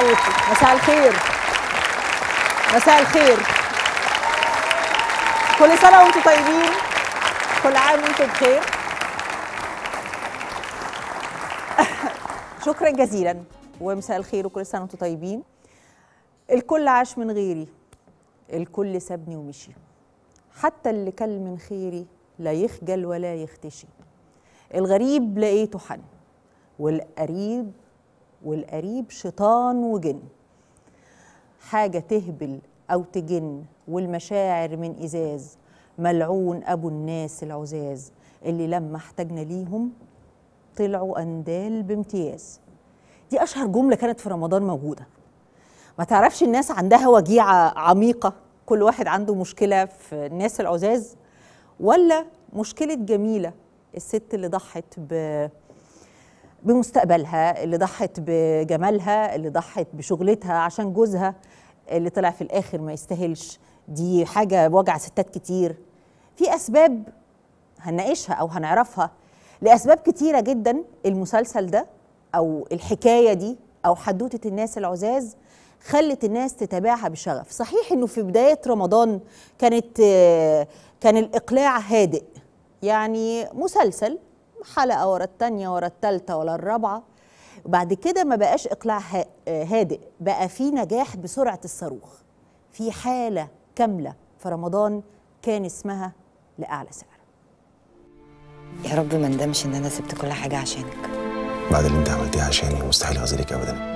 عليكم. مساء الخير. مساء الخير. كل سنة وانتم طيبين. كل عام وانتم بخير. شكرا جزيلا ومساء الخير وكل سنة وانتم طيبين. الكل عاش من غيري، الكل سابني ومشي، حتى اللي كل من خيري لا يخجل ولا يختشي. الغريب لقيته حن، والقريب شيطان وجن، حاجة تهبل أو تجن، والمشاعر من إزاز، ملعون أبو الناس العزاز اللي لما احتاجنا ليهم طلعوا أندال بامتياز. دي أشهر جملة كانت في رمضان موجودة. ما تعرفش الناس عندها وجيعة عميقة، كل واحد عنده مشكلة في الناس العزاز، ولا مشكلة جميلة الست اللي ضحت بمستقبلها، اللي ضحت بجمالها، اللي ضحت بشغلتها عشان جوزها اللي طلع في الآخر ما يستاهلش. دي حاجة وجع ستات كتير. في أسباب هنناقشها أو هنعرفها لأسباب كتيرة جدا. المسلسل ده أو الحكاية دي أو حدوتة الناس العزاز خلت الناس تتابعها بشغف. صحيح إنه في بداية رمضان كان الإقلاع هادئ، يعني مسلسل حلقة ورا التانية ورا التالتة ورا الرابعة، وبعد كده ما بقاش إقلاع هادئ، بقى في نجاح بسرعة الصاروخ. في حالة كاملة في رمضان كان اسمها لأعلى سعر. يا رب ما ندمش إن أنا سبت كل حاجة عشانك. بعد اللي أنت عملتيه عشاني مستحيل أغزلك أبدا.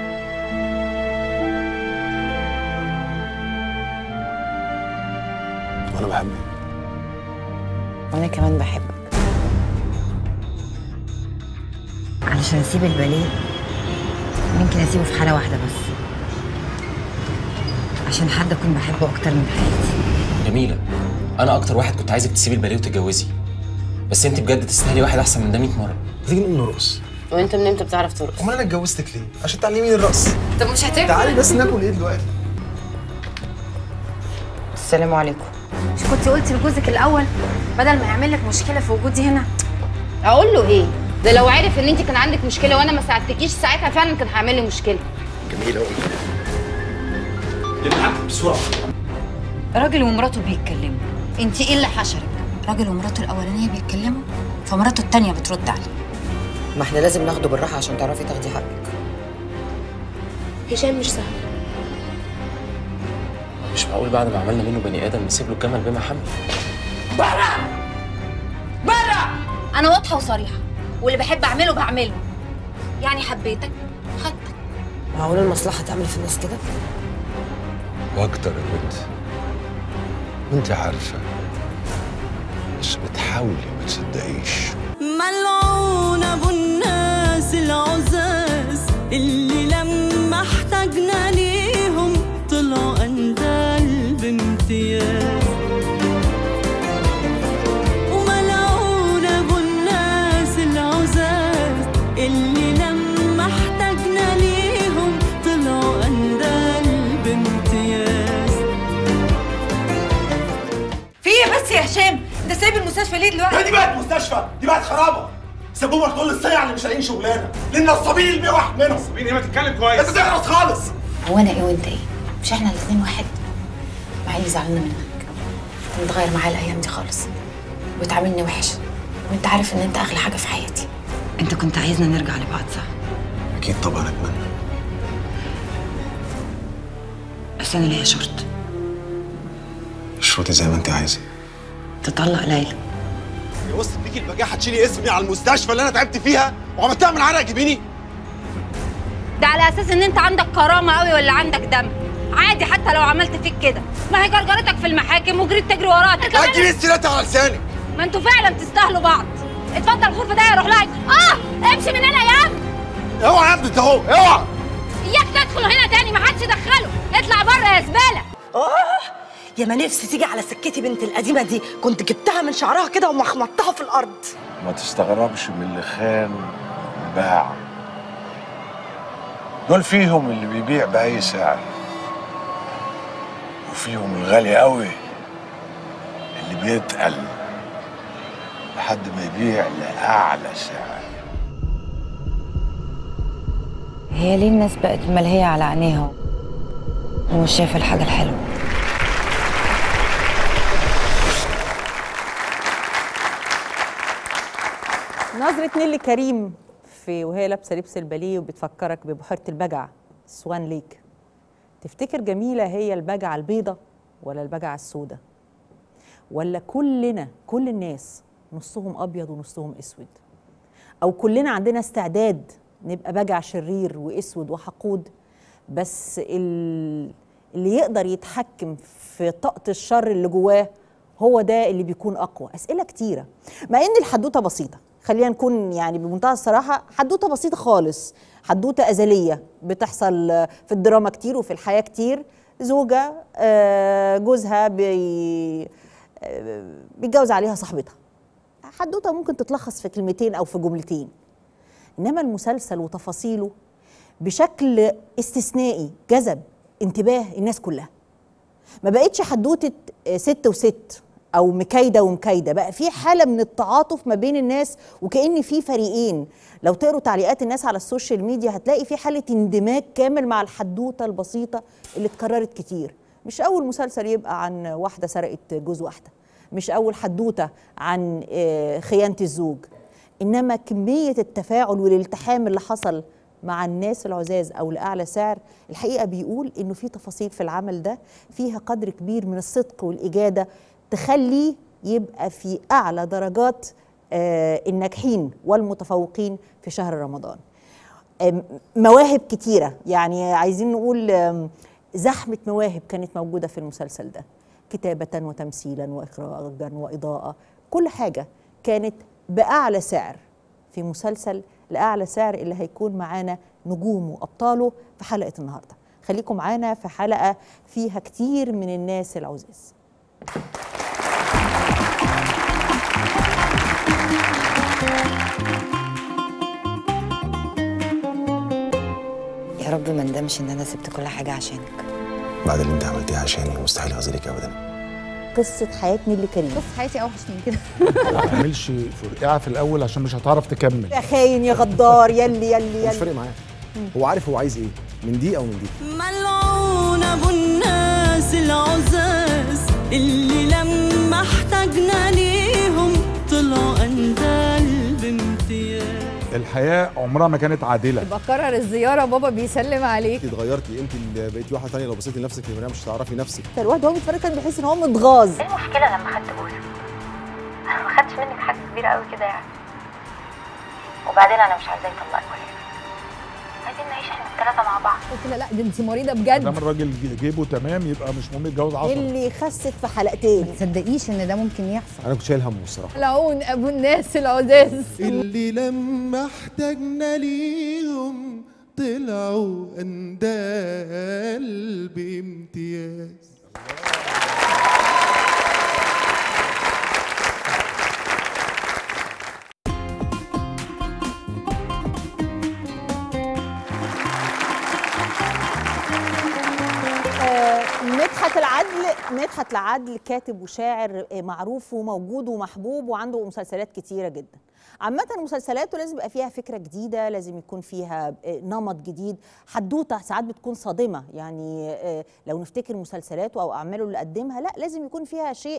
وأنا بحبك. وأنا كمان بحبك. علشان أسيب الباليه ممكن أسيبه في حالة واحدة بس، عشان حد أكون بحبه أكتر من حياتي. جميلة، أنا أكتر واحد كنت عايزك تسيبي الباليه وتتجوزي، بس أنت بجد تستاهلي واحد أحسن من ده 100 مرة. تيجي نقوم نرقص. وأنت من إمتى بتعرف ترقص؟ أمال أنا اتجوزتك ليه؟ عشان تعلميني الرقص. طب مش هتاكل؟ تعالي بس ناكل إيه دلوقتي؟ السلام عليكم. مش كنتي قلتي لجوزك الأول بدل ما يعمل لك مشكلة في وجودي هنا؟ أقول له إيه؟ ده لو عارف إن أنت كان عندك مشكلة وأنا ما ساعدتكيش ساعتها فعلا كان هيعمل لي مشكلة. جميلة أوي. بسرعة. راجل ومراته بيتكلموا، انت ايه اللي حشرك؟ راجل ومراته الاولانيه بيتكلموا فمراته التانيه بترد عليه. ما احنا لازم ناخده بالراحة عشان تعرفي تاخدي حقك. هشام مش سهل. مش معقول بعد ما عملنا منه بني آدم نسيب له الجمل بما حمل. بره! بره! أنا واضحة وصريحة، واللي بحب أعمله بعمله. يعني حبيتك خدتك. معقول المصلحة تعمل في الناس كده؟ واكتر يا بنت. وانت عارفة، بس بتحاولي ما تصدقيش. ملعون ابو الناس العزاز اللي لما احتاجنا ليهم طلعوا اندال بامتياز. وملعون ابو الناس العزاز اللي لما احتاجنا ليهم طلعوا اندال بامتياز. في ايه بس يا هشام؟ انت سايب المستشفى ليه دلوقتي؟ دي بقت مستشفى، دي بقت خرابه. سابوها كل الصيع اللي مش لاقيين شغلانه، للنصابين اللي بيبقوا واحد منهم. نصابين ايه؟ ما تتكلم كويس. انت تغلط خالص. هو أنا إيه وأنت إيه؟ مش إحنا الاتنين واحد؟ مع إني زعلانة منك. أنت متغير معايا الأيام دي خالص، وبتعاملني وحش، وأنت عارف إن أنت أغلى حاجة في حياتي. أنت كنت عايزنا نرجع لبعض صح؟ أكيد طبعا أتمنى. بس أنا ليا شرط. شروطي زي ما أنت عايزة. تطلق ليلى. يا وسط بيكي البجاحه تشيلي اسمي على المستشفى اللي انا تعبت فيها وعملتها من عرق جبيني؟ ده على أساس إن أنت عندك كرامة قوي ولا عندك دم؟ عادي حتى لو عملت فيك كده، ما هي جرجرتك في المحاكم وجريت تجري وراك. لا تجيلي السيرات على لسانك. ما انتوا فعلا تستاهلوا بعض. اتفضل الغرفة ده يروح لها. امشي من هنا يا ابني. اوعى يا ابني انت اهو، اوعى. اياك تدخل هنا تاني، ما حدش يدخله. اطلع بره يا زبالة. يا ما نفسي تيجي على سكتي بنت القديمه دي، كنت جبتها من شعرها كده ومخمطتها في الارض. ما تستغربش من اللي خان باع. دول فيهم اللي بيبيع بأي سعر، وفيهم الغالي قوي اللي بيتقل لحد ما يبيع لأعلى سعر. هي ليه الناس بقت ملهية على عينيها ومش شايفة الحاجة الحلوة؟ نظرة نيلي كريم وهي لابسة لبس الباليه وبتفكرك ببحيرة البجع سوان ليك. تفتكر جميلة هي البجعة البيضة ولا البجعة السوداء؟ ولا كلنا كل الناس نصهم أبيض ونصهم أسود؟ أو كلنا عندنا استعداد نبقى بجع شرير وأسود وحقود، بس اللي يقدر يتحكم في طاقة الشر اللي جواه هو ده اللي بيكون أقوى. أسئلة كتيرة، مع إن الحدوتة بسيطة، خلينا نكون يعني بمنتهى الصراحة، حدوتة بسيطة خالص، حدوتة أزلية بتحصل في الدراما كتير وفي الحياة كتير. زوجة جوزها بيتجوز عليها صاحبتها، حدوتة ممكن تتلخص في كلمتين أو في جملتين. إنما المسلسل وتفاصيله بشكل استثنائي جذب انتباه الناس كلها. ما بقتش حدوتة ست وست أو مكايدة ومكايدة، بقى في حالة من التعاطف ما بين الناس، وكأن في فريقين. لو تقروا تعليقات الناس على السوشيال ميديا هتلاقي في حالة اندماج كامل مع الحدوتة البسيطة اللي اتكررت كتير. مش أول مسلسل يبقى عن واحدة سرقت جوز واحدة، مش أول حدوتة عن خيانة الزوج، إنما كمية التفاعل والالتحام اللي حصل مع الناس العزاز أو لأعلى سعر الحقيقة بيقول إنه في تفاصيل في العمل ده فيها قدر كبير من الصدق والإجادة تخليه يبقى في أعلى درجات الناجحين والمتفوقين في شهر رمضان. مواهب كتيرة، يعني عايزين نقول زحمة مواهب كانت موجودة في المسلسل ده، كتابة وتمثيلا وإخراجا وإضاءة، كل حاجة كانت بأعلى سعر في مسلسل لأعلى سعر اللي هيكون معانا نجوم وأبطاله في حلقة النهاردة. خليكم معانا في حلقة فيها كتير من الناس العزاز. يا رب ما ندمش ان انا سبت كل حاجة عشانك. بعد اللي انت عملتيه عشاني مستحيل اغزلك ابدا. قصة حياة نيلي كريم. قصة حياتي اوحش من كده. ما تعملش فرقعه في الاول عشان مش هتعرف تكمل. يا خاين يا غدار، يلي مش فارق معاه، هو عارف هو عايز ايه من دي او من دي. ملعون ابو الناس العزاز اللي لما احتاجنا ليهم طلعوا اندال بامتياز. الحياه عمرها ما كانت عادله. يبقى قرر الزياره بابا بيسلم عليك. انت اتغيرتي، انت اللي بقيتي واحده ثانيه. لو بصيتي لنفسك في المرايه مش هتعرفي نفسك. الواحد هو بيتفرج كان بيحس ان هو متغاظ. ايه المشكله لما خدت جوزك؟ انا ما خدتش منك حاجه كبيره قوي كده يعني. وبعدين انا مش عايزاه يطلقك ولا حاجه، عايزين نعيش احنا الثلاثه مع بعض. قلت لا دي انت مريضه بجد. دام الراجل جيبه تمام يبقى مش مهم يتجوز 10. اللي خست في حلقتين. ما تصدقيش ان ده ممكن يحصل. انا كنت شايل همه الصراحه. ملعون ابو الناس العزاز اللي لما احتاجنا ليهم طلعوا اندال بامتياز. مدحت العدل كاتب وشاعر معروف وموجود ومحبوب وعنده مسلسلات كتيرة جدا. عامة مسلسلاته لازم يبقى فيها فكرة جديدة، لازم يكون فيها نمط جديد، حدوتة ساعات بتكون صادمة. يعني لو نفتكر مسلسلاته أو أعماله اللي قدمها، لا لازم يكون فيها شيء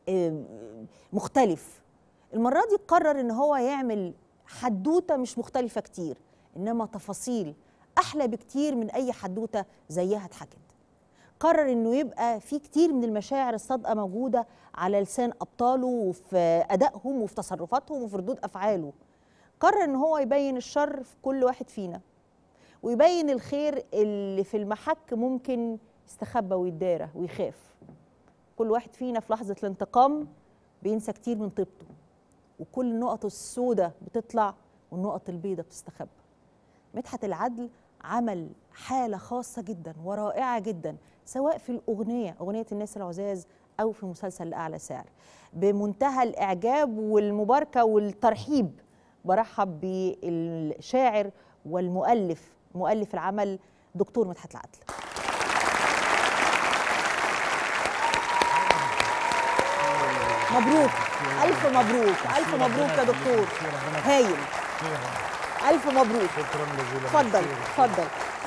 مختلف. المرة دي قرر إن هو يعمل حدوتة مش مختلفة كتير، إنما تفاصيل أحلى بكتير من أي حدوتة زيها اتحكت. قرر انه يبقى في كتير من المشاعر الصادقه موجوده على لسان ابطاله وفي ادائهم وفي تصرفاتهم وفي ردود افعاله. قرر ان هو يبين الشر في كل واحد فينا ويبين الخير اللي في المحك ممكن يستخبى ويتدارى ويخاف. كل واحد فينا في لحظه الانتقام بينسى كتير من طيبته، وكل النقط السوداء بتطلع والنقط البيضاء بتستخبى. مدحت العدل عمل حالة خاصة جدا ورائعة جدا، سواء في الأغنية، أغنية الناس العزاز، أو في مسلسل لأعلى سعر. بمنتهى الإعجاب والمباركة والترحيب برحب بالشاعر والمؤلف، مؤلف العمل دكتور مدحت العدل. مبروك، ألف مبروك، ألف مبروك يا دكتور. هايل. الف مبروك. شكرا جزيلا. اتفضل اتفضل.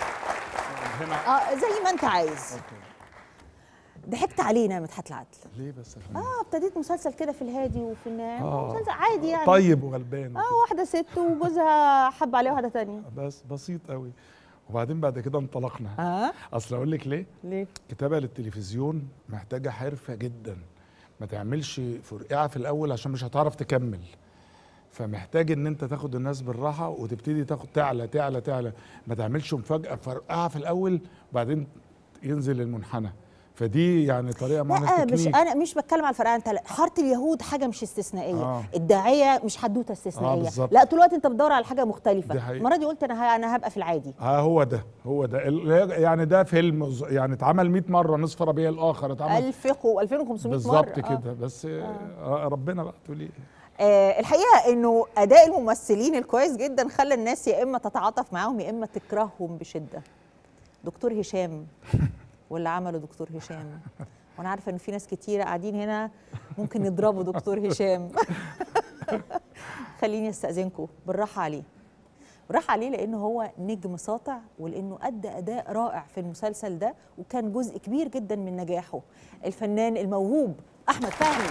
زي ما انت عايز. ضحكت علينا يا مدحت العدل. ليه بس يا فندم؟ ابتديت مسلسل كده في الهادي وفي النعام، مسلسل عادي يعني، طيب وغلبان. واحده ست وجوزها حب عليها واحده تانية، بس بسيط قوي. وبعدين بعد كده انطلقنا. اصل اقول لك ليه؟ كتابه للتلفزيون محتاجه حرفه جدا، ما تعملش فرقعه في الاول عشان مش هتعرف تكمل. فمحتاج ان انت تاخد الناس بالراحه وتبتدي تاخد تعلى تعلى تعلى، ما تعملش مفاجاه فرقعه في الاول وبعدين ينزل المنحنى. فدي يعني طريقه معينه تكنيك. انا مش بتكلم على الفرقعه، انت حاره اليهود حاجه مش استثنائيه، الداعيه مش حدوته استثنائيه، لا طول الوقت انت بتدور على حاجه مختلفه. المره دي قلت انا هبقى في العادي. هو ده يعني ده فيلم يعني اتعمل 100 مره، نصف ربيع الاخر اتعمل 2500 مره بالظبط كده. بس ربنا بقى تقولي الحقيقه انه اداء الممثلين الكويس جدا خلى الناس يا اما تتعاطف معاهم يا اما تكرههم بشده. دكتور هشام واللي عمله دكتور هشام، وانا عارفه ان في ناس كتيره قاعدين هنا ممكن يضربوا دكتور هشام. خليني استاذنكم بالراحه عليه، بالراحه عليه، لانه هو نجم ساطع ولانه ادى اداء رائع في المسلسل ده وكان جزء كبير جدا من نجاحه. الفنان الموهوب احمد فهمي.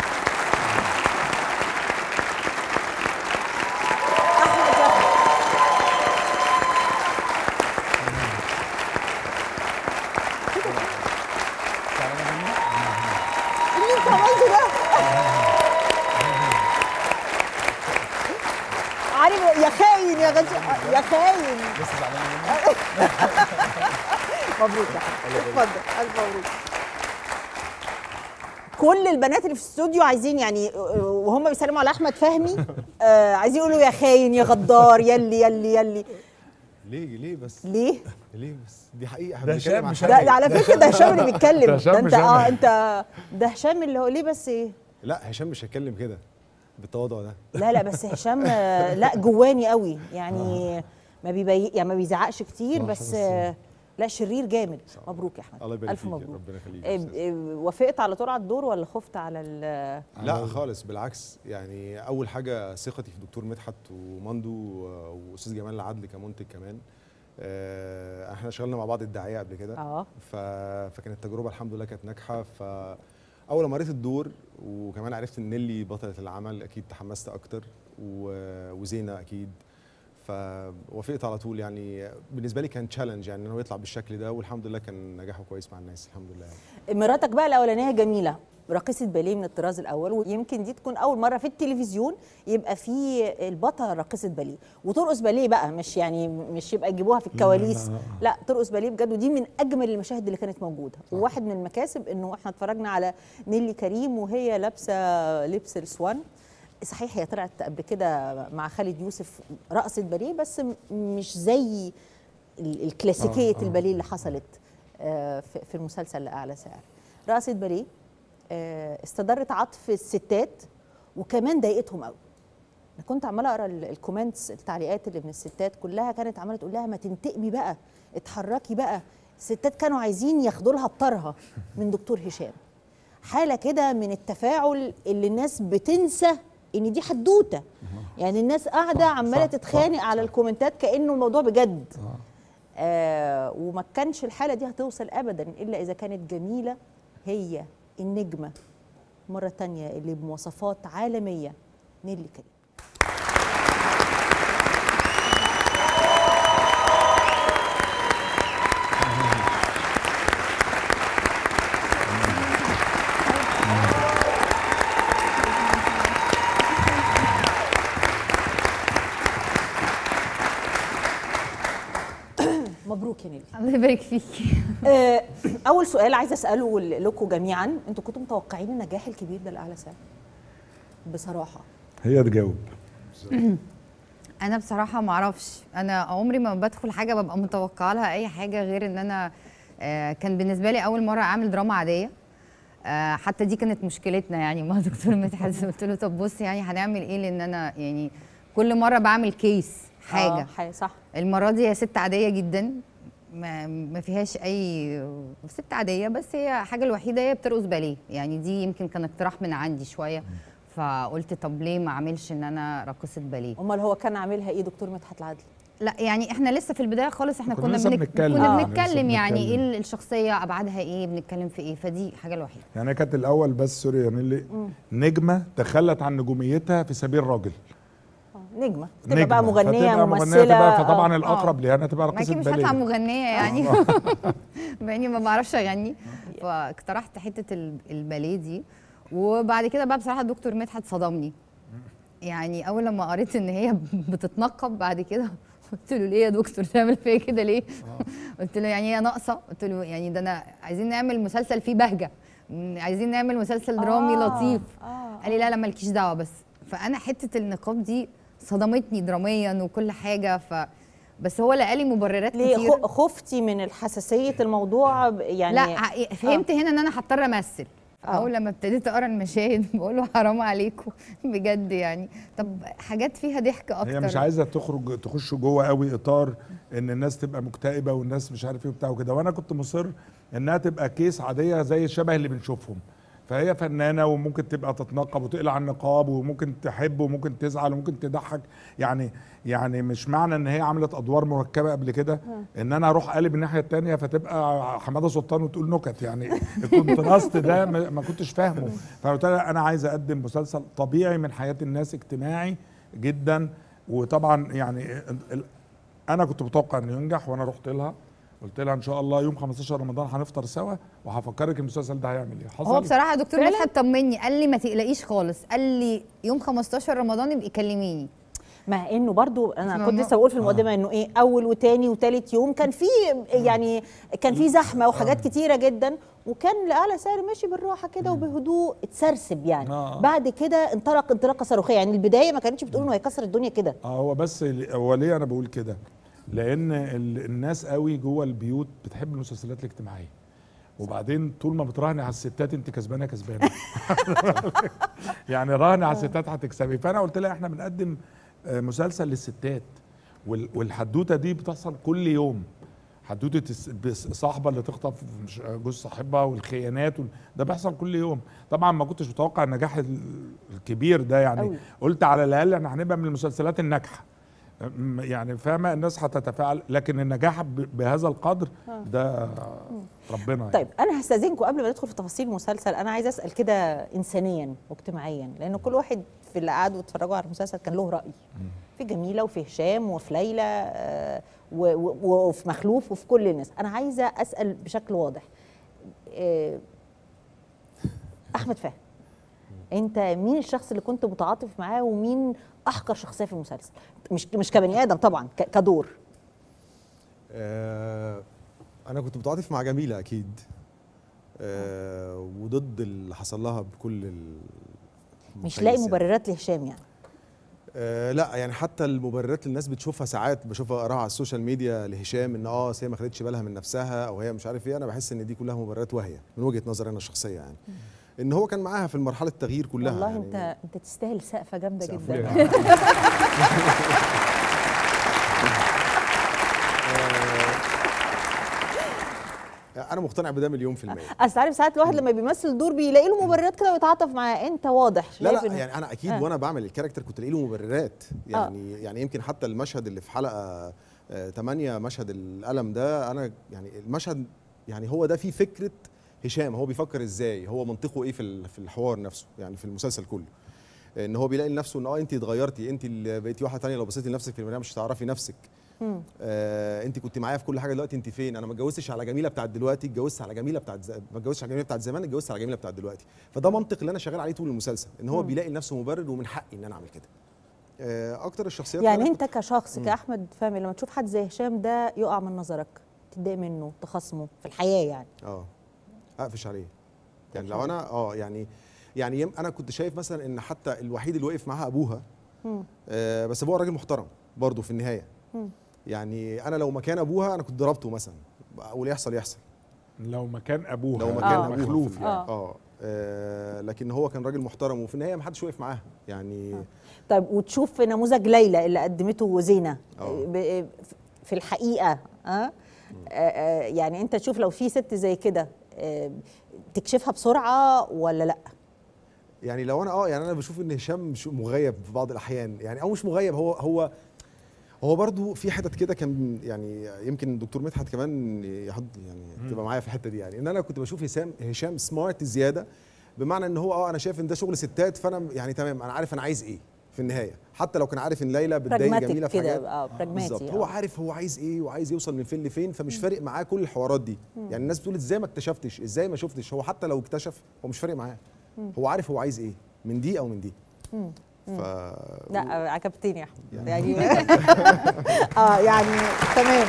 يا خاين يا خاين. لسه زعلانه مني. مبروك اتفضل. الف مبروك. كل البنات اللي في الاستوديو عايزين يعني وهم بيسلموا على احمد فهمي عايزين يقولوا يا خاين يا غدار يلي يلي يلي. ليه بس؟ ليه بس؟ دي حقيقه احنا بنتكلم عن ده على فكره ده هشام اللي بيتكلم. ده انت ده هشام اللي هو ليه بس ايه؟ لا هشام مش هيتكلم كده بالتواضع ده. لا بس هشام لا جواني قوي يعني ما بيزعقش كتير بس لا شرير جامد. مبروك يا احمد. الله يبارك الف فيك. مبروك. ربنا يخليك. وافقت على طول على الدور ولا خفت على لا خالص بالعكس، يعني اول حاجه ثقتي في دكتور مدحت ومندو واستاذ جمال العدل كمنتج كمان. احنا اشتغلنا مع بعض الداعيه قبل كده فكانت التجربه الحمد لله كانت ناجحه. اول ما قريت الدور وكمان عرفت ان نيلي بطله العمل اكيد تحمست اكتر وزينه اكيد، فوافقت على طول. يعني بالنسبه لي كان تشالنج يعني ان هو يطلع بالشكل ده، والحمد لله كان نجاحه كويس مع الناس الحمد لله. مراتك بقى الاولانيه جميله، راقصه باليه من الطراز الاول، ويمكن دي تكون اول مره في التلفزيون يبقى في البطله راقصه باليه وترقص باليه بقى، مش يبقى يجيبوها في الكواليس، لا ترقص باليه بجد. ودي من اجمل المشاهد اللي كانت موجوده. وواحد من المكاسب انه احنا اتفرجنا على نيلي كريم وهي لابسه لبس السوان. صحيح هي طلعت قبل كده مع خالد يوسف رقصة باليه بس مش زي الكلاسيكية الباليه اللي حصلت في المسلسل لأعلى سعر. رقصة باليه استدرت عطف الستات وكمان ضايقتهم قوي. انا كنت عماله اقرا الكومنتس التعليقات اللي من الستات كلها كانت عماله تقول لها ما تنتقمي بقى، اتحركي بقى. الستات كانوا عايزين ياخدوا لها بطارها من دكتور هشام. حاله كده من التفاعل اللي الناس بتنسى ان دي حدوته، يعني الناس قاعده عماله تتخانق على الكومنتات كانه الموضوع بجد. وما كانش الحاله دي هتوصل ابدا الا اذا كانت جميله هي النجمه مره تانية اللي بمواصفات عالميه نيلي كريم. مبروك يا نيلي. الله يبارك فيكي. اول سؤال عايزه اساله لكم جميعا، انتوا كنتوا متوقعين النجاح الكبير ده لاعلى سعر؟ بصراحه هي تجاوب. انا بصراحه ما اعرفش، انا عمري ما بدخل حاجه ببقى متوقعه لها اي حاجه غير ان انا كان بالنسبه لي اول مره اعمل دراما عاديه. حتى دي كانت مشكلتنا يعني مع دكتور مدحت. قلت له طب بص يعني هنعمل ايه، لان انا يعني كل مره بعمل كيس حاجه صح. المره دي هي ست عاديه جدا ما فيهاش اي ست عاديه، بس هي حاجه الوحيده هي بترقص باليه، يعني دي يمكن كان اقتراح من عندي شويه. فقلت طب ليه ما اعملش ان انا راقصه باليه. امال هو كان عاملها ايه دكتور مدحت العدلي؟ لا يعني احنا لسه في البدايه خالص، احنا كنا بنتكلم يعني ايه الشخصيه، ابعادها ايه، بنتكلم في ايه، فدي حاجه الوحيده. يعني هي كانت الاول بس سوري يا نيلي نجمه تخلت عن نجوميتها في سبيل راجل. نجمه تبقى بقى مغنيه ممثله، فطبعا الاقرب ليها انها تبقى راقصه باليه. مش هطلع مغنيه يعني باني ما بعرفش اغني، فاقترحت حته الباليه دي. وبعد كده بقى بصراحه الدكتور مدحت صدمني، يعني اول لما قريت ان هي بتتنقب بعد كده قلت له ليه يا دكتور تعمل فيا كده ليه؟ قلت له يعني هي ناقصه، قلت له يعني ده انا عايزين نعمل مسلسل فيه بهجه، عايزين نعمل مسلسل درامي لطيف. قال لي لا لا مالكيش دعوه بس. فانا حته النقاب دي صدمتني دراميا وكل حاجه، بس هو لقى لي مبررات ليه كتير. خفتي من حساسيه الموضوع يعني؟ لا فهمت هنا ان انا هضطر امثل. اول لما ابتديت اقرا المشاهد بقول له حرام عليكم بجد يعني، طب حاجات فيها ضحك اكتر. هي مش عايزه تخش جوه قوي اطار ان الناس تبقى مكتئبه والناس مش عارف ايه وبتاع وكده، وانا كنت مصر انها تبقى كيس عاديه زي الشبه اللي بنشوفهم. فهي فنانه وممكن تبقى تتنقب وتقلع النقاب وممكن تحب وممكن تزعل وممكن تضحك، يعني مش معنى ان هي عملت ادوار مركبه قبل كده ان انا اروح قالب الناحيه الثانيه فتبقى حماده سلطان وتقول نكت. يعني الكونتراست ده ما كنتش فاهمه. فقلت لها انا عايز اقدم مسلسل طبيعي من حياه الناس، اجتماعي جدا. وطبعا يعني انا كنت متوقع انه ينجح، وانا رحت لها قلت لها ان شاء الله يوم 15 رمضان هنفطر سوا وهفكرك المسلسل ده هيعمل ايه. حصل. هو بصراحه دكتور مدحت طمني، قال لي ما تقلقيش خالص، قال لي يوم 15 رمضان يبقى كلميني. مع انه برضو انا كنت لسه بقول في المقدمه انه ايه، اول وتاني وتالت يوم كان في يعني كان في زحمه وحاجات كتيره جدا، وكان لاعلى سعر ماشي بالراحه كده وبهدوء اتسرسب يعني. بعد كده انطلق انطلاقه صاروخيه، يعني البدايه ما كانتش بتقول انه هيكسر الدنيا كده. هو بس هو ليه انا بقول كده؟ لان الناس قوي جوه البيوت بتحب المسلسلات الاجتماعيه، وبعدين طول ما بتراهني على الستات انت كسبانه يعني راهني على الستات هتكسبي. فانا قلت لها احنا بنقدم مسلسل للستات، والحدوته دي بتحصل كل يوم. حدوته صاحبه اللي تخطف جوز صاحبها والخيانات ده بيحصل كل يوم. طبعا ما كنتش متوقع النجاح الكبير ده يعني أوي. قلت على الاقل احنا هنبقى من المسلسلات الناجحه، يعني فاهمه الناس هتتفاعل، لكن النجاح بهذا القدر ده ربنا يعني. طيب انا هستاذنكم قبل ما ندخل في تفاصيل المسلسل، انا عايزه اسال كده انسانيا واجتماعيا، لان كل واحد في اللي قعدوا يتفرجوا على المسلسل كان له راي في جميله وفي هشام وفي ليلى وفي مخلوف وفي كل الناس. انا عايزه اسال بشكل واضح، احمد فهمي انت مين الشخص اللي كنت متعاطف معاه، ومين احقر شخصيه في المسلسل؟ مش كبني ادم طبعا، كدور. انا كنت متعاطف مع جميله اكيد، وضد اللي حصل لها بكل مش لاقي مبررات لهشام يعني؟ لا يعني حتى المبررات اللي الناس بتشوفها ساعات بشوفها اقراها على السوشيال ميديا لهشام، ان هي ما خدتش بالها من نفسها او هي مش عارف ايه، انا بحس ان دي كلها مبررات واهيه من وجهه نظري انا الشخصيه يعني. ان هو كان معاها في المرحله التغيير كلها. والله يعني انت تستاهل سقفه جامده جدا. انا مقتنع بده مليون في المية. اصل عارف ساعات الواحد لما بيمثل دور بيلاقي له مبررات كده ويتعاطف معاه، انت واضح لا يعني انا اكيد وانا بعمل الكاركتر كنت لاقي له مبررات يعني يعني يمكن حتى المشهد اللي في حلقه 8 مشهد الألم ده، انا يعني المشهد يعني هو ده فيه فكره هشام، هو بيفكر ازاي، هو منطقه ايه في الحوار نفسه يعني في المسلسل كله، ان هو بيلاقي لنفسه ان انت اتغيرتي، انت اللي بقيتي واحده ثانيه، لو بصيتي لنفسك في المرايه مش هتعرفي نفسك. انت كنت معايا في كل حاجه، دلوقتي انت فين؟ انا ما اتجوزتش على جميله بتاعت دلوقتي، اتجوزت على جميله بتاعت ما اتجوزتش على جميله بتاعت زمان، اتجوزت على جميله بتاعت دلوقتي. فده منطق اللي انا شغال عليه طول المسلسل، ان هو بيلاقي لنفسه مبرر ومن حقي ان انا اعمل كده. اكتر الشخصيات يعني انت كشخص كاحمد فهمي لما تشوف حد زي هشام ده يقع من نظرك تتضايق منه، تخاصمه في الحياه يعني؟ اقفش عليه يعني لو انا يعني انا كنت شايف مثلا ان حتى الوحيد اللي وقف معاها ابوها، بس ابوها راجل محترم برضه في النهايه. يعني انا لو مكان ابوها انا كنت ضربته مثلا، واللي يحصل يحصل. لو مكان ابوها، لو مكان ابوها مخلوف يعني. لكن هو كان راجل محترم، وفي النهايه ما حدش وقف معاها يعني. طيب وتشوف في نموذج ليلى اللي قدمته زينه في الحقيقه يعني انت تشوف لو في ست زي كده تكشفها بسرعه ولا لا؟ يعني لو انا يعني انا بشوف ان هشام مش مغيب في بعض الاحيان، يعني او مش مغيب، هو برضو في حتت كده كان يعني يمكن الدكتور مدحت كمان يعني تبقى معايا في الحته دي، يعني ان انا كنت بشوف هشام سمارت زياده، بمعنى ان هو انا شايف ان ده شغل ستات، فانا يعني تمام انا عارف انا عايز ايه في النهايه، حتى لو كان عارف ان ليلى بتضايق جميله في حاجات براجماتي. هو عارف هو عايز ايه وعايز يوصل من فين لفين، فمش فارق معاه كل الحوارات دي. يعني الناس بتقول ازاي ما اكتشفتش، ازاي ما شفتش، هو حتى لو اكتشف هو مش فارق معاه، هو عارف هو عايز ايه من دي او من دي. لا عجبتني يا احمد يعني يعني تمام.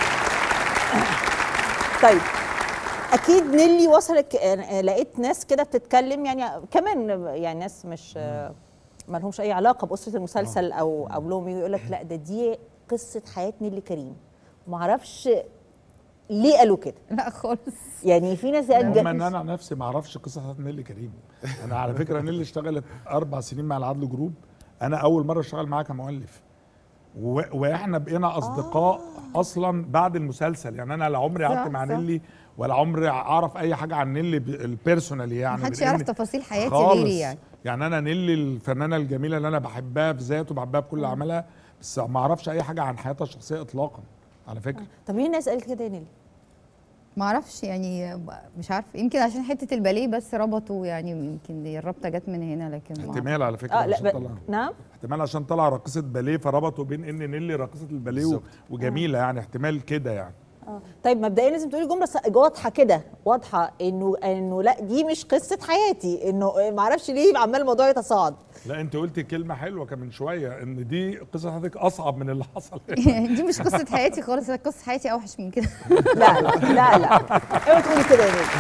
طيب اكيد نيلي وصلك، لقيت ناس كده بتتكلم يعني كمان يعني ناس مش ما لهمش اي علاقه باسره المسلسل او لهم يقول لك لا دي قصه حياه نيلي كريم، ما اعرفش ليه قالوا كده. لا خالص، يعني في ناس قالت انا نفسي ما اعرفش قصه حياه نيلي كريم. انا على فكره نيلي اشتغلت 4 سنين مع العدل جروب، انا اول مره اشتغل معاها كمؤلف، واحنا بقينا اصدقاء اصلا بعد المسلسل. يعني انا لا عمري قعدت مع نيلي ولا عمري اعرف اي حاجه عن نيلي البيرسونالي، يعني محدش يعرف تفاصيل حياتي غيري. يعني انا نيلي الفنانه الجميله اللي انا بحبها في ذاته وبحبها بكل عملها، بس ما اعرفش اي حاجه عن حياتها الشخصيه اطلاقا على فكره. طب ليه الناس قالت كده يا نيلي؟ ما اعرفش يعني، مش عارفه، يمكن عشان حته الباليه بس ربطوا، يعني يمكن الربطه جت من هنا، لكن احتمال على فكره نعم احتمال عشان طلع راقصه باليه فربطوا بين ان نيلي راقصه الباليه وجميله، يعني احتمال كده يعني. طيب مبدئيا لازم تقولي جمله واضحه كده، واضحه انه لا دي مش قصه حياتي، انه ما اعرفش ليه عمال الموضوع يتصاعد. لا انت قلتي كلمه حلوه كمان شويه، ان دي قصه حياتك اصعب من اللي حصل. دي مش قصه حياتي خالص، قصه حياتي اوحش من كده. لا لا لا لا اوعي تقولي كده يا نيلي.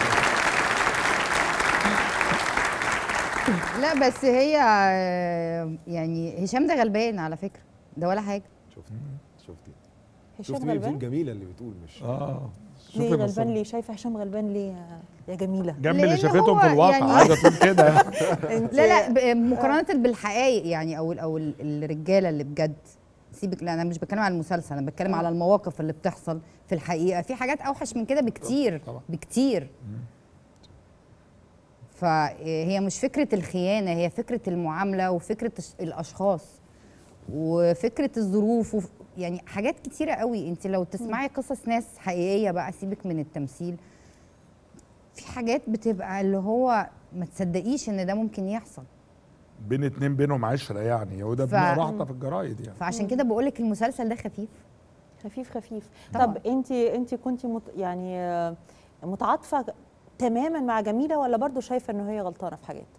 لا بس هي يعني هشام ده غلبان على فكره، ده ولا حاجه. شفتي هشام غلبان؟ جميله اللي بتقول مش ليه غلبان؟ ليه شايفه هشام غلبان ليه يا جميله؟ جنب اللي شافتهم في الواقع يعني عايزه تقول كده. لا مقارنه بالحقائق يعني، او الرجاله اللي بجد، سيبك، لا انا مش بتكلم على المسلسل، انا بتكلم على المواقف اللي بتحصل في الحقيقه، في حاجات اوحش من كده بكتير بكتير. فهي مش فكره الخيانه، هي فكره المعامله وفكره الاشخاص وفكره الظروف يعني حاجات كتيره قوي. انت لو تسمعي قصص ناس حقيقيه بقى، سيبك من التمثيل، في حاجات بتبقى اللي هو ما تصدقيش ان ده ممكن يحصل بين اتنين بينهم عشره، يعني وده بنقرا حتى في الجرايد يعني. فعشان كده بقول لك المسلسل ده خفيف خفيف. طب انت كنت يعني متعاطفه تماما مع جميله، ولا برضو شايفه ان هي غلطانه في حاجات؟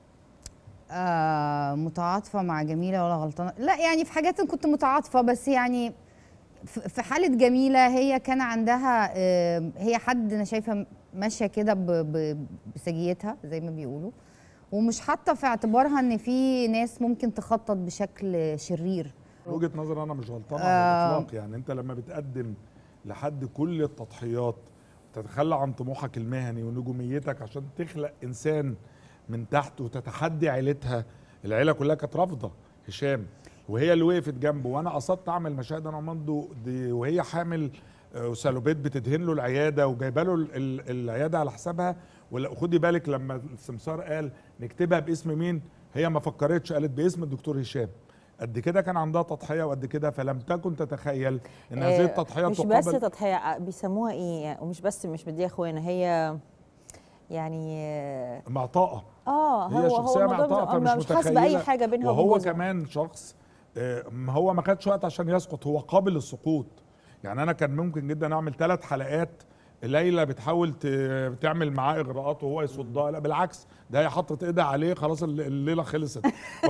متعاطفه مع جميله ولا غلطانه؟ لا يعني في حاجات كنت متعاطفه، بس يعني في حاله جميله هي كان عندها هي حد انا شايفه ماشيه كده بسجيتها زي ما بيقولوا، ومش حاطه في اعتبارها ان في ناس ممكن تخطط بشكل شرير. وجهه نظر انا مش غلطانه على الاطلاق. يعني انت لما بتقدم لحد كل التضحيات، تتخلى عن طموحك المهني ونجوميتك عشان تخلق انسان من تحت وتتحدي عيلتها، العيله كلها كانت رافضه هشام وهي اللي وقفت جنبه، وانا قصدت اعمل مشاهد انا ومندو دي وهي حامل وسالوبيت بتدهن له العياده وجايبه له العياده على حسابها. وخدي بالك لما السمسار قال نكتبها باسم مين، هي ما فكرتش، قالت باسم الدكتور هشام. قد كده كان عندها تضحيه وقد كده، فلم تكن تتخيل ان هذه التضحيه مش بس تضحيه، بيسموها ايه، ومش بس مش بدي اخوانا، هي يعني معطاءه. هي شخصيه معطاءه فمش متخيله، حاسه باي حاجه بينها وبين وهو كمان شخص هو ما خدش وقت عشان يسقط، هو قابل للسقوط. يعني انا كان ممكن جدا اعمل 3 حلقات ليلى بتحاول تعمل معاه اغراءات وهو يصدها، لا بالعكس ده هي حطت ايدها عليه خلاص الليله خلصت.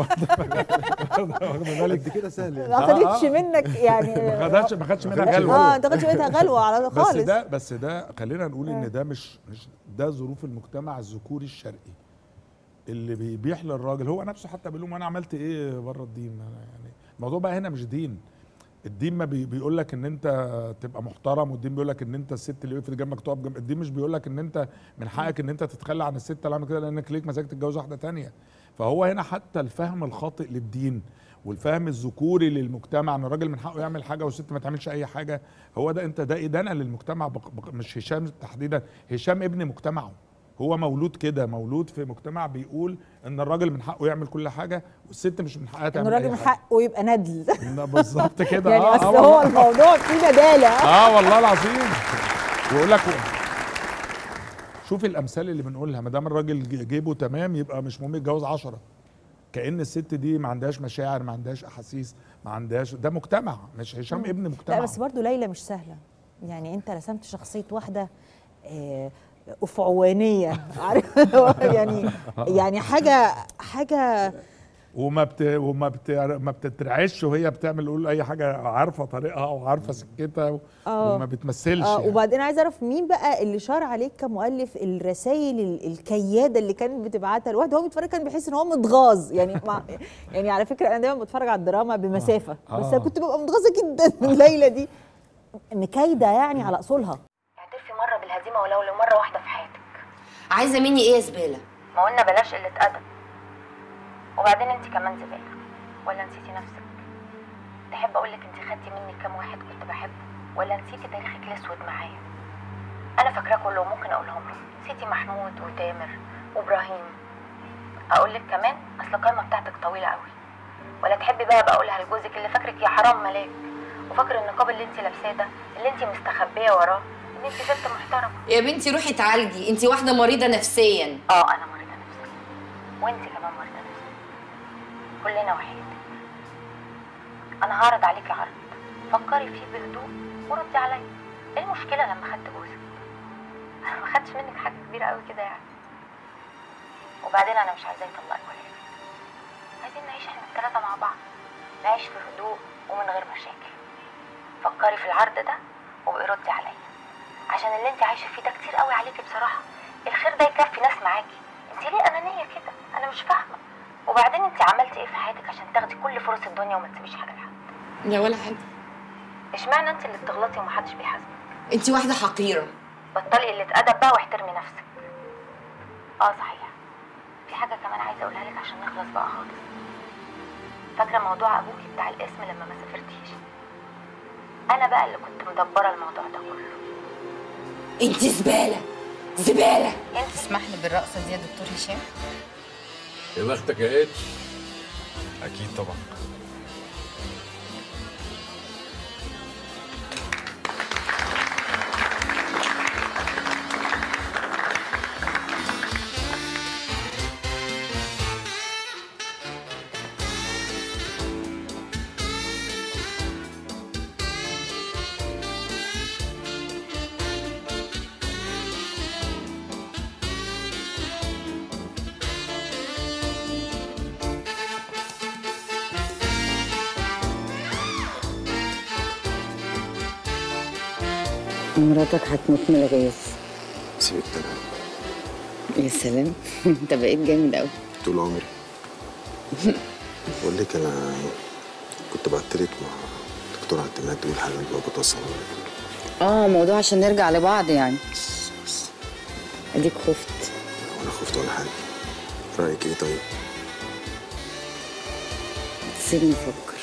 بالك كده سهل، ما خدتش منك يعني، ما خدش منها غلوه، ما خدتش منها غلوه على خالص. بس ده خلينا نقول ان ده مش ده ظروف المجتمع الذكوري الشرقي اللي بيبيح للراجل. هو نفسه حتى بيقول لهم انا عملت ايه بره الدين. يعني الموضوع بقى هنا مش دين، الدين ما بيقول لك ان انت تبقى محترم، والدين بيقول لك ان انت الست اللي وقفت جنبك تقف جنب. الدين مش بيقول لك ان انت من حقك ان انت تتخلى عن الست اللي عملت كده لانك ليك مزاج تتجوز واحده ثانيه. فهو هنا حتى الفهم الخاطئ للدين والفهم الذكوري للمجتمع ان الراجل من حقه يعمل حاجه والست ما تعملش اي حاجه، هو ده انت ده ادانه للمجتمع. مش هشام تحديدا، هشام ابن مجتمعه، هو مولود كده، مولود في مجتمع بيقول ان الراجل من حقه يعمل كل حاجه والست مش من حقها تعمل ان الراجل من حقه يبقى ندل. بالظبط كده. يعني اصل هو الموضوع فيه نداله. والله العظيم. ويقول لك شوف الامثال اللي بنقولها، ما دام الراجل جيبه تمام يبقى مش مهم يتجوز 10. كأن الست دي ما عندهاش مشاعر، ما عندهاش احاسيس، ما عندهاش، ده مجتمع، مش هشام ابن مجتمع. لا بس برضو ليلى مش سهله، يعني انت رسمت شخصيه واحده أفعوانية عارف يعني حاجة ما بتترعش وهي بتعمل قول اي حاجه، عارفه طريقها وعارفه سكتها وما بتمثلش يعني. وبعدين عايزه اعرف مين بقى اللي شار عليك كمؤلف الرسائل الكياده اللي كانت بتبعتها الواحد، هو بيتفرج كان بيحس ان هو متغاظ يعني يعني على فكره انا دايما بتفرج على الدراما بمسافه بس انا كنت ببقى متغاظه جدا من ليلى دي، مكايده يعني على اصولها. اعترفي مره بالهزيمه ولو لمره واحده في حياتك. عايزه مني ايه يا زباله؟ ما قلنا بلاش قله ادب. وبعدين انت كمان زباله ولا نسيتي نفسك؟ تحب اقول لك انت خدتي مني كام واحد كنت بحبه ولا نسيتي تاريخك الاسود معايا؟ انا فاكراه كله وممكن اقولهم لك. نسيتي محمود وتامر وابراهيم. اقول لك كمان اصل القايمه بتاعتك طويله قوي. ولا تحبي بقى اقولها لجوزك اللي فاكرك يا حرام ملاك وفاكر النقاب اللي انت لابساه ده اللي انت مستخبيه وراه ان انت ست محترمه. يا بنتي روحي اتعالجي، انت واحده مريضه نفسيا. انا مريضه نفسيا وانت كمان مريضه نفسيا، كلنا وحيد. انا هعرض عليكي عرض، فكري فيه بهدوء وردي عليا. ايه المشكله لما خدت جوزك؟ انا ما خدتش منك حاجه كبيره قوي كده يعني. وبعدين انا مش عايزاه يطلقك ولا حاجه، عايزين نعيش احنا الثلاثه مع بعض، نعيش في هدوء ومن غير مشاكل. فكري في العرض ده وابقي ردي عليا، عشان اللي انت عايشه فيه ده كتير قوي عليكي بصراحه. الخير ده يكفي ناس معاكي، انت ليه انانيه كده؟ انا مش فاهمه. وبعدين انت عملتي ايه في حياتك عشان تاخدي كل فرص الدنيا وما تسيبيش حاجه لحد؟ لا ولا حاجه. اشمعنى انت اللي بتغلطي ومحدش بيحاسبك؟ انت واحده حقيره. بطلي قله ادب بقى واحترمي نفسك. صحيح، في حاجه كمان عايزه اقولها لك عشان نخلص بقى خالص. فاكره موضوع ابوكي بتاع الاسم لما ما سافرتيش؟ انا بقى اللي كنت مدبره الموضوع ده كله. انت زباله زباله. انت تسمح لي بالرقصه دي يا دكتور هشام؟ يا بختك يا اتش. اكيد طبعا. مراتك هتموت من الغيظ. سيبك تمام. يا سلام انت بقيت جامد قوي طول عمري. بقول لك انا كنت بعتلك مع دكتور اعتماد تقول حاجه اللي بتوصل. موضوع عشان نرجع لبعض يعني. اديك خفت. ولا خفت ولا حاجه. رايك ايه طيب؟ سيبني افكر.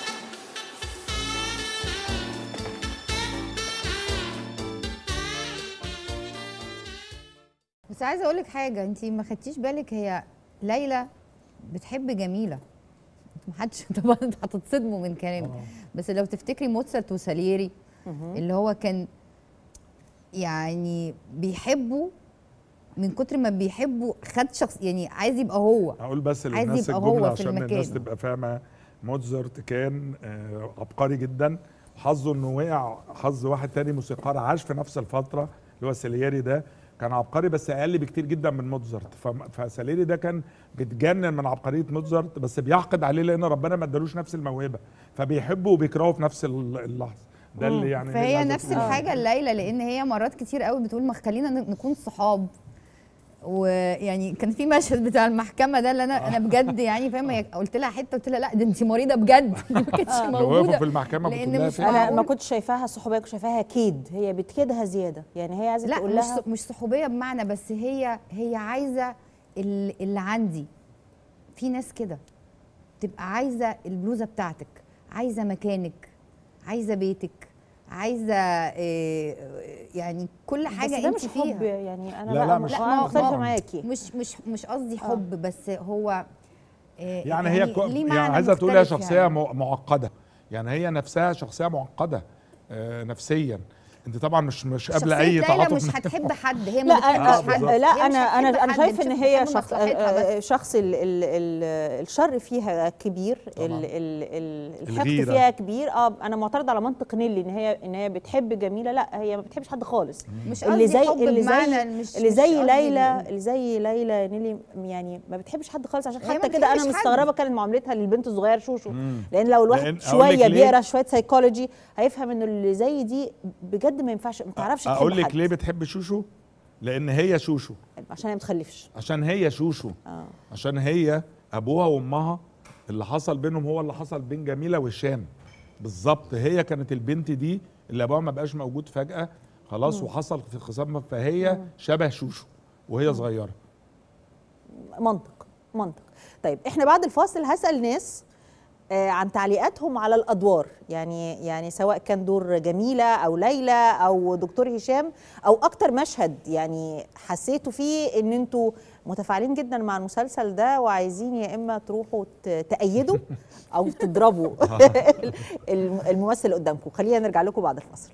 بس عايزه اقول لك حاجه، انت ما خدتيش بالك هي ليلى بتحب جميله. محدش طبعا هتتصدموا من كلامي، بس لو تفتكري موتسارت وساليري اللي هو كان يعني بيحبه من كتر ما بيحبه، خد شخص يعني عايز يبقى هو. هقول بس للناس الجمله عشان الناس تبقى فاهمه. موتزارت كان عبقري جدا، حظه انه وقع حظ واحد تاني موسيقار عاش في نفس الفتره اللي هو ساليري ده، كان عبقري بس اقل بكتير جدا من موتزارت. فساليري ده كان بيتجنن من عبقريه موتزارت بس بيحقد عليه لان ربنا ما ادالوش نفس الموهبه، فبيحبه وبيكرهه في نفس اللحظه. ده اللي يعني فهي نفس الحاجه ليلى، لان هي مرات كتير قوي بتقول ما خلينا نكون صحاب. ويعني كان في مشهد بتاع المحكمه ده اللي انا بجد يعني فاهمه، قلت لها حته قلت لها لا ده انت مريضه بجد. ما كانتش موجوده في المحكمه. لان انا ما كنتش شايفاها صحوبيه، كنت شايفاها كيد. هي بتكيدها زياده يعني، هي عايزه تقول لها لا مش صحوبيه بمعنى، بس هي عايزه اللي عندي. في ناس كده تبقى عايزه البلوزه بتاعتك، عايزه مكانك، عايزه بيتك، عايزه يعني كل حاجه بس ده انت مش فيها حب يعني. انا لا بقى مش مختلفه معاكي. مش قصدي حب بس هو يعني هي يعني عايزه تقول هي شخصيه معقده، يعني هي نفسها شخصيه معقده نفسيا. انت طبعا مش قابله اي تعاطف. مش هتحب حد، هي لا ما بتحبش حد. لا انا شايف ان هي شخص الشر فيها كبير، الحقد فيها كبير. انا معترضه على منطق نيلي ان هي بتحب جميله. لا، هي ما بتحبش حد خالص. مش اللي زي ليلى نيلي يعني ما بتحبش حد خالص. عشان حتى كده انا مستغربه كانت معاملتها للبنت الصغيره شوشو. لان لو الواحد شويه بيقرا شويه سايكولوجي هيفهم ان اللي زي دي بجد ما ينفعش، ما تعرفش تحب حد. اقول لك ليه بتحب شوشو؟ لان هي شوشو. عشان هي ما بتخلفش. عشان هي شوشو. عشان هي ابوها وامها اللي حصل بينهم هو اللي حصل بين جميله وهشام بالظبط. هي كانت البنت دي اللي ابوها ما بقاش موجود فجاه خلاص وحصل في خصام، فهي شبه شوشو وهي صغيره. منطق. طيب احنا بعد الفاصل هسأل ناس عن تعليقاتهم على الادوار، يعني سواء كان دور جميله او ليلى او دكتور هشام، او اكتر مشهد يعني حسيتوا فيه ان انتوا متفاعلين جدا مع المسلسل ده وعايزين يا اما تروحوا تأيدوا او تضربوا الممثل اللي قدامكم. خلينا نرجع لكم بعد الفاصل.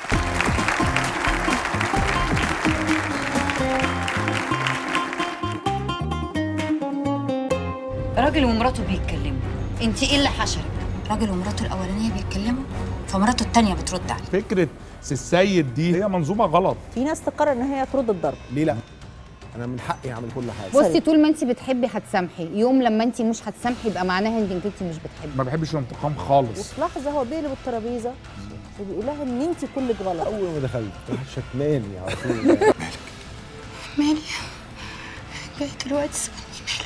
راجل ومراته بيتكلموا، انت ايه اللي حشرك؟ راجل ومراته الاولانيه بيتكلموا فمراته الثانيه بترد عليه. فكره السيد دي هي منظومه غلط. في ناس تقرر ان هي ترد الضرب. ليه لا؟ انا من حقي اعمل كل حاجه. بصي، طول ما انت بتحبي هتسامحي، يوم لما انت مش هتسامحي يبقى معناها انك انت مش بتحبي. ما بحبش الانتقام خالص. وفي لحظه هو بيقلب الترابيزه وبيقول لها ان انت كلك غلط. اول ما دخلت شتماني على طول. مالي جاي دلوقتي سألني مالي.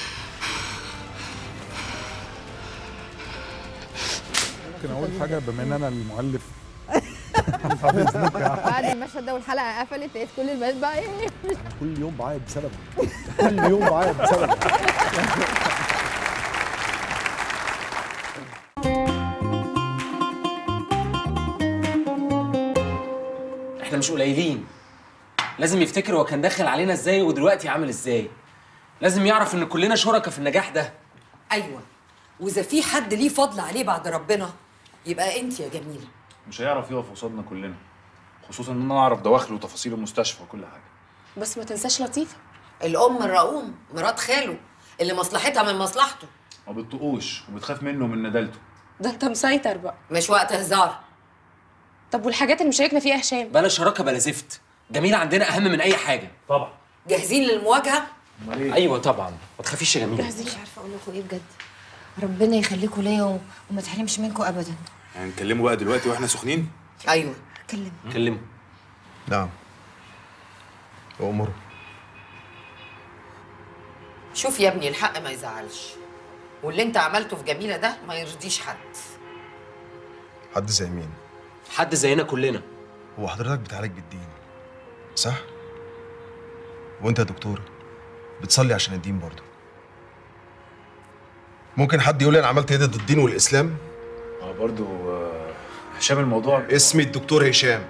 ممكن اقول حاجه بما ان انا المؤلف؟ بعد المشهد ده والحلقه قفلت لقيت كل البنات بقى ايه؟ انا كل يوم بعيط بسببه. كل يوم بعيط بسببه. احنا مش قليلين. لازم يفتكر هو كان داخل علينا ازاي ودلوقتي عامل ازاي. لازم يعرف ان كلنا شركاء في النجاح ده. ايوه، واذا في حد ليه فضل عليه بعد ربنا يبقى انت يا جميله. مش هيعرف يقف قصادنا كلنا، خصوصا ان انا اعرف دواخل وتفاصيل المستشفى وكل حاجه. بس ما تنساش لطيفه، الام الرؤوم مرات خاله اللي مصلحتها من مصلحته. ما بتطقوش وبتخاف منه ومن ندالته. ده انت مسيطر بقى. مش وقت هزار. طب والحاجات اللي مشاركنا فيها هشام؟ بلا شراكه بلا زفت. جميله عندنا اهم من اي حاجه. طبعا. جاهزين للمواجهه؟ ايوه طبعا، ما تخافيش يا جميله. مش عارفه اقول لكم ايه بجد. ربنا يخليكم ليا وما تحرمش منكم ابدا. يعني نكلمه بقى دلوقتي واحنا سخنين؟ ايوه كلمه. نعم. أمره. شوف يا ابني، الحق ما يزعلش، واللي انت عملته في جميله ده ما يرضيش حد. حد زي مين؟ حد زينا كلنا. هو حضرتك بتعالج بالدين صح؟ وانت يا دكتور بتصلي عشان الدين برضه. ممكن حد يقول لي انا عملت ايه ضد الدين والاسلام؟ برضه هشام الموضوع. اسمي الدكتور هشام.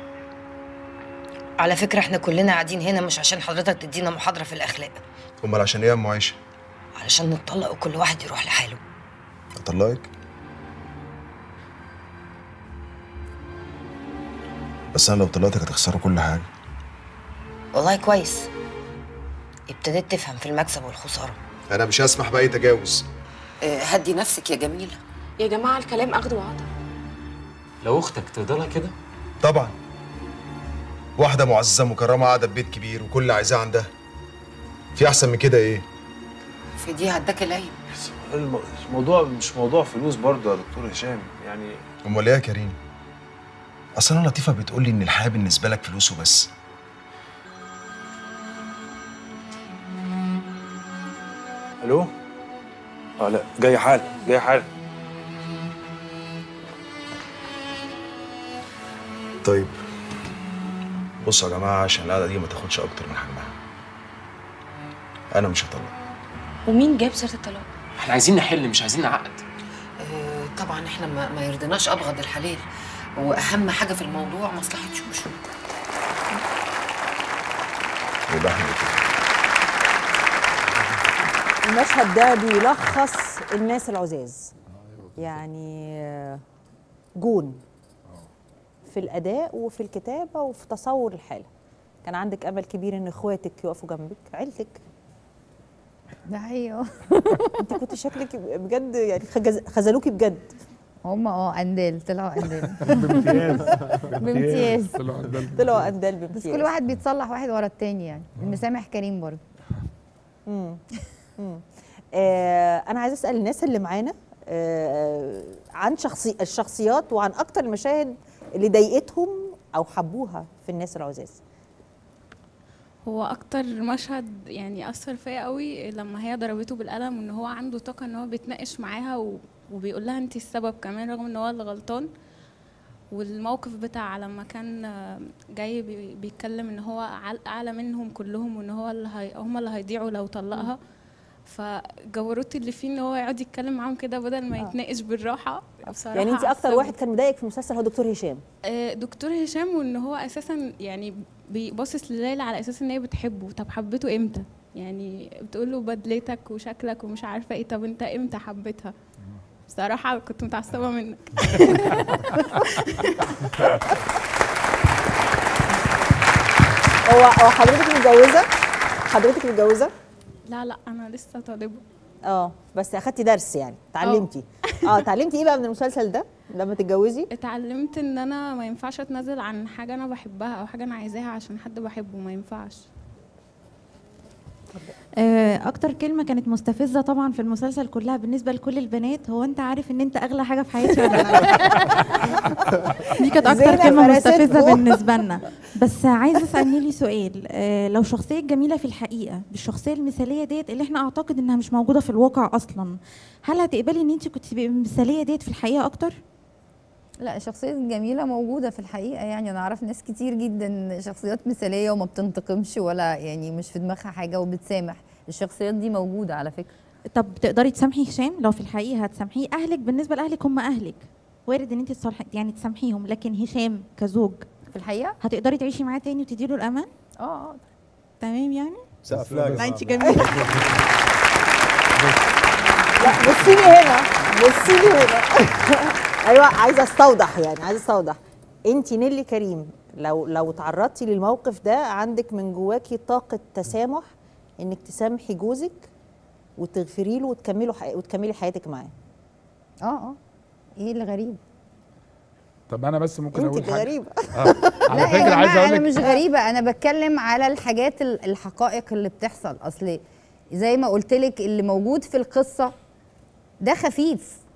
على فكره احنا كلنا قاعدين هنا مش عشان حضرتك تدينا محاضره في الاخلاق. امال عشان ايه يا ام عايشه؟ علشان نتطلق وكل واحد يروح لحاله. اطلقك؟ بس انا لو طلقتك هتخسروا كل حاجه. والله كويس، ابتديت تفهم في المكسب والخساره. انا مش هسمح باي تجاوز. هدي نفسك يا جميله. يا جماعه الكلام اخد وعطا. لو اختك ترضى لها كده؟ طبعا. واحده معززه مكرمه قاعده في بيت كبير وكل اللي عايزاه عندها. في احسن من كده ايه؟ في دي هداك العين. الموضوع مش موضوع فلوس برضه يا دكتور هشام يعني. امال ايه يا كريم؟ اصل انا لطيفه بتقول لي ان الحياه بالنسبه لك فلوس وبس. الو؟ لا جاي حال جاي حال. طيب بصوا يا جماعه، عشان القعده دي ما تاخدش اكتر من حجمها، انا مش هطلق. ومين جاب سيره الطلاق؟ احنا عايزين نحل مش عايزين نعقد. طبعا احنا ما يرضيناش ابغض الحلال، واهم حاجه في الموضوع مصلحه شوشو. يبقى احنا كده. المشهد ده بيلخص الناس العزاز، يعني جون في الاداء وفي الكتابه وفي تصور الحاله. كان عندك امل كبير ان اخواتك يقفوا جنبك، عيلتك. ده حقيقي. انت كنت شكلك بجد يعني خذلوكي بجد. هم اندال، طلعوا اندال بامتياز. بامتياز. طلعوا اندال بامتياز. بس كل واحد بيتصلح واحد ورا التاني، يعني المسامح كريم برضه. انا عايزه اسال الناس اللي معانا عن الشخصيات وعن اكتر المشاهد اللي ضايقتهم او حبوها في الناس العزاز. هو اكتر مشهد يعني اثر فيا قوي لما هي ضربته بالقلم، وان هو عنده طاقه ان هو بيتناقش معاها وبيقول لها انت السبب كمان رغم ان هو اللي غلطان. والموقف بتاع لما كان جاي بيتكلم ان هو اعلى منهم كلهم، وان هو هم اللي هيضيعوا لو طلقها. فجبروتي اللي فيه ان هو يقعد يتكلم معاهم كده بدل ما يتناقش بالراحه. بصراحه يعني انت اكتر واحد كان مضايقك في المسلسل هو دكتور هشام. دكتور هشام، وان هو اساسا يعني بيبصص لليلى على اساس ان هي بتحبه. طب حبيته امتى؟ يعني بتقول له بدلتك وشكلك ومش عارفه ايه، طب انت امتى حبيتها؟ بصراحه كنت متعصبه منك. هو حضرتك متجوزه؟ حضرتك متجوزه؟ لا انا لسه طالبه. بس اخدتي درس يعني، اتعلمتي. اتعلمتي ايه بقى من المسلسل ده لما تتجوزي؟ اتعلمت ان انا ما ينفعش اتنازل عن حاجه انا بحبها او حاجه انا عايزاها عشان حد بحبه، ما ينفعش. اكتر كلمه كانت مستفزه طبعا في المسلسل كلها بالنسبه لكل البنات، هو انت عارف ان انت اغلى حاجه في حياتي ولا لا؟ دي كانت اكتر كلمه مستفزه بالنسبه لنا. بس عايزه اسالني لي سؤال، لو شخصيه جميله في الحقيقه بالشخصيه المثاليه ديت اللي احنا اعتقد انها مش موجوده في الواقع اصلا، هل هتقبلي ان انت كنت تبقي المثاليه ديت في الحقيقه اكتر؟ لا، شخصية جميلة موجودة في الحقيقة، يعني أنا أعرف ناس كتير جدا شخصيات مثالية وما بتنتقمش ولا يعني مش في دماغها حاجة وبتسامح. الشخصيات دي موجودة على فكرة. طب تقدري تسامحي هشام لو في الحقيقة هتسامحيه؟ أهلك بالنسبة لأهلك هم أهلك، وارد إن أنت يعني تسامحيهم، لكن هشام كزوج في الحقيقة هتقدري تعيشي معاه تاني وتديله الأمان؟ تمام يعني؟ سقف لها. لا أنت جميلة. لا بصي لي هنا، بصي لي هنا. ايوه عايزه استوضح، يعني عايزه استوضح. انت نيلي كريم لو تعرضتي للموقف ده عندك من جواكي طاقه تسامح انك تسامحي جوزك وتغفري له وتكملي حياتك معاه. ايه اللي غريب؟ طب انا بس ممكن اقول حاجه؟ انت غريبه. على فكره عايز اقول لك انا مش غريبه، انا بتكلم على الحاجات الحقائق اللي بتحصل. اصل زي ما قلت لك اللي موجود في القصه ده خفيف،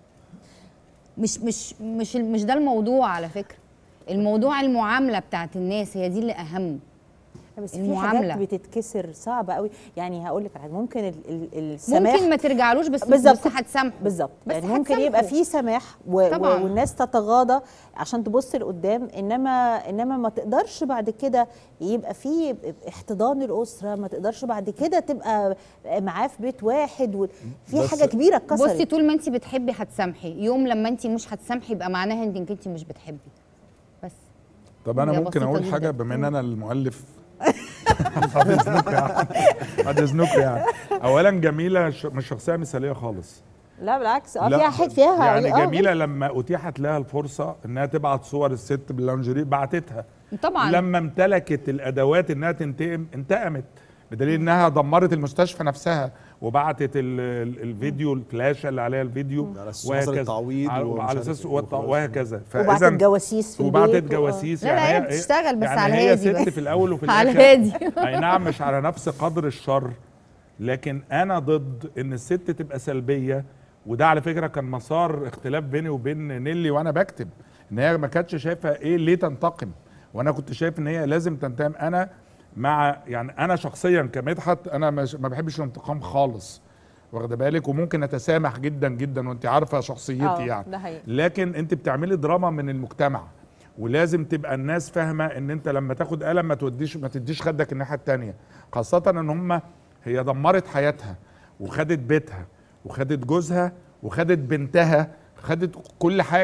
مش ده الموضوع على فكره. الموضوع المعامله بتاعت الناس هي دي اللي اهم. بس في حاجات بتتكسر صعبه قوي. يعني هقول لك ممكن السماح ممكن ما ترجعلوش بس هتسامحوا. بالظبط، يعني ممكن يبقى في سماح والناس تتغاضى عشان تبص لقدام، انما ما تقدرش بعد كده يبقى في احتضان الاسره، ما تقدرش بعد كده تبقى معاه في بيت واحد في حاجه كبيره اتكسرت. بصي، طول ما انت بتحبي هتسامحي، يوم لما انت مش هتسامحي يبقى معناها انك انت مش بتحبي بس. طب انا ممكن اقول حاجه بما ان انا المؤلف؟ بعد اذنكم يعني. اولا جميله مش شخصيه مثاليه خالص. لا بالعكس، فيها يعني جميله لما اتيحت لها الفرصه انها تبعت صور الست باللانجري بعتتها طبعا. لما امتلكت الادوات انها تنتقم انتقمت، بدليل انها دمرت المستشفى نفسها وبعتت الفيديو الفلاشه اللي عليها الفيديو وعلى اساس وهكذا. وبعتت جواسيس في البيت وبعتت جواسيس. يعني هي بتشتغل بس يعني على هادي. هي ست في الاول وفي الاخر على هادي. اي نعم مش على نفس قدر الشر، لكن انا ضد ان الست تبقى سلبيه. وده على فكره كان مسار اختلاف بيني وبين نيلي وانا بكتب، ان هي ما كانتش شايفه ايه ليه تنتقم، وانا كنت شايف ان هي لازم تنتقم. انا مع يعني انا شخصيا كمدحت انا ما بحبش الانتقام خالص، واخده بالك، وممكن اتسامح جدا جدا وانت عارفه شخصيتي يعني. لكن انت بتعملي دراما من المجتمع، ولازم تبقى الناس فاهمه ان انت لما تاخد قلم ما تديش خدك الناحيه الثانيه، خاصه ان هي دمرت حياتها وخدت بيتها وخدت جوزها وخدت بنتها، خدت كل حاجه.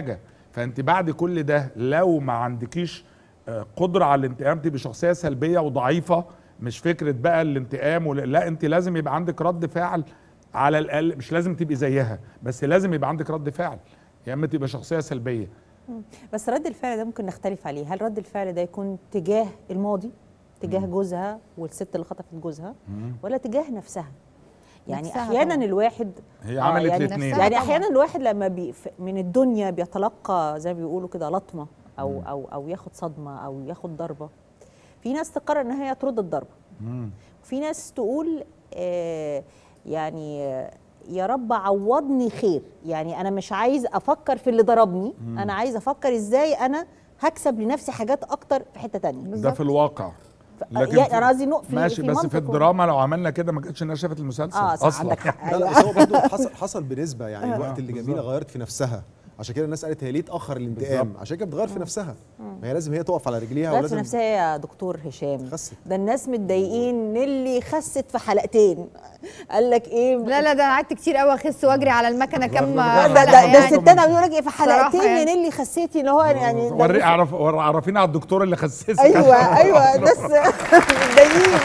فانت بعد كل ده لو ما عندكيش قدره على الانتقام، تبقي شخصيه سلبيه وضعيفه. مش فكره بقى الانتقام لا، انت لازم يبقى عندك رد فعل على الاقل. مش لازم تبقي زيها، بس لازم يبقى عندك رد فعل، يا اما تبقى شخصيه سلبيه. بس رد الفعل ده ممكن نختلف عليه. هل رد الفعل ده يكون تجاه الماضي، تجاه جوزها والست اللي خطفت جوزها، ولا تجاه نفسها؟ يعني نفسها احيانا طبعا. الواحد هي عملت يعني الاثنين. يعني احيانا الواحد لما من الدنيا بيتلقى زي ما بيقولوا كده لطمه او ياخد صدمه او ياخد ضربه، في ناس تقرر ان هي ترد الضربه، وفي ناس تقول يعني يا رب عوضني خير. يعني انا مش عايز افكر في اللي ضربني، انا عايز افكر ازاي انا هكسب لنفسي حاجات اكتر في حته تانية. ده في الواقع. لكن يعني انا قصدي ماشي، بس في الدراما لو عملنا كده ما كانتش الناس شافت المسلسل اصلا. عندك حق. لا لا، بس هو برضه حصل بنسبه. يعني الوقت اللي جميله غيرت في نفسها، عشان كده الناس قالت هي ليه اتاخر الانتقام، عشان كده بتغير في نفسها. ما هي لازم هي تقف على رجليها ولازم ولازم في نفسها يا دكتور هشام. ده الناس متضايقين اللي خست في حلقتين. قال لك ايه؟ لا ده انا قعدت كتير قوي اخس واجري على المكنه كام ده الستات بيقول لك ايه في حلقتين يا نيلي خسيتي، اللي هو يعني عرفينا على الدكتور اللي خسسك. ايوه ناس متضايقين.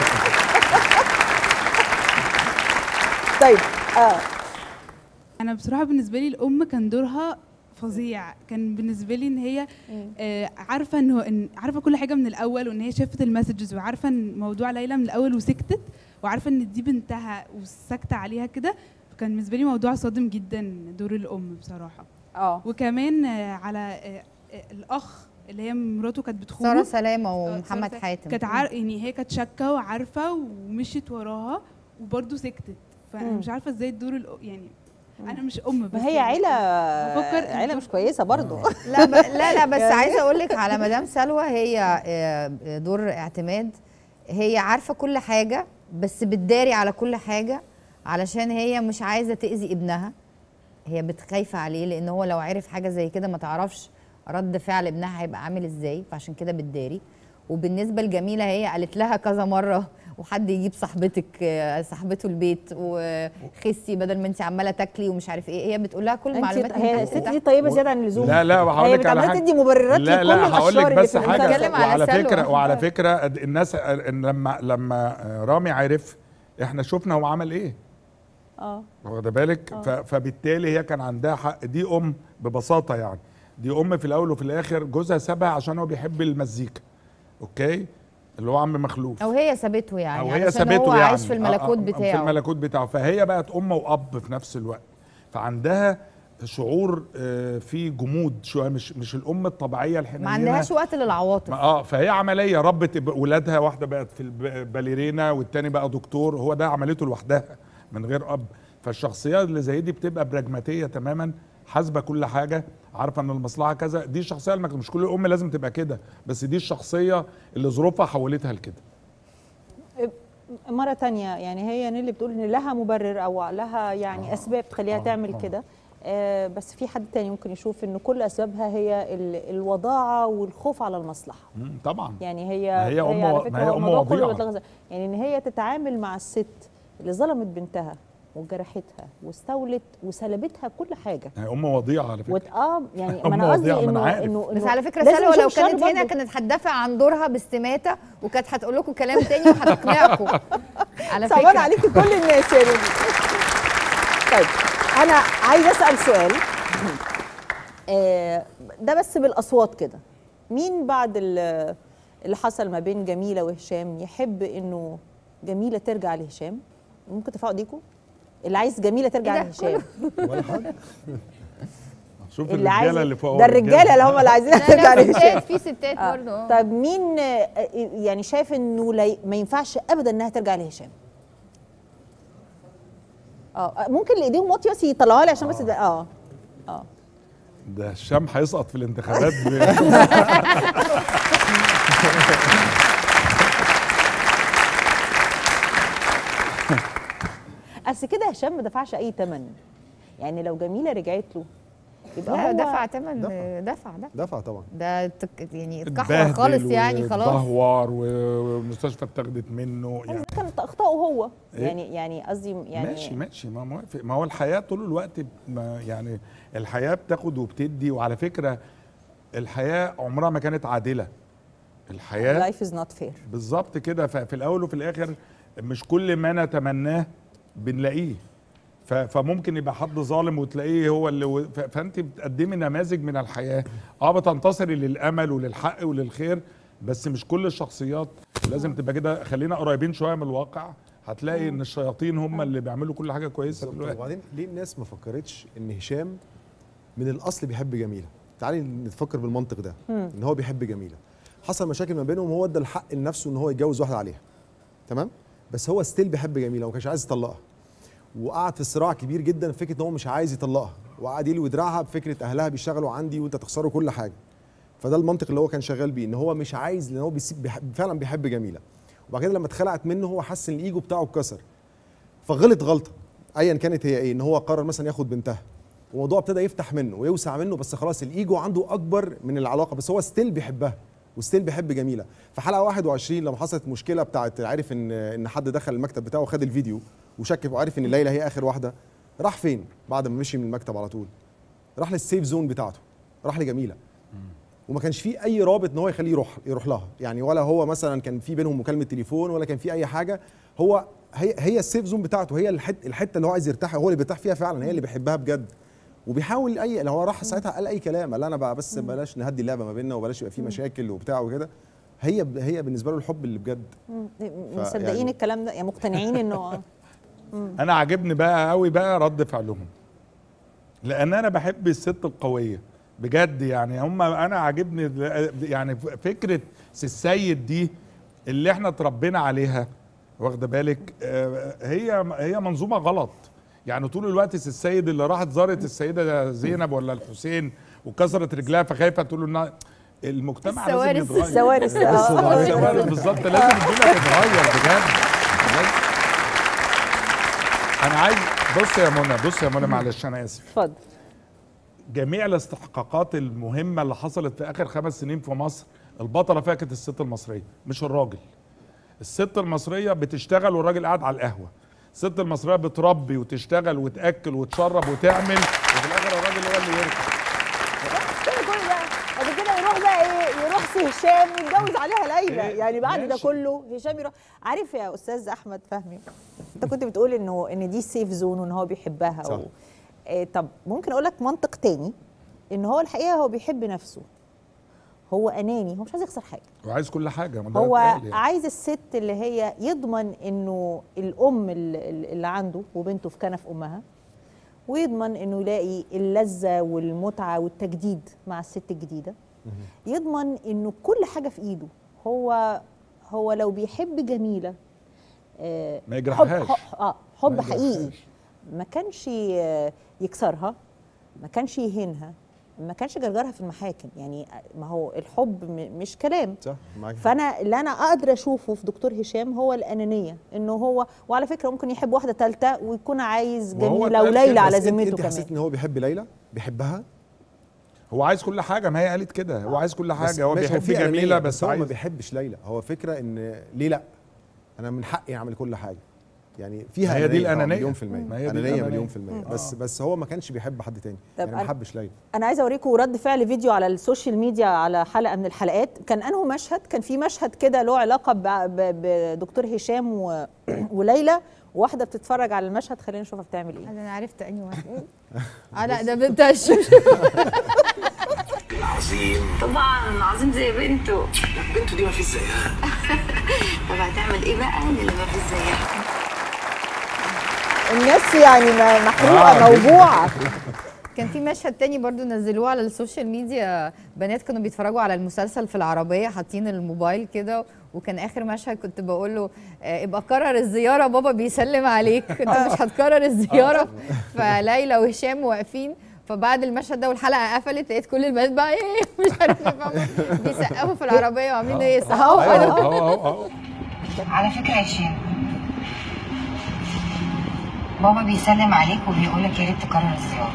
طيب انا بصراحه بالنسبه لي الام كان دورها فظيع. كان بالنسبه لي ان هي عارفه عارفه كل حاجه من الاول، وان هي شافت المسجز وعارفه ان موضوع ليلى من الاول وسكتت، وعارفه ان دي بنتها وساكته عليها كده. فكان بالنسبه لي موضوع صادم جدا دور الام بصراحه. وكمان على الاخ اللي هي مراته كانت بتخونه، ساره سلامه ومحمد حاتم، كانت يعني هي كانت شاكه وعارفه ومشيت وراها وبرده سكتت. فانا مش عارفه ازاي الدور يعني انا مش ام، بس هي عيله مش كويسه برضو. لا بس عايزه اقول لك على مدام سلوى، هي دور اعتماد. هي عارفه كل حاجه بس بتداري على كل حاجه علشان هي مش عايزه تاذي ابنها. هي خايفه عليه لان هو لو عرف حاجه زي كده ما تعرفش رد فعل ابنها هيبقى عامل ازاي، فعشان كده بتداري. وبالنسبه لجميله هي قالت لها كذا مره وحد يجيب صاحبته البيت وخسي بدل ما انت عماله تاكلي ومش عارف ايه. هي بتقول لها كل المعلومات. هي الست دي طيبه زياده عن اللزوم. لا وهقول لك على حاجه. تدي مبررات لكل هقول لك بس حاجه. وعلى فكره الناس لما رامي عرف احنا شفنا هو عمل ايه. واخده بالك؟ فبالتالي هي كان عندها حق. دي ام ببساطه، يعني دي ام في الاول وفي الاخر جوزها سابها عشان هو بيحب المزيكا. اوكي، اللي هو عم مخلوف، او هي سابته يعني، او هي سابته هو يعني عايش في الملكوت بتاعه، في الملكوت بتاعه. فهي بقت ام واب في نفس الوقت، فعندها شعور في جمود شويه، مش الام الطبيعيه الحنينه، ما عندهاش وقت للعواطف. فهي عمليه ربت ولادها، واحده بقت في الباليرينا والتاني بقى دكتور، هو ده عملته لوحدها من غير اب. فالشخصيات اللي زي دي بتبقى براجماتيه تماما، حاسبه كل حاجه، عارفه ان المصلحه كذا. دي الشخصيه مش كل الام لازم تبقى كده، بس دي الشخصيه اللي ظروفها حولتها لكده. مره تانية يعني هي نيلي بتقول ان لها مبرر او لها يعني اسباب تخليها تعمل كده. بس في حد تاني ممكن يشوف ان كل اسبابها هي الوضاعه والخوف على المصلحه. طبعا يعني هي على فكره هي ام وضيعه. يعني ان هي تتعامل مع الست اللي ظلمت بنتها وجرحتها واستولت وسلبتها كل حاجه. هي ام وضيعه على فكره. يعني ما انا قصدي انه بس على فكره سلوى لو كانت هنا كانت هتدافع عن دورها باستماته، وكانت هتقول لكم كلام تاني وهتقنعكم. على فكره صعبان عليكي كل الناس يا ريدي. طيب انا عايزه اسال سؤال ده بس بالاصوات كده. مين بعد اللي حصل ما بين جميله وهشام يحب انه جميله ترجع لهشام؟ ممكن ترفعوا ايديكم اللي عايز جميله ترجع لهشام. ولا حد. شوف الرجاله اللي فوق، ده الرجاله اللي هم اللي عايزين ترجع لهشام. في ستات برضه. طب مين يعني شايف انه ما ينفعش ابدا انها ترجع لهشام؟ ممكن اللي ايديهم واطيه بس يطلعوها لي عشان بس ده ده هشام هيسقط في الانتخابات. اصل كده هشام ما دفعش اي ثمن. يعني لو جميله رجعت له يبقى لا هو دفع ثمن. دفع طبعا. ده يعني اتكحر خالص يعني خلاص. اتدهور والمستشفى اتاخدت منه. يعني كانت اخطائه هو. يعني قصدي يعني ماشي ما هو الحياه طول الوقت يعني الحياه بتاخد وبتدي. وعلى فكره الحياه عمرها ما كانت عادله. الحياه life is not fair. بالظبط كده. ففي الاول وفي الاخر مش كل ما نتمناه بنلاقيه. فممكن يبقى حد ظالم وتلاقيه هو اللي فانت بتقدمي نماذج من الحياه. بتنتصري للامل وللحق وللخير، بس مش كل الشخصيات. لازم تبقى كده. خلينا قريبين شويه من الواقع، هتلاقي ان الشياطين هم اللي بيعملوا كل حاجه كويسه دلوقتي. وبعدين ليه الناس ما فكرتش ان هشام من الاصل بيحب جميله؟ تعالي نتفكر بالمنطق ده، ان هو بيحب جميله، حصل مشاكل ما بينهم، هو ادى الحق لنفسه ان هو يتجوز واحده عليها، تمام؟ بس هو ستيل بيحب جميله وما كانش عايز يطلقها، وقعد في صراع كبير جدا في فكره ان هو مش عايز يطلقها، وقعد يلوي دراعها بفكره اهلها بيشتغلوا عندي وانت تخسروا كل حاجه. فده المنطق اللي هو كان شغال بيه، ان هو مش عايز، لان هو فعلا بيحب جميله. وبعد كده لما اتخلعت منه هو حس ان الايجو بتاعه اتكسر، فغلط غلطه ايا كانت هي ايه، ان هو قرر مثلا ياخد بنتها، والموضوع ابتدى يفتح منه ويوسع منه، بس خلاص الايجو عنده اكبر من العلاقه، بس هو ستيل بيحبها وستيل بيحب جميله. في حلقه 21 لما حصلت مشكله بتاعت عارف ان حد دخل المكتب بتاعه وخد الفيديو وشك وعارف ان ليلى هي اخر واحده، راح فين بعد ما مشي من المكتب على طول؟ راح للسيف زون بتاعته، راح لجميله. وما كانش فيه اي رابط ان هو يخليه يروح لها، يعني ولا هو مثلا كان في بينهم مكالمه تليفون ولا كان في اي حاجه. هو هي السيف زون بتاعته، هي الحته اللي هو عايز يرتاح، هو اللي بيرتاح فيها فعلا، هي اللي بيحبها بجد. وبيحاول لو هو راح ساعتها قال اي كلام، قال انا بقى بس بلاش نهدي اللعبه ما بيننا وبلاش يبقى في مشاكل وبتاع وكده. هي بالنسبه له الحب اللي بجد. مصدقين يعني الكلام ده، يعني مقتنعين انه انا عاجبني بقى قوي بقى رد فعلهم، لان انا بحب الست القويه بجد. يعني انا عاجبني يعني فكره السيد دي اللي احنا اتربينا عليها، واخده بالك؟ هي منظومه غلط. يعني طول الوقت السيد اللي راحت زارت السيده زينب ولا الحسين وكسرت رجلها فخايفه تقول له المجتمع لازم يتغير. السوارث بالظبط، لازم الدنيا تتغير بجد. انا عايز بص يا منى معلش انا اسف. اتفضل. جميع الاستحقاقات المهمه اللي حصلت في اخر 5 سنين في مصر، البطله فيها كانت الست المصريه مش الراجل. الست المصريه بتشتغل والراجل قاعد على القهوه. الست المصريه بتربي وتشتغل وتاكل وتشرب وتعمل، وفي الاخر الراجل هو اللي يركب. كل ده بعد كده يروح بقى ايه؟ يروح في هشام ويتجوز عليها ليلى. يعني بعد ده كله هشام يروح. عارف يا استاذ احمد فهمي، انت كنت بتقول ان دي سيف زون وان هو بيحبها صح. طب ممكن اقول لك منطق تاني، ان هو الحقيقه هو بيحب نفسه، هو اناني، هو مش عايز يخسر حاجه، هو عايز كل حاجه. هو يعني عايز الست اللي هي يضمن انه الام اللي عنده وبنته في كنف امها، ويضمن انه يلاقي اللذه والمتعه والتجديد مع الست الجديده، يضمن انه كل حاجه في ايده. هو لو بيحب جميله ما يجرحهاش، حب حقيقي، ما كانش يكسرها، ما كانش يهينها، ما كانش جرجرها في المحاكم. يعني ما هو الحب مش كلام صح معاك. فانا اللي انا اقدر اشوفه في دكتور هشام هو الانانيه، انه هو وعلى فكره ممكن يحب واحده ثالثه ويكون عايز جميله وليلى على ذمته كمان. انت حسيت ان هو بيحب ليلى؟ بيحبها؟ هو عايز كل حاجه، ما هي قالت كده، هو عايز كل حاجه، هو بيحب جميله بس هو عايز. ما بيحبش ليلى. هو فكره ان ليه لا، انا من حقي اعمل كل حاجه. يعني فيها هي دي الانانيه مليون في المية، انانيه مليون في المية. بس هو ما كانش بيحب حد تاني، يعني ما حبش ليلى. انا عايزه اوريكم رد فعل فيديو على السوشيال ميديا على حلقه من الحلقات. كان انه مشهد، كان في مشهد كده له علاقه بدكتور هشام وليلى، واحده بتتفرج على المشهد. خلينا نشوفها بتعمل ايه. انا عرفت انهي واحده. لا ده بنت الشمس. عظيم طبعا عظيم زي بنته. بنته دي ما فيش زيها. طب هتعمل ايه بقى اللي ما فيش زيها؟ الناس يعني محروقه موجوعه. كان في مشهد تاني برضو نزلوه على السوشيال ميديا، بنات كانوا بيتفرجوا على المسلسل في العربيه حاطين الموبايل كده، وكان اخر مشهد كنت بقول له ابقى كرر الزياره، بابا بيسلم عليك، انت مش هتكرر الزياره. فليلى وهشام واقفين، فبعد المشهد ده والحلقه قفلت لقيت كل البنات بقى ايه مش عارفه بيسقفوا في العربيه وعاملين ايه يسقفوا. على فكره يا هشام، بابا بيسلم عليك وبيقول لك يا ريت تكرر الزياره.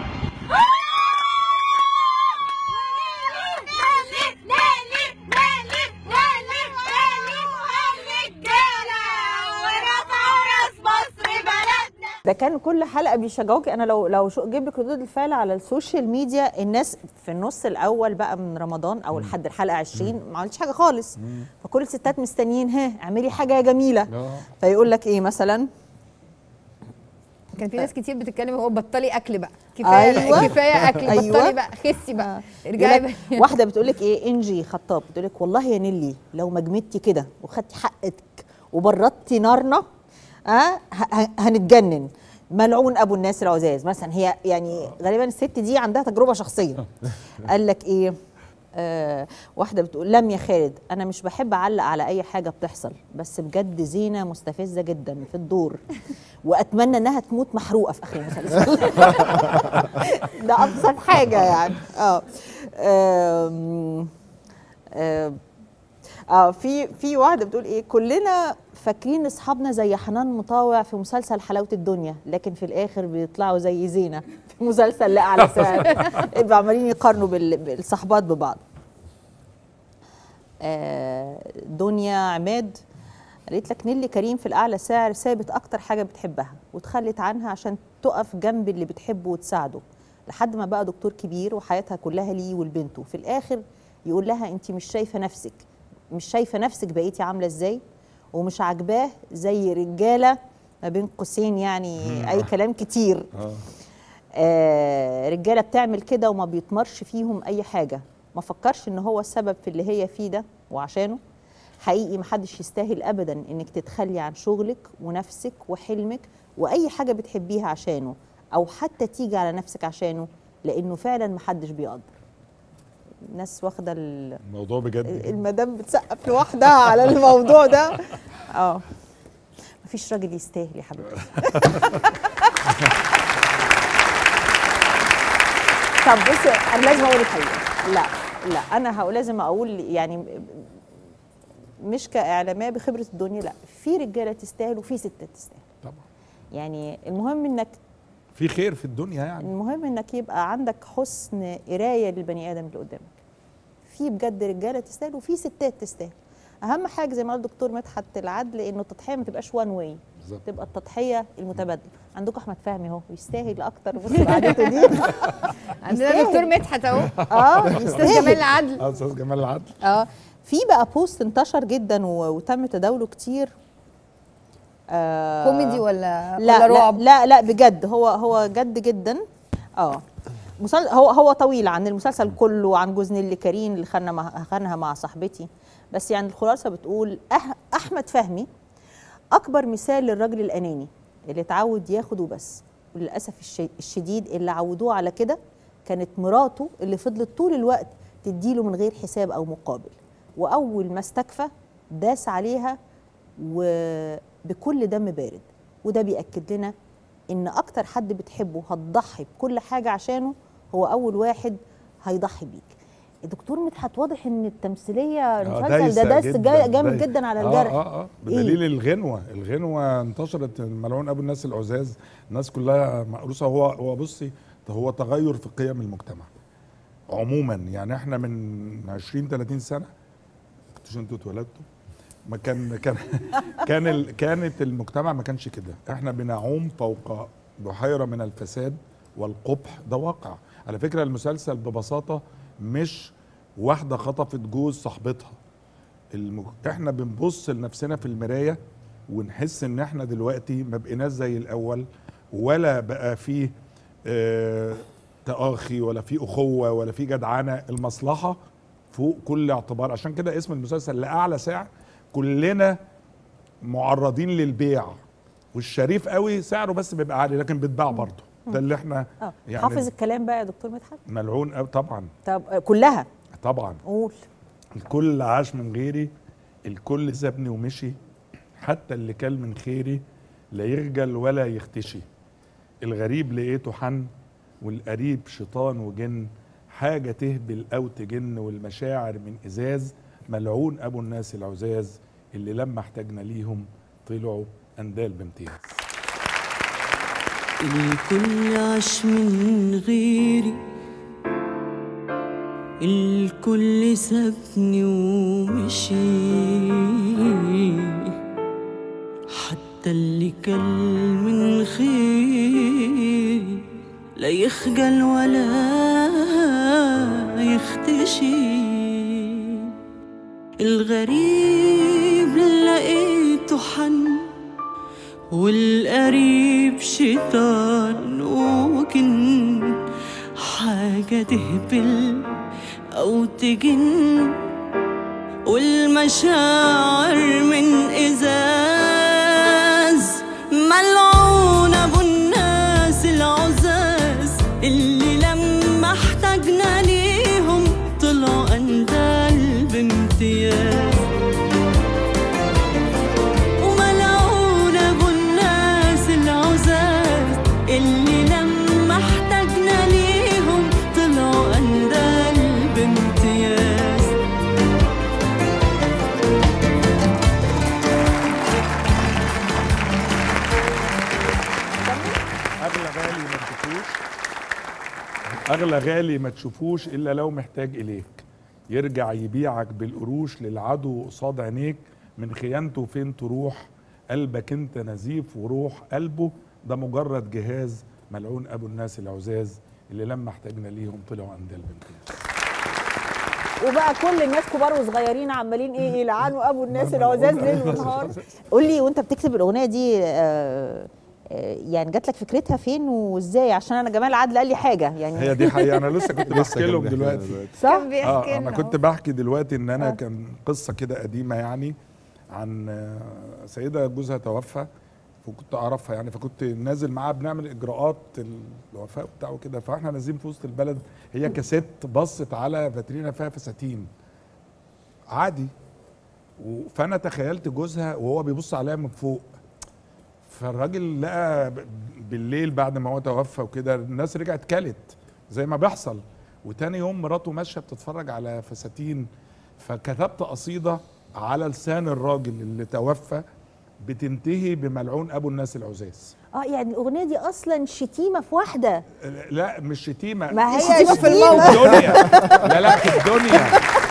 ده كان كل حلقه بيشجعوكي. انا لو اجيب لك ردود الفعل على السوشيال ميديا، الناس في النص الاول بقى من رمضان او لحد الحلقه 20 ما عملتش حاجه خالص، فكل الستات مستنيين ها اعملي حاجه جميله. فيقول لك ايه مثلا؟ كان في ناس كتير بتتكلم هو بطلي اكل بقى، كفايه أيوة. كفايه اكل، أيوة. بطلي بقى، خسي بقى، ارجعي بقى. واحده بتقول لك ايه، انجي خطاب بتقول لك والله يا نيلي لو ما جمدتي كده وخدتي حقك وبردتي نارنا هنتجنن. ملعون ابو الناس العزاز مثلا، هي يعني غالبا الست دي عندها تجربه شخصيه. قال لك ايه؟ واحده بتقول لم يا خالد، انا مش بحب اعلق على اي حاجه بتحصل، بس بجد زينه مستفزه جدا في الدور واتمنى انها تموت محروقه في اخر المسلسل. ده ابسط حاجه يعني. في واحده بتقول ايه، كلنا فاكرين اصحابنا زي حنان مطاوع في مسلسل حلاوه الدنيا، لكن في الاخر بيطلعوا زي زينه في مسلسل لاعلى سعر. يبقى عمالين يقارنوا بالصحبات ببعض. دنيا عماد قالت لك نيلي كريم في الاعلى سعر سابت اكتر حاجه بتحبها وتخلت عنها عشان تقف جنب اللي بتحبه وتساعده لحد ما بقى دكتور كبير وحياتها كلها ليه ولبنته. في الاخر يقول لها انت مش شايفه نفسك بقيتي عامله ازاي، ومش عاجباه زي رجاله ما بين قوسين يعني اي كلام كتير. رجاله بتعمل كده وما بيتمرش فيهم اي حاجه، ما فكرش ان هو السبب في اللي هي فيه ده وعشانه. حقيقي محدش يستاهل ابدا انك تتخلي عن شغلك ونفسك وحلمك واي حاجه بتحبيها عشانه، او حتى تيجي على نفسك عشانه، لانه فعلا محدش بيقدر. الناس واخده الموضوع بجد، المدام بتسقف لوحدها على الموضوع ده. مفيش راجل يستاهل يا حبيبتي. طب بصي انا لازم اقول الحقيقه. لا انا لازم اقول يعني مش كاعلاميه بخبره الدنيا، لا في رجاله تستاهل وفي ستات تستاهل طبعا. يعني المهم انك في خير في الدنيا، يعني المهم انك يبقى عندك حسن قرايه للبني ادم اللي قدامك. في بجد رجاله تستاهل وفي ستات تستاهل. اهم حاجه زي ما قال الدكتور مدحت العدل، انه التضحيه ما تبقاش وان واي، تبقى التضحيه المتبادله. عندكم احمد فهمي اهو يستاهل اكتر. بصوا قعدته دي. عندنا الدكتور مدحت اهو. استاذ جمال العدل. استاذ جمال العدل. في بقى بوست انتشر جدا وتم تداوله كتير. كوميدي ولا رعب؟ لا بجد، هو جد جدا. هو طويل عن المسلسل كله، عن جوز نيلي كريم اللي خانها مع صاحبتي، بس يعني الخلاصه بتقول احمد فهمي اكبر مثال للراجل الاناني اللي اتعود ياخد وبس، وللاسف الشديد اللي عودوه على كده كانت مراته اللي فضلت طول الوقت تديله من غير حساب او مقابل، واول ما استكفى داس عليها وبكل دم بارد. وده بيأكد لنا ان اكتر حد بتحبه هتضحي بكل حاجه عشانه هو اول واحد هيضحي بيك. الدكتور مدحت واضح ان التمثيليه المسلسل ده داس جامد جدا على الجرح. بدليل الغنوه انتشرت. ملعون ابو الناس العزاز، الناس كلها مقروصه. هو بصي، هو تغير في قيم المجتمع عموما. يعني احنا من 20-30 سنه كنتوش انتوا اتولدتوا، ما كانت المجتمع ما كانش كده. احنا بنعوم فوق بحيره من الفساد والقبح. ده واقع على فكره. المسلسل ببساطه مش واحده خطفت جوز صاحبتها. احنا بنبص لنفسنا في المرايه ونحس ان احنا دلوقتي ما بقيناش زي الاول، ولا بقى فيه تآخي ولا فيه اخوه ولا فيه جدعنه. المصلحه فوق كل اعتبار. عشان كده اسم المسلسل لأعلى سعر. كلنا معرضين للبيع، والشريف قوي سعره بس بيبقى عالي لكن بيتباع برضه. ده اللي احنا يعني حافظ الكلام بقى يا دكتور مدحت. ملعون قوي طبعا. طب كلها طبعا قول. الكل عاش من غيري، الكل سابني ومشي، حتى اللي كل من خيري لا يخجل ولا يختشي. الغريب لقيته حن والقريب شيطان وجن، حاجة تهبل أو تجن والمشاعر من إزاز. ملعون أبو الناس العزاز اللي لما احتاجنا ليهم طلعوا أندال بامتياز. الكل عاش من غيري، الكل سابني ومشي، حتى اللي كل من خيري يخجل ولا يختشي. الغريب لقيته حن والقريب شيطان وجن، حاجة تهبل أو تجن، والمشاعر من إزاز. ملعون أبو الناس العزاز اللي لما احتاجنا ليهم طلعوا أندال بامتياز. وملعون أبو الناس العزاز اللي لما احتاجنا ليهم طلعوا أندال بامتياز. أغلى غالي ما تشوفوش إلا لو محتاج إليك، يرجع يبيعك بالقروش للعدو قصاد عينيك. من خيانته فين تروح؟ قلبك انت نزيف وروح قلبه ده مجرد جهاز. ملعون أبو الناس العزاز اللي لما احتاجنا ليهم طلعوا أندال بامتياز. وبقى كل الناس كبار وصغيرين عمالين ايه يلعنوا ابو الناس العزاز ليل ونهار. قول لي وانت بتكتب الاغنيه دي يعني جات لك فكرتها فين وازاي؟ عشان انا جمال عادل قال لي حاجه يعني. هي دي حقيقه، انا لسه كنت بحكي لهم دلوقتي. صح بيحكي انا كنت بحكي دلوقتي ان انا كان قصه كده قديمه يعني عن سيده جوزها توفى وكنت اعرفها يعني، فكنت نازل معاها بنعمل اجراءات الوفاه بتاعه كده، فاحنا نازلين في وسط البلد، هي كست بصت على فاترينا فيها فساتين عادي، فانا تخيلت جوزها وهو بيبص عليها من فوق. فالراجل لقى بالليل بعد ما هو توفى وكده الناس رجعت كلت زي ما بيحصل، وتاني يوم مراته ماشيه بتتفرج على فساتين، فكتبت قصيده على لسان الراجل اللي توفى بتنتهي بملعون ابو الناس العزاز. يعني الاغنيه دي اصلا شتيمه في واحده. لا مش شتيمه، ما هي شتيمه في الموضوع. الدنيا لا في الدنيا.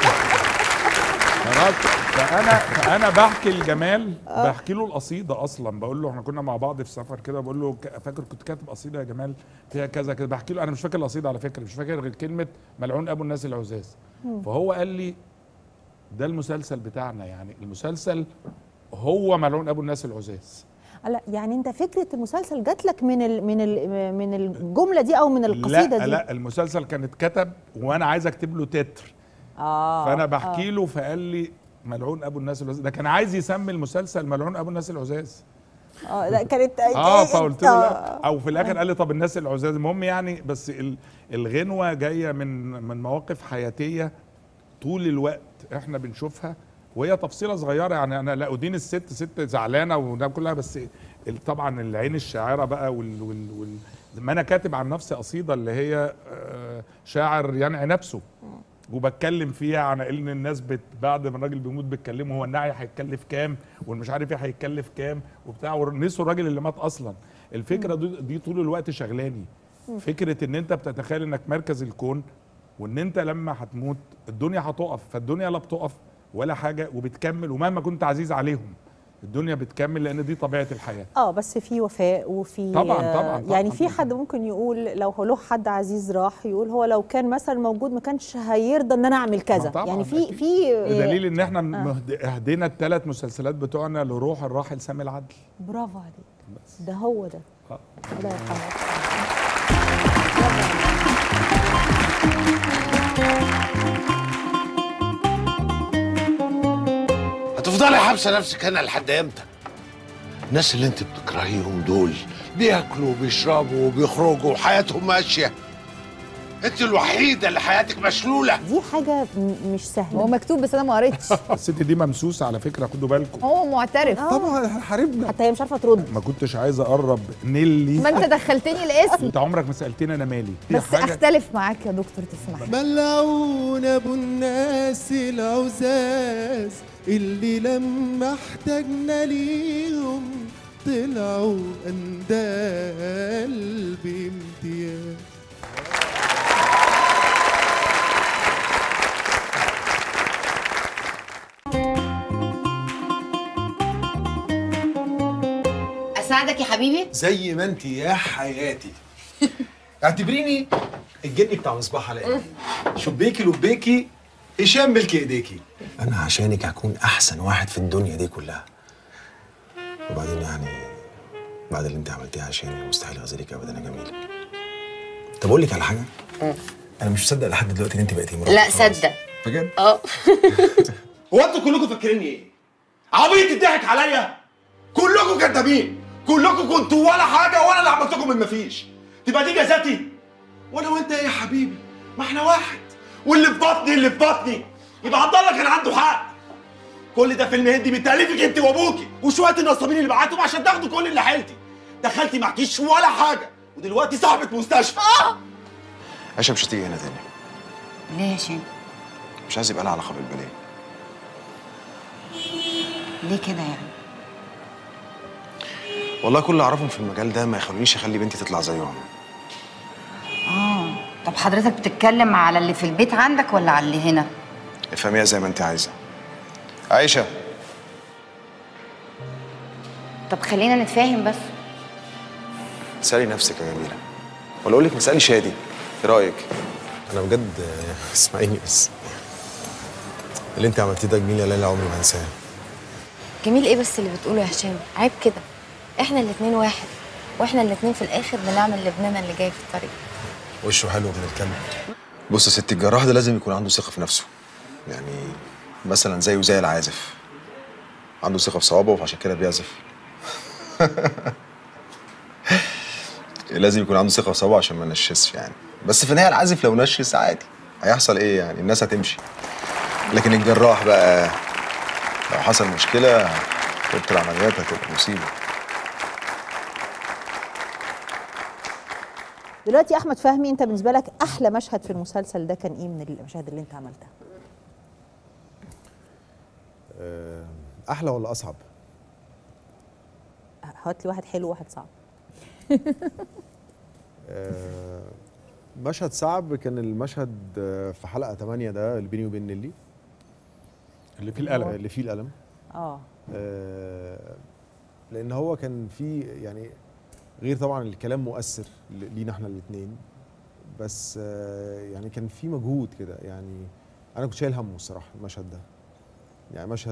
فانا بحكي لجمال بحكي له القصيده اصلا، بقول له احنا كنا مع بعض في سفر كده، بقول له فاكر كنت كاتب قصيده يا جمال فيها كذا كده، بحكي له انا مش فاكر القصيده على فكره، مش فاكر غير كلمه ملعون ابو الناس العزاز. فهو قال لي ده المسلسل بتاعنا، يعني المسلسل هو ملعون ابو الناس العزاز. لا يعني انت فكره المسلسل جات لك من الجمله دي او من القصيده دي؟ لا المسلسل كان اتكتب وانا عايز اكتب له تتر. فانا بحكي له فقال لي ملعون ابو الناس العزاز، ده كان عايز يسمي المسلسل ملعون ابو الناس العزاز. لا كانت فقلت له لا، او في الاخر قال لي طب الناس العزاز. المهم يعني بس الغنوه جايه من مواقف حياتيه طول الوقت احنا بنشوفها، وهي تفصيله صغيره يعني. انا لا ادين الست ست زعلانه وده كلها، بس طبعا العين الشاعره بقى ما انا كاتب عن نفسي قصيده اللي هي شاعر ينعي نفسه وبتكلم فيها عن ان الناس بعد ما الراجل بيموت بيتكلموا هو النعي هيتكلف كام والمش عارف ايه هيتكلف كام وبتاع، ونسوا الراجل اللي مات اصلا. الفكره دي طول الوقت شغلاني، فكره ان انت بتتخيل انك مركز الكون وان انت لما هتموت الدنيا هتقف، فالدنيا لا بتقف ولا حاجه وبتكمل، ومهما كنت عزيز عليهم الدنيا بتكمل لان دي طبيعه الحياه. بس في وفاء وفي طبعا يعني في حد ممكن يقول لو له حد عزيز راح يقول هو لو كان مثلا موجود ما كانش هيرضى ان انا اعمل كذا، يعني في بدليل ان احنا اهدينا الثلاث مسلسلات بتوعنا لروح الراحل سامي العدل. برافو عليك. ده هو ده. الله يرحمه. هتفضلي حابسه نفسك هنا لحد امتى؟ الناس اللي انت بتكرهيهم دول بياكلوا وبيشربوا وبيخرجوا وحياتهم ماشيه، انت الوحيده اللي حياتك مشلوله. دي حاجه مش سهله. هو مكتوب بس انا ما قريتش. الست دي ممسوسه على فكره، خدوا بالكم. هو معترف. طبعا حاربنا، حتى هي مش عارفه ترد. ما كنتش عايز اقرب نيلي. ما انت دخلتني الاسم. انت عمرك ما سالتني انا مالي. بس اختلف معاك يا دكتور تسمح. ملعون ابو الناس العزاز اللي لما احتاجنا ليهم طلعوا اندال بامتياز. اساعدك يا حبيبي؟ زي ما انت يا حياتي. اعتبريني الجني بتاع مصباح علاء. شبيكي لبيكي هشام ملك ايديكي. انا عشانك هكون احسن واحد في الدنيا دي كلها. وبعدين يعني بعد اللي انت عملتيه عشاني مستحيل اغزلك ابدا يا جميله. طب اقول لك على حاجه؟ انا مش مصدق لحد دلوقتي ان انت بقيتي مراتي. لا صدق. بجد؟ اه. هو انتوا كلكم فاكريني ايه؟ عبيط يضحك عليا؟ كلكم كدابين، كلكم كنتوا ولا حاجه وانا اللي عملت لكم من مفيش. تبقى دي جزاتي؟ وانا وانت ايه يا حبيبي؟ ما احنا واحد، واللي في بطني اللي في بطني. يبقى عبد الله كان عنده حق. كل ده فيلم هندي من تاليفك انت وابوكي وشويه النصابين اللي بعتهم عشان تاخدوا كل اللي حيلتي. دخلتي معكيش ولا حاجه ودلوقتي صاحبه مستشفى. عائشه مش هتيجي هنا تاني. ليه يا هشام؟ مش عايز يبقى لها علاقه بالبنات. ليه كده يعني؟ والله كل اللي اعرفهم في المجال ده ما يخلونيش اخلي بنتي تطلع زيهم. طب حضرتك بتتكلم على اللي في البيت عندك ولا على اللي هنا؟ افهميها زي ما انت عايزه. عائشه. طب خلينا نتفاهم بس. اسالي نفسك يا جميله. ولا اقول لك مسالي شادي. ايه رايك؟ انا بجد اسمعيني بس. اللي انت عملتيه ده جميل يا ليلى عمري ما هنساه. جميل ايه بس اللي بتقوله يا هشام؟ عيب كده. احنا الاتنين واحد، واحنا الاتنين في الاخر بنعمل لابننا اللي جاي في الطريق. وشه حلو ابن الكلب. بص يا ست، الجراح ده لازم يكون عنده ثقه في نفسه. يعني مثلا زيه زي العازف، عنده ثقه في صوابه فعشان كده بيعزف. لازم يكون عنده ثقه في صوابه عشان ما نشسش يعني. بس في النهايه العازف لو نشس عادي هيحصل ايه يعني؟ الناس هتمشي. لكن الجراح بقى لو حصل مشكله اوضه العمليات هتبقى مصيبه. دلوقتي احمد فهمي، انت بالنسبه لك احلى مشهد في المسلسل ده كان ايه من المشاهد اللي انت عملتها؟ احلى ولا اصعب؟ هات لي واحد حلو وواحد صعب. مشهد صعب كان المشهد في حلقه 8 ده اللي بيني وبين نيلي، اللي فيه القلم. اللي فيه القلم. لان هو كان فيه يعني غير طبعا الكلام مؤثر لينا احنا الاثنين، بس يعني كان في مجهود كده. يعني انا كنت شايل همه الصراحه المشهد ده، يعني مشهد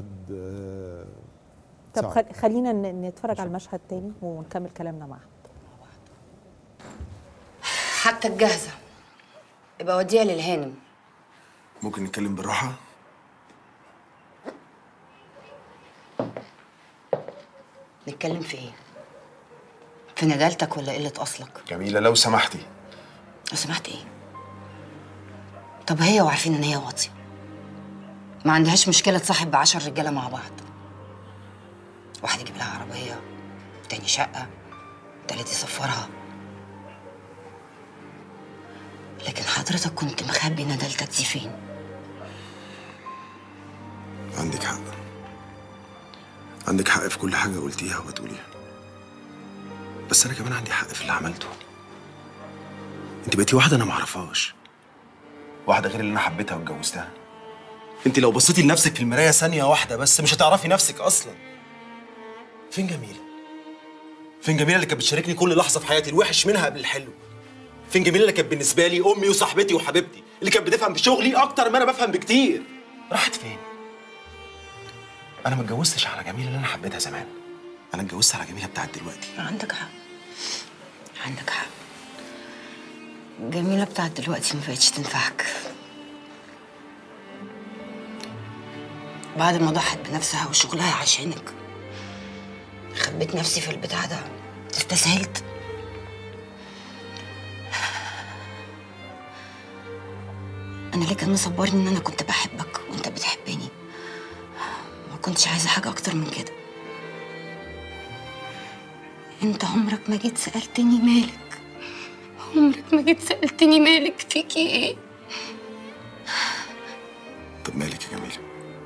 طب خلينا نتفرج على المشهد تاني ونكمل كلامنا مع احمد. حاجتك جاهزه، يبقى وديها للهانم. ممكن نتكلم بالراحه؟ نتكلم في ايه؟ في ندالتك ولا قله اصلك؟ جميله لو سمحتي. لو سمحت ايه؟ طب هي وعارفين ان هي واطيه، ما عندهاش مشكله تصاحب ب10 رجاله مع بعض. واحد يجيب لها عربيه، تاني شقه، تالت يسفرها. لكن حضرتك كنت مخبي ندالتك دي فين؟ عندك حق، عندك حق في كل حاجه قلتيها وبتقوليها، بس انا كمان عندي حق في اللي عملته. انت بقيتي واحده انا ما اعرفهاش، واحده غير اللي انا حبيتها واتجوزتها. انت لو بصيتي لنفسك في المرايه ثانيه واحده بس مش هتعرفي نفسك اصلا. فين جميله؟ فين جميله اللي كانت بتشاركني كل لحظه في حياتي، الوحش منها قبل الحلو؟ فين جميله اللي كانت بالنسبه لي امي وصاحبتي وحبيبتي، اللي كانت بتفهم بشغلي اكتر ما انا بفهم بكتير؟ راحت فين؟ انا ما اتجوزتش على جميله اللي انا حبيتها زمان، انا اتجوزت على جميله بتاعت دلوقتي. عندك حق، عندك حق. جميله بتاعت دلوقتي ما بقتش تنفعك. بعد ما ضحت بنفسها وشغلها عشانك خبيت نفسي في البتاع ده، استسهلت. انا اللي كان مصبرني ان انا كنت بحبك وانت بتحبني، ما كنتش عايزه حاجه اكتر من كده. انت عمرك ما جيت سالتني مالك، عمرك ما جيت سالتني مالك، فيكي ايه؟ طب مالك يا جميله؟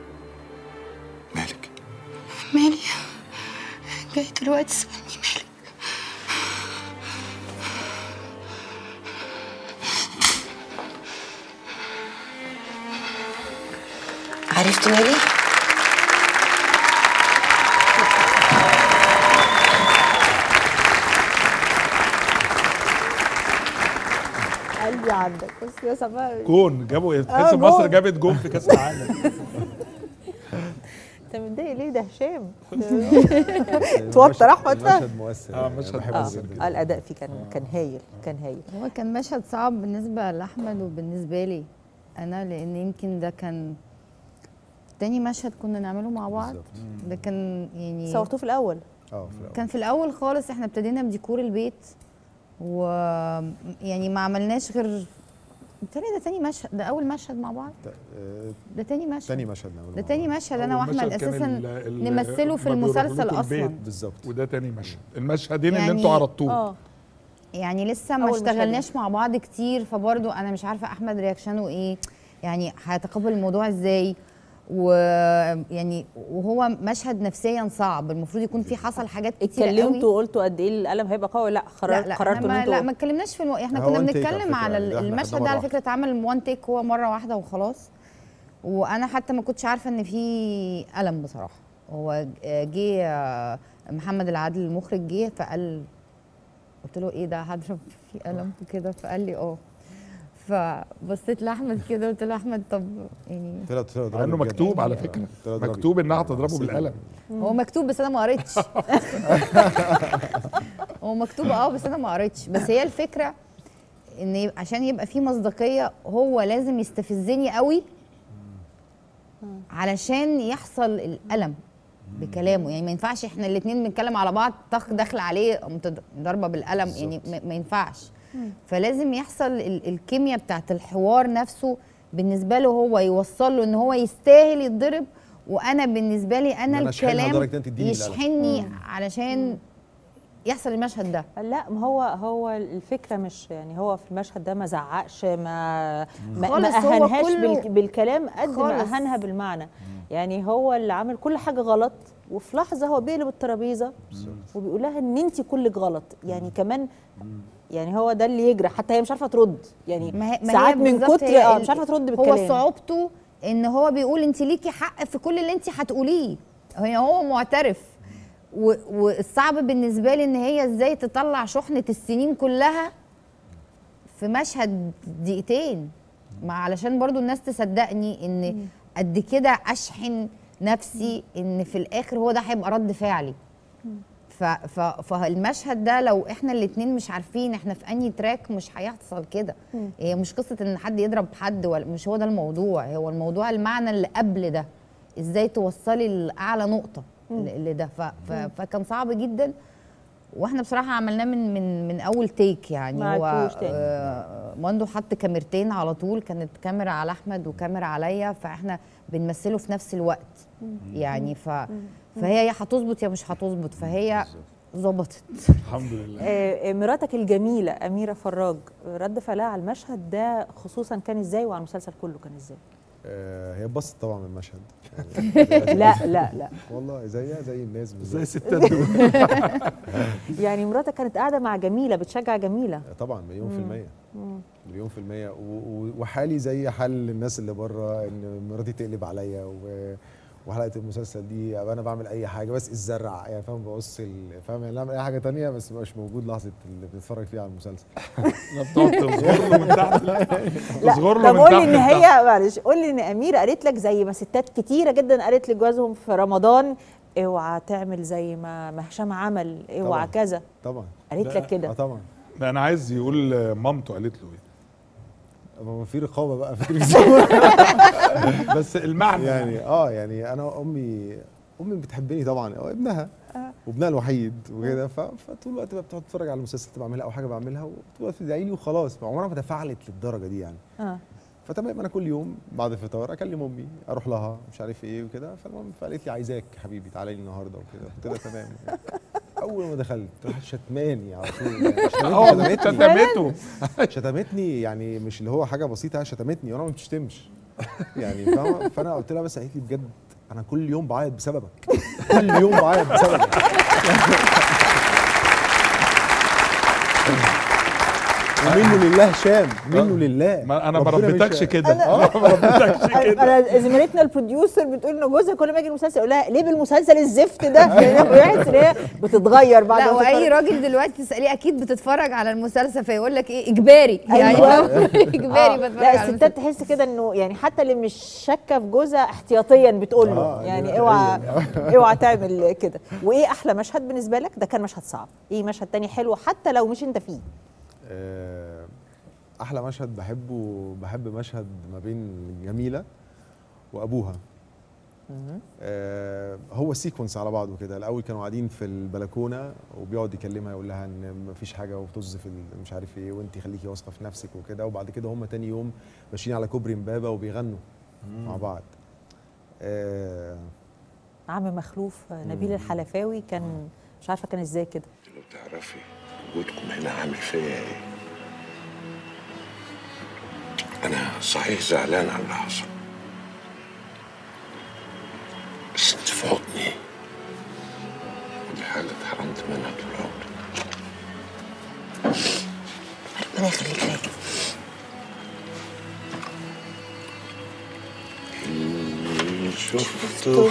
مالك؟ مالي؟ جاي دلوقتي تسالني مالك؟ عرفت مالي؟ دي عندك بس يا سماء جون جابوا تحس مصر جابت جون في كاس العالم. انت متضايق ليه ده هشام؟ توتر احمد فهمي. المشهد مؤثر مشهد الاداء فيه كان هايل هو كان مشهد صعب بالنسبه لاحمد وبالنسبه لي انا، لان يمكن ده كان تاني مشهد كنا نعمله مع بعض. ده كان يعني صورتوه في الاول؟ كان في الاول خالص احنا ابتدينا بديكور البيت، ويعني ما عملناش غير بالتالي ده تاني مشهد. ده اول مشهد مع بعض، ده تاني مشهد. تاني مشهد نعمله، ده تاني مشهد انا واحمد اساسا نمثله في المسلسل اصلا. بالظبط. وده تاني مشهد، المشهدين يعني اللي انتوا عرضتوه يعني لسه ما اشتغلناش مع بعض كتير، فبرضه انا مش عارفه احمد رياكشنه ايه، يعني هيتقبل الموضوع ازاي، ويعني وهو مشهد نفسيا صعب، المفروض يكون في حصل حاجات كتير قوي. اتكلمتوا وقلتوا قد ايه الالم هيبقى قوي؟ لا قررتوا ان انتوا لا ما اتكلمناش في احنا كنا بنتكلم على المشهد ده على فكره اتعمل وان تيك، هو مره واحده وخلاص. وانا حتى ما كنتش عارفه ان في الم بصراحه. هو جه محمد العادل المخرج جه فقال، قلت له ايه ده هضرب في الم وكده، فقال لي فبصيت لاحمد كده قلت له احمد طب يعني لانه مكتوب على فكره، مكتوب انها هتضربه بالقلم. هو مكتوب بس انا ما قريتش. هو مكتوب بس انا ما قريتش. بس هي الفكره ان عشان يبقى في مصداقيه هو لازم يستفزني قوي علشان يحصل الالم بكلامه. يعني ما ينفعش احنا الاثنين بنتكلم على بعض طخ داخل عليه ضربه بالقلم، يعني ما ينفعش. فلازم يحصل الكيمياء بتاعت الحوار نفسه بالنسبه له، هو يوصل له ان هو يستاهل يتضرب، وانا بالنسبه لي انا الكلام يشحنني علشان يحصل المشهد ده. لا ما هو الفكره مش يعني هو في المشهد ده ما زعقش، ما اهانهاش بالكلام قد ما اهانها بالمعنى. يعني هو اللي عامل كل حاجه غلط، وفي لحظه هو بيقلب الترابيزه وبيقول لها ان انت كلك غلط. يعني كمان يعني هو ده اللي يجرح، حتى هي مش عارفه ترد، يعني ساعات من كتر مش عارفه ترد بالكلام. هو صعوبته ان هو بيقول انت ليكي حق في كل اللي انت هتقوليه، هو معترف. والصعب بالنسبه لي ان هي ازاي تطلع شحنه السنين كلها في مشهد دقيقتين، علشان برضو الناس تصدقني ان قد كده اشحن نفسي ان في الاخر هو ده هيبقى رد فعلي. فالمشهد ده لو احنا الاتنين مش عارفين احنا في انهي تراك مش هيحصل كده. هي مش قصه ان حد يضرب حد، ولا مش هو ده الموضوع. هو الموضوع المعنى اللي قبل ده، ازاي توصلي لاعلى نقطه لده. فكان صعب جدا، واحنا بصراحه عملناه من اول تيك. يعني هو ماندو حط كاميرتين على طول، كانت كاميرا على احمد وكاميرا عليا، فاحنا بنمثله في نفس الوقت. يعني فهي يا هتظبط يا مش هتظبط، فهي ظبطت الحمد لله. مراتك الجميله اميره فراج رد فعلها على المشهد ده خصوصا كان ازاي، وعلى المسلسل كله كان ازاي؟ هي اتبسطت طبعا من المشهد. لا والله زيها زي الناس زي الستات دول. يعني مراتك كانت قاعده مع جميله بتشجع جميله طبعا مليون في المية. مليون في المية. وحالي زي حال الناس اللي بره، ان مراتي تقلب عليا وحلقه المسلسل دي ابقى انا بعمل اي حاجه بس الزرع، يعني فاهم، ببص فاهم، يعني اعمل اي حاجه تانية بس مبقاش موجود لحظه اللي بنتفرج فيها على المسلسل. بتقعد تصغر له من تحت. تصغر له من تحت. طب قول لي ان هي معلش قول لي ان اميره قالت لك زي ما ستات كتيره جدا قالت لجوازهم في رمضان اوعى تعمل زي ما هشام عمل، اوعى كذا. طبعا قالت لك كده؟ طبعا. انا عايز يقول مامته قالت له ايه؟ ما في رقابه بقى في التلفزيون. بس المعنى يعني يعني انا امي بتحبني طبعا، ابنها وابنها الوحيد وكده، فطول الوقت بقى بتقعد تتفرج على المسلسل بعملها او حاجه بعملها، وطول الوقت بتدعي لي وخلاص، عمرها ما تفاعلت للدرجه دي يعني. فتمام انا كل يوم بعد الفطار اكلم امي، اروح لها مش عارف ايه وكده، فالمهم فقالت لي عايزاك حبيبي تعالى لي النهارده وكده، قلت لها تمام. اول ما دخلت راحت شتماني على طول. شتمتني يعني مش اللي هو حاجه بسيطه، شتمتني وانا ما بتشتمش يعني فاهمه. فانا قلت لها بس قالت لي بجد انا كل يوم بعيط بسببك، كل يوم بعيط بسببك. ومنه لله هشام، منه لله. ما انا ما ربنا ربيتكش مش- كده، ما ربيتكش كده. انا زميلتنا البروديوسر بتقول ان جوزها كل ما يجي المسلسل يقول لها ليه بالمسلسل الزفت ده؟ يعني بيحس ان هي بتتغير بعد لا ما واي تتفرج. راجل دلوقتي تساليه اكيد بتتفرج على المسلسل فيقول لك ايه اجباري يعني أيوة. اجباري بتفرج لا على الستات تحس كده انه يعني حتى اللي مش شاكه في جوزها احتياطيا بتقول له يعني اوعى تعمل كده. وايه احلى مشهد بالنسبه لك؟ ده كان مشهد صعب، ايه مشهد تاني حلو حتى لو مش انت فيه؟ احلى مشهد بحب مشهد ما بين جميله وابوها. هو سيكونس على بعضه كده. الاول كانوا قاعدين في البلكونه وبيقعد يكلمها يقول لها ان مفيش حاجه وبتوز في مش عارف ايه وانت خليكي واثقه في نفسك وكده. وبعد كده هم تاني يوم ماشيين على كوبري امبابه وبيغنوا مع بعض. عم مخلوف نبيل الحلفاوي كان مش عارفه كان ازاي كده. لو تعرفي وجودكم هنا عامل فيا ايه. انا صحيح زعلان على اللي حصل، بس انت في حضني، ودي حاجه اتحرمت منها طول عمري. ربنا يخليك ليا. اللي شفته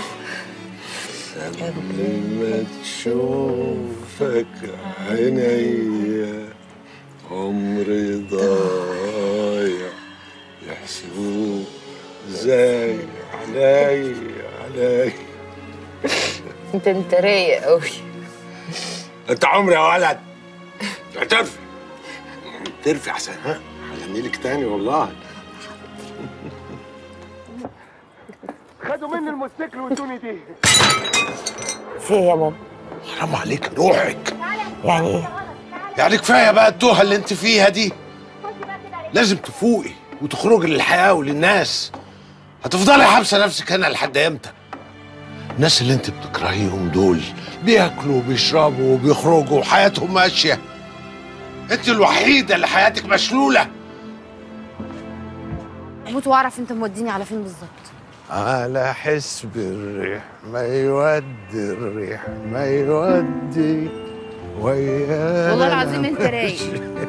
قبل ما تشوفك عينيا عمري ضايع يحسبوه زي علي. انت رايق قوي. انت عمري يا ولد. اعترفي احسن. ها هغني لك تاني والله. خدوا مني الموتوسيكل وادوني دي. في ايه يا بابا؟ حرام عليك روحك. يعني ايه؟ يعني كفايه بقى التوهه اللي انت فيها دي. لازم تفوقي وتخرجي للحياه وللناس. هتفضلي حابسه نفسك هنا لحد امتى؟ الناس اللي انت بتكرهيهم دول بياكلوا وبيشربوا وبيخرجوا وحياتهم ماشيه. انت الوحيده اللي حياتك مشلوله. اموت واعرف انت موديني على فين بالظبط. على حسب الريح ما يودي الريح ما يودي ويانا. والله العظيم انت رايق.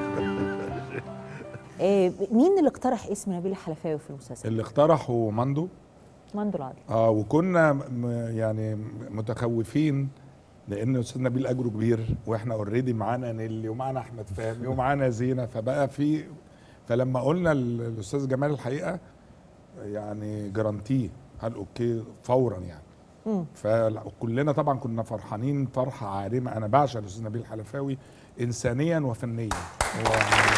مين اللي اقترح اسم نبيل الحلفاوي في المسلسل؟ اللي اقترحه ماندو العدل. وكنا يعني متخوفين لان استاذ نبيل اجره كبير واحنا اوريدي معانا نيلي ومعانا احمد فهمي ومعانا زينه فبقى في. فلما قلنا الاستاذ جمال الحقيقه يعني جرانتيه قال اوكي فورا يعني. فكلنا طبعا كنا فرحانين فرحه عارمه. انا بعشق الاستاذ نبيل الحلفاوي انسانيا وفنيا. هو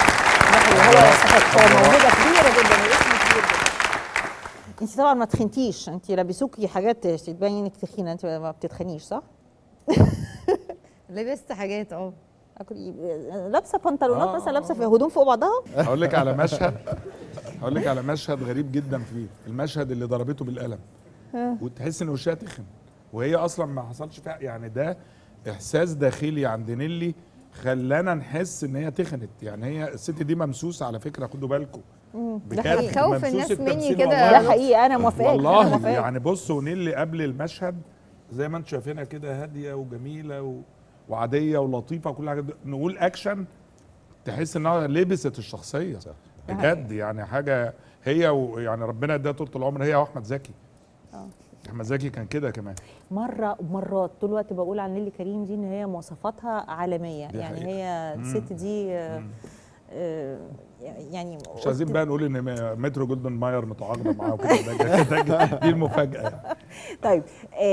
موهبه كبيره جدا واسم كبير جدا. انت طبعا ما تخنتيش، انت لابسوكي حاجات تبين انك تخينه، انت ما بتتخنيش صح؟ لبست حاجات لابسه بنطلونات مثلا، لابسه في هدوم فوق بعضها. هقول لك على مشهد غريب جدا فيه، المشهد اللي ضربته بالقلم وتحس ان وشها تخن وهي اصلا ما حصلش فيها. يعني ده احساس داخلي عند نيلي خلانا نحس ان هي تخنت. يعني هي الست دي ممسوسه على فكره، خدوا بالكم. بجد خوف الناس مني كده. ده حقيقي انا موافقاك والله. يعني بصوا نيلي قبل المشهد زي ما انتم شايفينها كده هاديه وجميله وعاديه ولطيفه وكل حاجه. نقول اكشن تحس انها لبست الشخصيه بجد. يعني حاجه هي يعني ربنا يديها طول العمر، هي واحمد زكي. احمد زكي كان كده كمان. مرات طول الوقت بقول عن نيلي كريم دي ان هي مواصفاتها عالميه. يعني حقيقة. هي الست دي يعني مش عايزين بقى نقول ان مترو جولدن ماير متعاقده معاه وكده. دي المفاجاه. طيب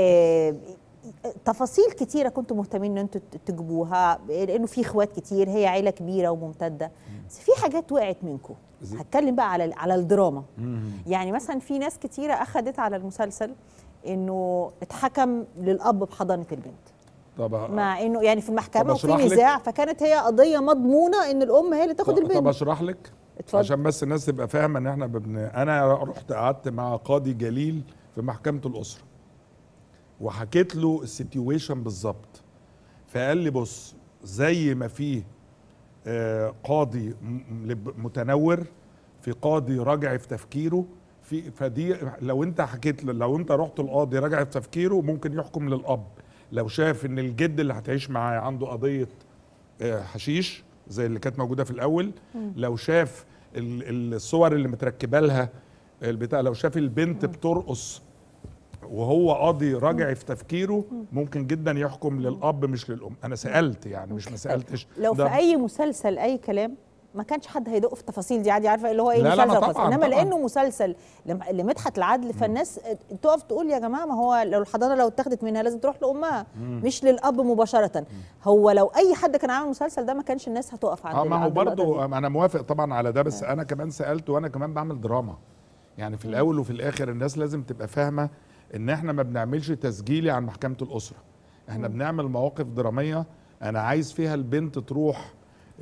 تفاصيل كتيره كنتوا مهتمين ان انتوا تجيبوها لانه في اخوات كتير، هي عيله كبيره وممتده، بس في حاجات وقعت منكم. هتكلم بقى على الدراما. يعني مثلا في ناس كتيره اخذت على المسلسل انه اتحكم للاب بحضانه البنت طبعا، مع انه يعني في المحكمه وفي نزاع، فكانت هي قضيه مضمونه ان الام هي اللي تاخد البنت. طب اشرح لك عشان بس الناس تبقى فاهمه ان احنا انا رحت قعدت مع قاضي جليل في محكمه الاسره وحكيت له السيتويشن بالظبط. فقال لي بص، زي ما في قاضي متنور، في قاضي راجع في تفكيره، فدي لو انت حكيت له، لو انت رحت القاضي راجع في تفكيره ممكن يحكم للاب لو شاف ان الجد اللي هتعيش معاه عنده قضيه حشيش زي اللي كانت موجوده في الاول، لو شاف الصور اللي متركبه لها البتاع، لو شاف البنت بترقص وهو قاضي راجع في تفكيره، ممكن جدا يحكم للاب مش للام. انا سالت يعني، مش ما سالتش. لو في اي مسلسل اي كلام ما كانش حد هيدق في التفاصيل دي عادي، عارفه اللي هو ايه لا مسلسل لا طبعاً انما طبعاً. لانه مسلسل لمدحت العدل، فالناس تقف تقول يا جماعه ما هو لو الحضانه لو اتاخدت منها لازم تروح لامها مش للاب مباشره. هو لو اي حد كان عامل المسلسل ده ما كانش الناس هتقف عند ما هو برضه انا موافق طبعا على ده، بس انا كمان سالت، وانا كمان بعمل دراما يعني. في الاول وفي الاخر الناس لازم تبقى فاهمه ان احنا ما بنعملش تسجيلي عن محكمه الاسره، احنا بنعمل مواقف دراميه انا عايز فيها البنت تروح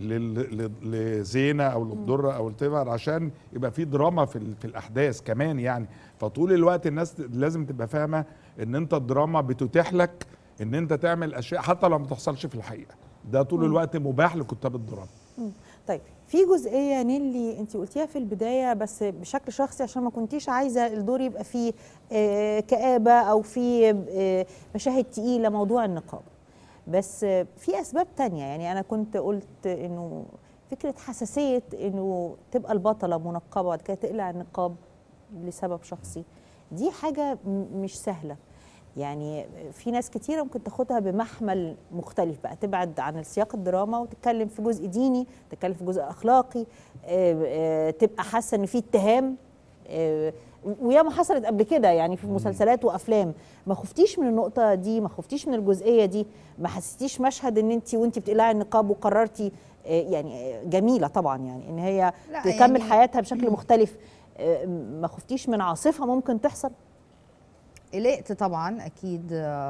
لزينه او للضره او التبر عشان يبقى في دراما في الاحداث كمان يعني. فطول الوقت الناس لازم تبقى فاهمه ان انت الدراما بتتيح لك ان انت تعمل اشياء حتى لو ما تحصلش في الحقيقه، ده طول الوقت مباح لكتاب الدراما. طيب في جزئيه نيلي انت قلتيها في البدايه بس بشكل شخصي عشان ما كنتيش عايزه الدور يبقى فيه كآبه او فيه مشاهد تقيله، موضوع النقاب. بس في اسباب تانية يعني. انا كنت قلت انه فكره حساسيه انه تبقى البطله منقبه وبعد كده تقلع النقاب لسبب شخصي، دي حاجه مش سهله يعني. في ناس كتيره ممكن تاخدها بمحمل مختلف بقى، تبعد عن السياق الدراما وتتكلم في جزء ديني، تتكلم في جزء اخلاقي، تبقى حاسه ان في اتهام، وياما حصلت قبل كده يعني في مسلسلات وافلام. ما خفتيش من النقطه دي؟ ما خفتيش من الجزئيه دي؟ ما حسيتيش مشهد ان انت وانت بتقلعي النقاب وقررتي يعني جميله طبعا يعني ان هي تكمل يعني حياتها بشكل مختلف، ما خفتيش من عاصفه ممكن تحصل؟ قلقت طبعا اكيد،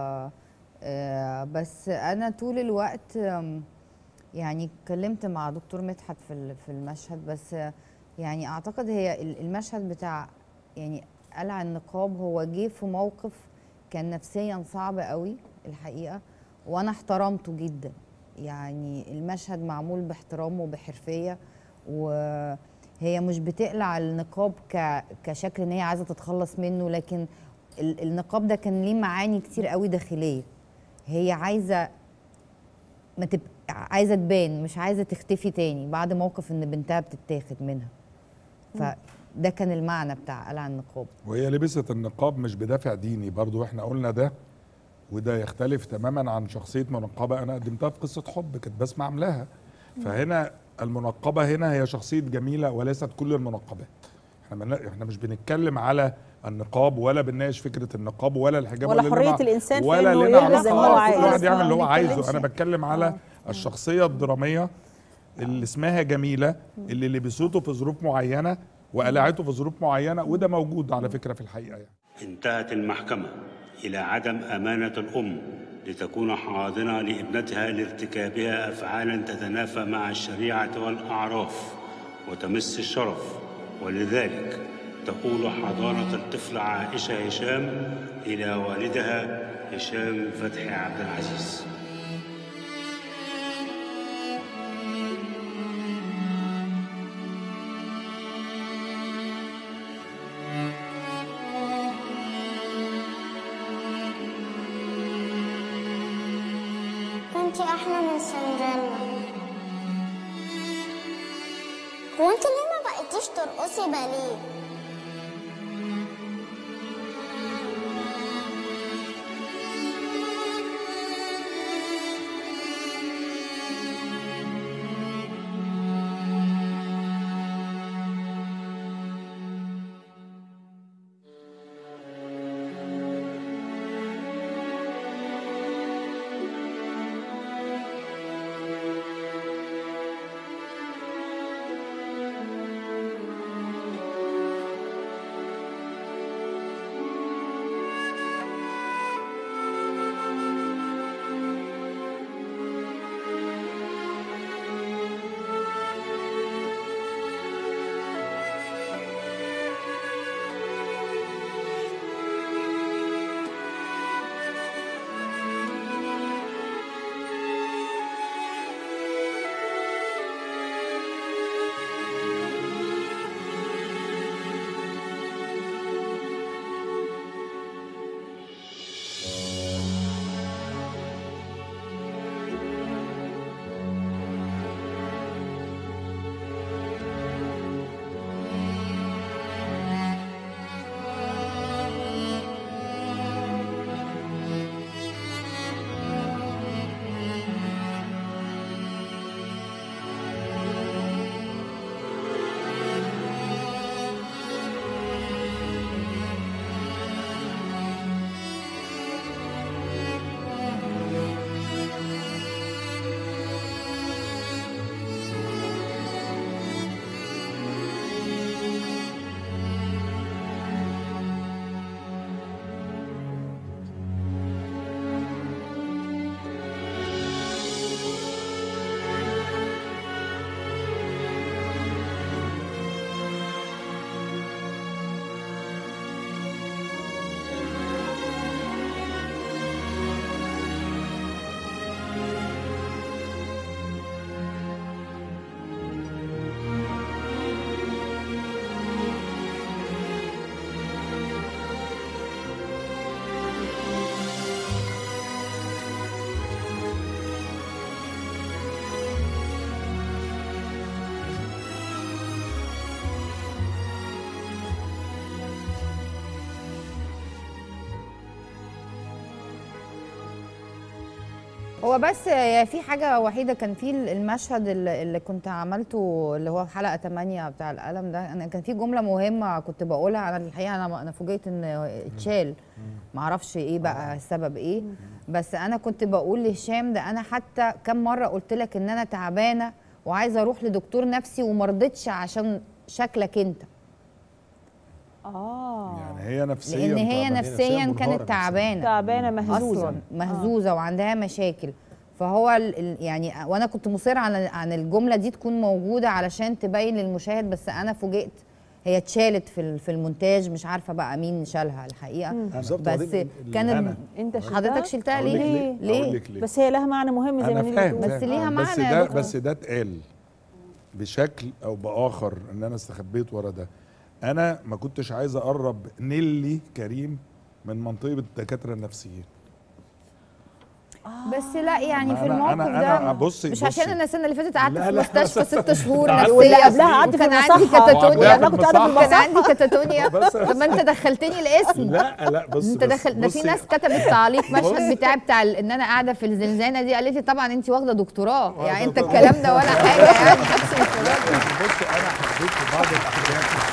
بس انا طول الوقت يعني اتكلمت مع دكتور مدحت في المشهد، بس يعني اعتقد هي المشهد بتاع يعني قلع النقاب هو جه في موقف كان نفسيا صعب قوي الحقيقه، وانا احترمته جدا يعني. المشهد معمول باحترام وبحرفيه، وهي مش بتقلع النقاب كشكل ان هي عايزه تتخلص منه، لكن النقاب ده كان ليه معاني كتير قوي داخليه. هي عايزه ما تبقى عايزه تبان، مش عايزه تختفي تاني بعد موقف ان بنتها بتتاخد منها. فده كان المعنى بتاع قلع النقاب. وهي لبست النقاب مش بدافع ديني برضو، احنا قلنا ده، وده يختلف تماما عن شخصيه منقبه انا قدمتها في قصه حب كانت بسمة عاملاها. فهنا المنقبه هنا هي شخصيه جميله وليست كل المنقبات. احنا مش بنتكلم على النقاب ولا بنناقش فكره النقاب ولا الحجاب ولا حريه الانسان ولا في انه يلبس زي ما هو عايز، كل واحد يعمل اللي هو عايزه. انا بتكلم على الشخصيه الدراميه اللي اسمها جميله، اللي لبسته في ظروف معينه وقلعته في ظروف معينه، وده موجود على فكره في الحقيقه يعني. انتهت المحكمه الى عدم امانه الام لتكون حاضنه لابنتها لارتكابها افعالا تتنافى مع الشريعه والاعراف وتمس الشرف، ولذلك تقول حضانة الطفل عائشة هشام إلى والدها هشام فتحي عبد العزيز: انتي احلى من سندريلا. هو انتي ليه ما بقيتيش ترقصي باليه؟ هو بس في حاجه وحيده، كان في المشهد اللي كنت عملته اللي هو في حلقه 8 بتاع القلم ده، انا كان في جمله مهمه كنت بقولها، انا الحقيقه انا فوجئت ان اتشال، معرفش ايه بقى السبب ايه، بس انا كنت بقول لهشام ده انا حتى كم مره قلت لك ان انا تعبانه وعايزه اروح لدكتور نفسي وما رضيتش عشان شكلك انت. يعني هي نفسيا، لان هي نفسيا كانت تعبانه مهزوزه أصلاً مهزوزه وعندها مشاكل، فهو يعني وانا كنت مصر عن الجمله دي تكون موجوده علشان تبين للمشاهد، بس انا فوجئت هي اتشالت في المونتاج، مش عارفه بقى مين شالها الحقيقه. بس كان انت حضرتك شلتها ليه؟ بس هي لها معنى مهم زي ما نيجي بتقول، بس ليها معنى بس ده اتقال بشكل او باخر ان انا استخبيت ورا ده. انا ما كنتش عايز اقرب نيلي كريم من منطقه الدكاتره النفسيين. بس لا يعني في الموقف ده مش عشان انا السنه اللي فاتت قعدت في مستشفى 6 شهور واللي قبلها قعدت في المصحه، كان عندي كاتاتونيا. طب ما انت دخلتني الاسم. لا بص انت دخل ده في ناس كتبت تعليق مشهد بتاع ان انا قاعده في الزنزانه دي، قالت لي طبعا انت واخده دكتوراه، يعني انت الكلام ده ولا حاجه يعني. بص انا حبيت في بعض الاحيان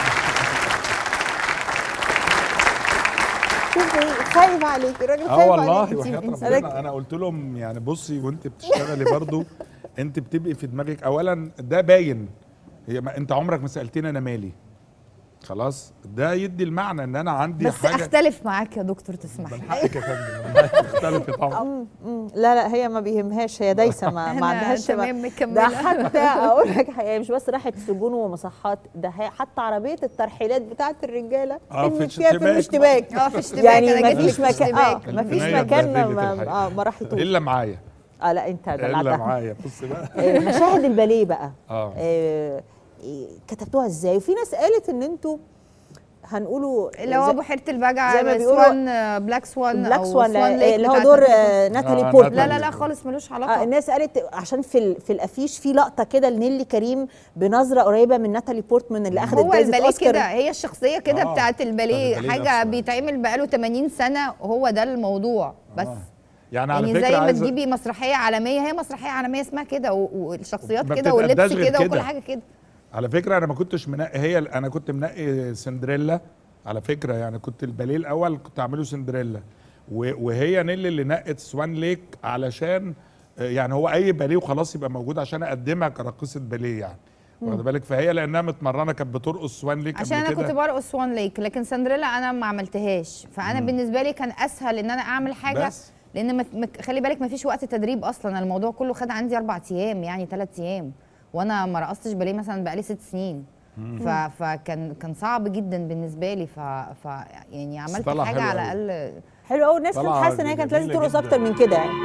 خايف عليك الراجل، خايف والله وحياة ربنا. انا قلت لهم يعني بصي وانت بتشتغلي برضو انت بتبقي في دماغك اولا ده باين، هي ما انت عمرك ما سالتني انا مالي، خلاص ده يدي المعنى ان انا عندي بس حاجه. اختلف معاك يا دكتور تسمح من حقك يا فندم، اختلفي طبعا. لا هي ما بيهمهاش، هي دايسه ما عندهاش ده. حتى اقول لك حقيقة مش بس راحت سجون ومصحات، ده حتى عربيه الترحيلات بتاعت الرجاله في فيها فيلم اشتباك. في اشتباك يعني ما فيش مكان ما فيش مكان ما راحتوش الا معايا. لا انت الا معايا. بص بقى مشاهد الباليه بقى كتبتوها ازاي؟ وفي ناس قالت ان انتوا هنقولوا اللي هو بحيره البجع زي ما بيقولوا سوان، بلاك سوان اللي هو دور ناتالي بورتمان. لا خالص ملوش علاقه. الناس قالت عشان في الافيش في لقطه كده لنيلي كريم بنظره قريبه من ناتالي بورتمان اللي اخذت جائزه اوسكار. كده هي الشخصيه كده بتاعت الباليه، حاجه بيتعمل بقاله 80 سنه، هو ده الموضوع بس. يعني زي ما تجيبي مسرحيه عالميه، هي مسرحيه عالميه اسمها كده، والشخصيات كده واللبس كده وكل حاجه كده. على فكره انا ما كنتش منقي، انا كنت منقي سندريلا على فكره، يعني كنت الباليه الاول كنت اعمله سندريلا، وهي نيلي اللي نقت سوان ليك علشان يعني هو اي باليه وخلاص يبقى موجود عشان اقدمها كراقصه باليه يعني، واخد بالك؟ فهي لانها متمرنه كانت بترقص سوان ليك عشان انا كنت برقص سوان ليك، لكن سندريلا انا ما عملتهاش، فانا بالنسبه لي كان اسهل ان انا اعمل حاجه بس. لان خلي بالك ما فيش وقت تدريب اصلا، الموضوع كله خد عندي 4 ايام يعني 3 ايام، وانا ما رقصتش باليه مثلا بقالي 6 سنين. فكان صعب جدا بالنسبه لي، يعني عملت حاجه على الاقل حلو قوي. الناس كانت حاسه ان هي كانت لازم ترقص اكتر من كده يعني.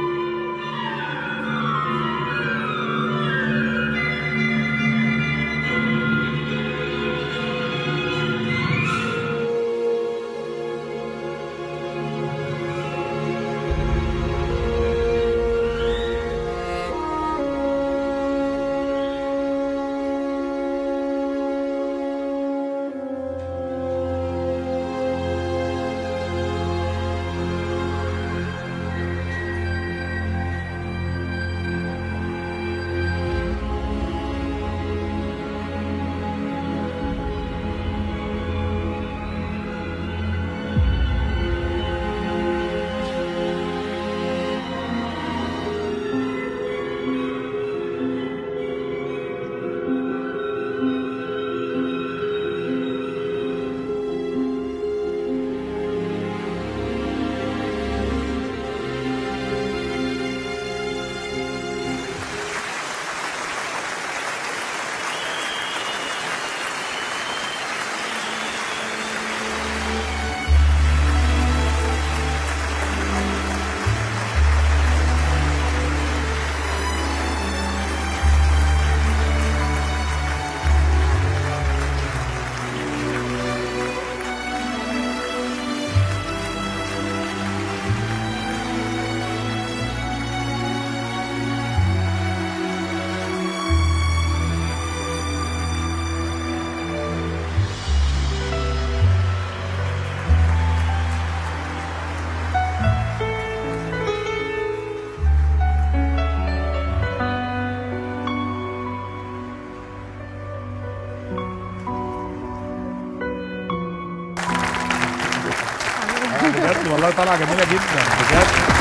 بجد والله طالعه جميله جدا بجد.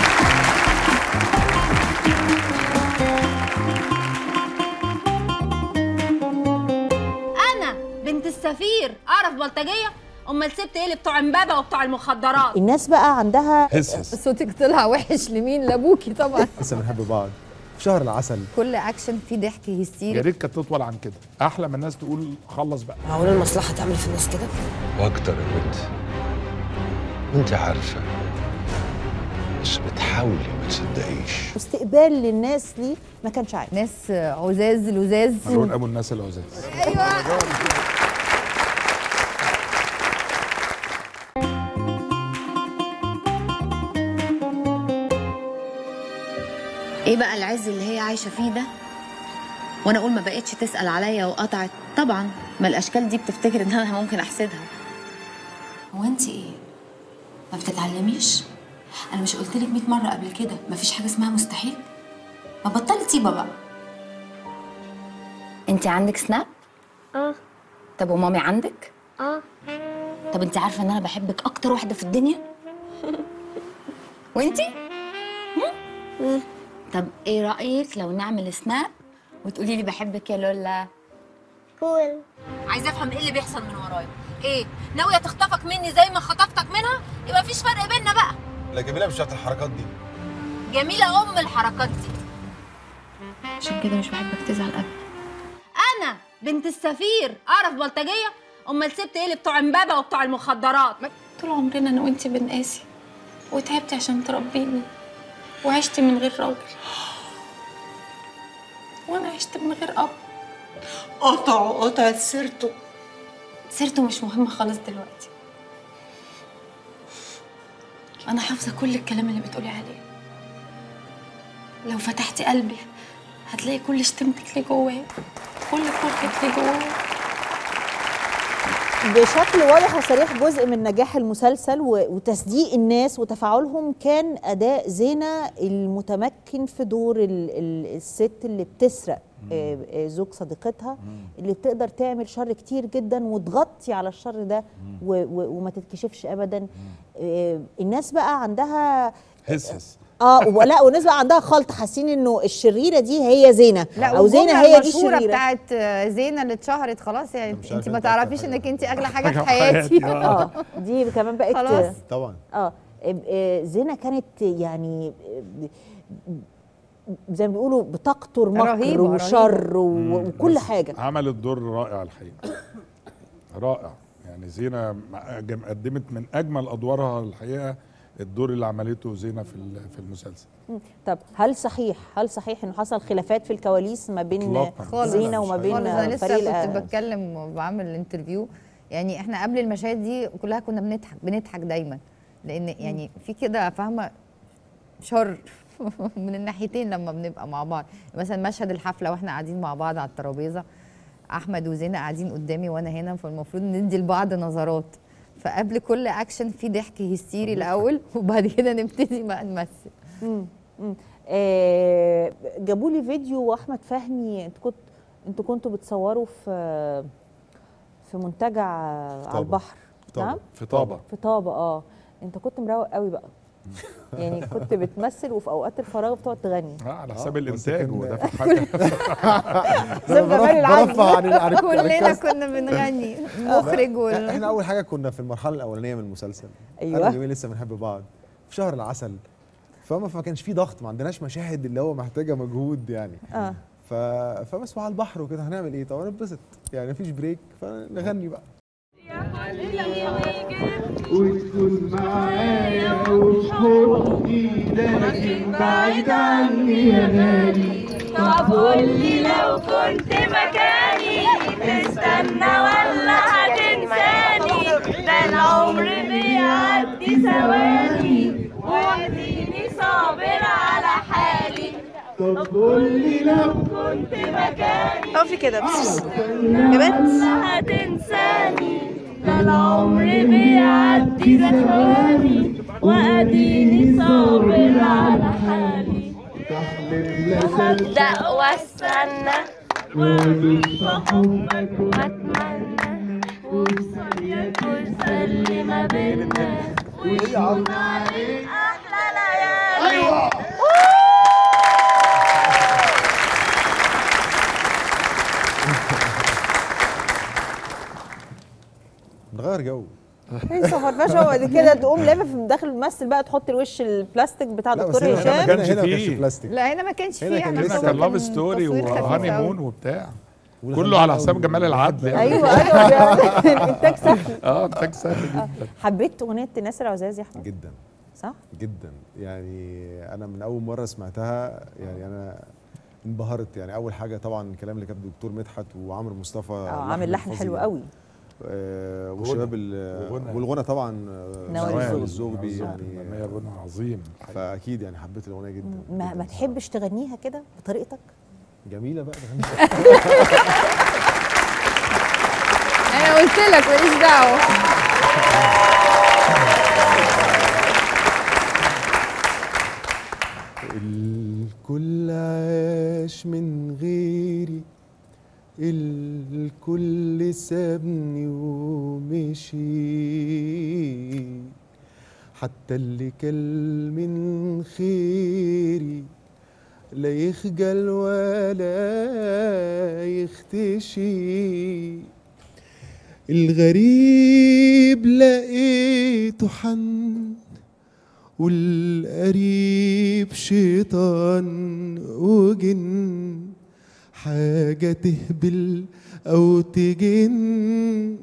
انا بنت السفير اعرف بلطجيه؟ امال سبت ايه اللي بتوع امبابه وبتوع المخدرات؟ الناس بقى عندها صوتك طلع وحش لمين؟ لابوكي طبعا. لسه بنحب بعض في شهر العسل. كل اكشن فيه ضحك هيستيري. يا ريت كانت تطول عن كده، احلى ما الناس تقول خلص بقى. معقول المصلحه تعمل في الناس كده؟ واكتر يا بنت، وانت عارفه بس بتحاولي ما تصدقيش. استقبال للناس ليه ما كانش عادي. ناس عزاز لزاز. ملعون ابو الناس العزاز. ايوه. ايه بقى العز اللي هي عايشه فيه ده؟ وانا اقول ما بقتش تسال عليا وقطعت. طبعا ما الاشكال دي بتفتكر ان انا ممكن احسدها. هو انت ايه؟ ما بتتعلميش؟ انا مش قلت لك 100 مره قبل كده مفيش حاجه اسمها مستحيل؟ ما بطلي طيبه بقى. انت عندك سناب؟ طب ومامي عندك؟ طب انت عارفه ان انا بحبك اكتر واحده في الدنيا؟ وانتي؟ طب ايه رايك لو نعمل سناب وتقولي لي بحبك يا لولا؟ كول. عايزه افهم ايه اللي بيحصل من ورايا. ايه ناويه تخطفك مني زي ما خطفتك منها؟ يبقى مفيش فرق بيننا بقى. لا جميله مش بتاعت الحركات دي. جميله ام الحركات دي. عشان كده مش بحبك تزعل ابدا. انا بنت السفير اعرف بلطجيه؟ امال سبت ايه اللي بتوع امبابه وبتوع المخدرات؟ طول عمرنا انا وانتي بنقاسي وتعبتي عشان تربيني وعشتي من غير راجل وانا عشت من غير اب. قطعت سيرته مش مهمه خالص دلوقتي. انا حافظه كل الكلام اللي بتقولي عليه. لو فتحتي قلبي هتلاقي كل شتمتك لي جواه، كل كرهك لي جواه. بشكل واضح وصريح جزء من نجاح المسلسل وتصديق الناس وتفاعلهم كان أداء زينة المتمكن في دور الست اللي بتسرق زوج صديقتها، اللي بتقدر تعمل شر كتير جدا وتغطي على الشر ده وما تتكشفش أبدا. الناس بقى عندها هس لا والناس بقى عندها خلط، حاسين انه الشريره دي هي زينه او زينه هي دي الشريره. بتاعت زينه اللي اتشهرت خلاص، يعني انت ما تعرفيش انك انت اغلى حاجه في حياتي. دي كمان بقت خلاص طبعا. زينه كانت يعني زي ما بيقولوا بتقطر مكر وشر وكل حاجه. عملت دور رائع الحقيقه. رائع يعني. زينه قدمت من اجمل ادوارها الحقيقه الدور اللي عملته زينة في المسلسل. طب هل صحيح انه حصل خلافات في الكواليس ما بين زينة وما بين فريق؟ انا لسه كنت بتكلم وبعمل الانترفيو، يعني احنا قبل المشاهد دي كلها كنا بنضحك دايما، لان يعني في كده فاهمه شر من الناحيتين لما بنبقى مع بعض. مثلا مشهد الحفله واحنا قاعدين مع بعض على الترابيزه، احمد وزينة قاعدين قدامي وانا هنا، فالمفروض ندي لبعض نظرات. فقبل كل اكشن في ضحك هيستيري الاول وبعد كده نبتدي بقى نمثل. جابوا لي فيديو واحمد فهمي انتوا كنتوا بتصوروا في منتجع على البحر. نعم في طابة. انت كنت مروق قوي بقى. يعني كنت بتمثل وفي اوقات الفراغ بتقعد تغني على حساب الانتاج وده في حاجه. كلنا كنا بنغني مخرج احنا اول حاجه كنا في المرحله الاولانيه من المسلسل. ايوه انا وجميل لسه بنحب بعض في شهر العسل، فما كانش في ضغط، ما عندناش مشاهد اللي هو محتاجه مجهود يعني. فبس مع البحر وكده هنعمل ايه؟ طبعا نتبسط يعني، مفيش بريك فنغني بقى. وتكون معايا وشوقي لكن بعيد عني يا غالي. طب قولي لو كنت مكاني تستنى ولا هتنساني؟ ده العمر بيعدي ثواني واديني صابر على حالي. طب قولي لو كنت مكاني اقفي كده بس يا بنت هتنساني. ده العمر بيعدي ثواني واديني صابر على حالي. هبدأ واستنى وادوس حبك واتمنى وبصيرك وسلي ما بينا وتكون عليك احلى ليالي. ايوه نغير جو. هي سفرفشه وبعد كده تقوم لافف داخل الممثل بقى تحط الوش البلاستيك بتاع دكتور هشام. ما كانش هنا ما فيه كانش بلاستيك. لا هنا ما كانش فيه، هنا كان لسه لاف ستوري وهاني مون وبتاع كله على حساب جمال العدل يعني. ايوه ايوه انتاج سهل. انتاج سهل جدا. حبيت اغنيه الناس العزاز يا احمد؟ جدا صح؟ جدا يعني انا من اول مره سمعتها يعني انا انبهرت. يعني اول حاجه طبعا الكلام اللي كان الدكتور مدحت وعمرو مصطفى عامل لحن حلو قوي. والشباب والغنى طبعا نوال الزغبي يعني غنى عظيم. فاكيد يعني حبيت الاغنيه جدا. ما تحبش تغنيها كده بطريقتك؟ جميله بقى انا قلت لك ماليش دعوه. الكل عاش من غيري، الكل سابني ومشي، حتى اللي كل من خيري لا يخجل ولا يختشي. الغريب لقيته حن والقريب شيطان وجن، حاجة تهبل أو تجن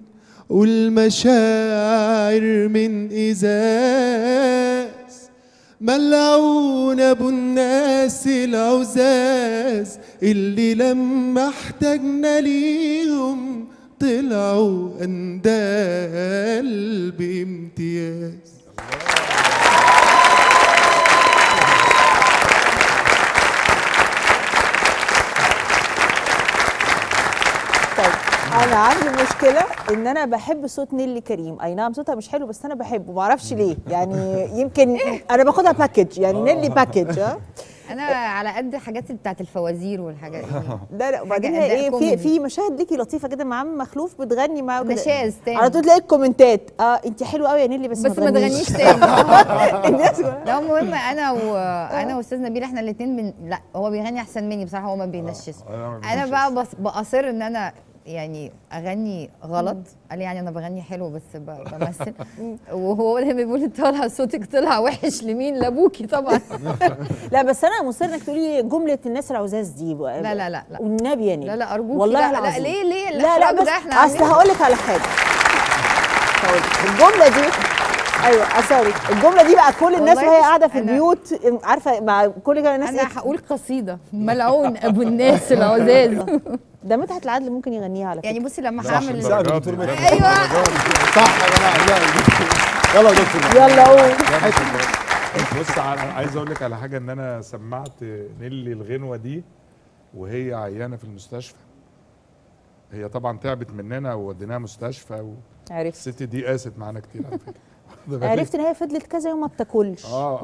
والمشاعر من إزاز. ملعون أبو الناس العزاز اللي لما احتاجنا ليهم طلعوا أندال بامتياز. انا عندي مشكله ان انا بحب صوت نيلي كريم. اي نعم صوتها مش حلو بس انا بحبه، ما اعرفش ليه يعني. يمكن انا باخدها باكج يعني. نيلي باكج. انا على قد حاجات بتاعت الفوازير والحاجات دي. لا وبعدين هي ايه في مشاهد ليكي لطيفه كده مع عم مخلوف بتغني معاه كده نشاز تاني على طول تلاقي الكومنتات انت حلوه قوي يا نيلي بس ما تغنيش تاني. لا المهم انا واستاذ نبيل احنا الاثنين لا هو بيغني احسن مني بصراحه، هو ما بينشش. انا بقى بأصر ان انا يعني اغني غلط. قال لي يعني انا بغني حلو بس بمثل. وهو لما بيقول طالع صوتك طلع وحش لمين؟ لابوكي طبعا. لا بس انا مصر انك تقولي جمله الناس العزاز دي بقى. لا لا لا والنبي يعني لا لا ارجوكي والله لا ليه لا بس اصل هقول لك على حاجه. الجمله دي ايوه سوري الجمله دي بقى كل الناس وهي قاعده في البيوت عارفه مع كل الناس. انا هقول قصيده ملعون ابو الناس العزاز. ده مدحت العدل ممكن يغنيها على فكره. يعني بصي لما هعمل ايوه صح يا جماعه. يلا يا دكتور يلا قول. بص عايز اقول لك على حاجه، ان انا سمعت نيلي الغنوه دي وهي عيانه في المستشفى. هي طبعا تعبت مننا ووديناها مستشفى عرفت الست دي قاست معانا كتير على فكره. عرفت ان هي فضلت كذا يوم ما بتاكلش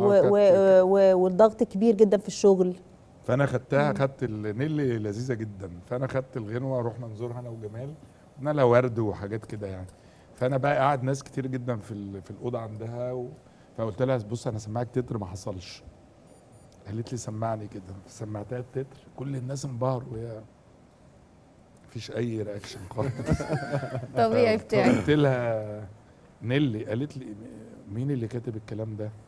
والضغط كبير جدا في الشغل. فانا خدت نيلي لذيذه جدا، فانا خدت الغنوه رحنا نزورها انا وجمال، قلنا لها ورد وحاجات كده يعني. فانا بقى قاعد ناس كتير جدا في الاوضه عندها فقلت لها بص انا سمعك تتر ما حصلش. قالت لي سمعني كده، سمعتها التتر كل الناس انبهروا وهي مفيش اي رياكشن خالص. طبيعي بتاعي. قلت لها نيلي، قالت لي مين اللي كاتب الكلام ده؟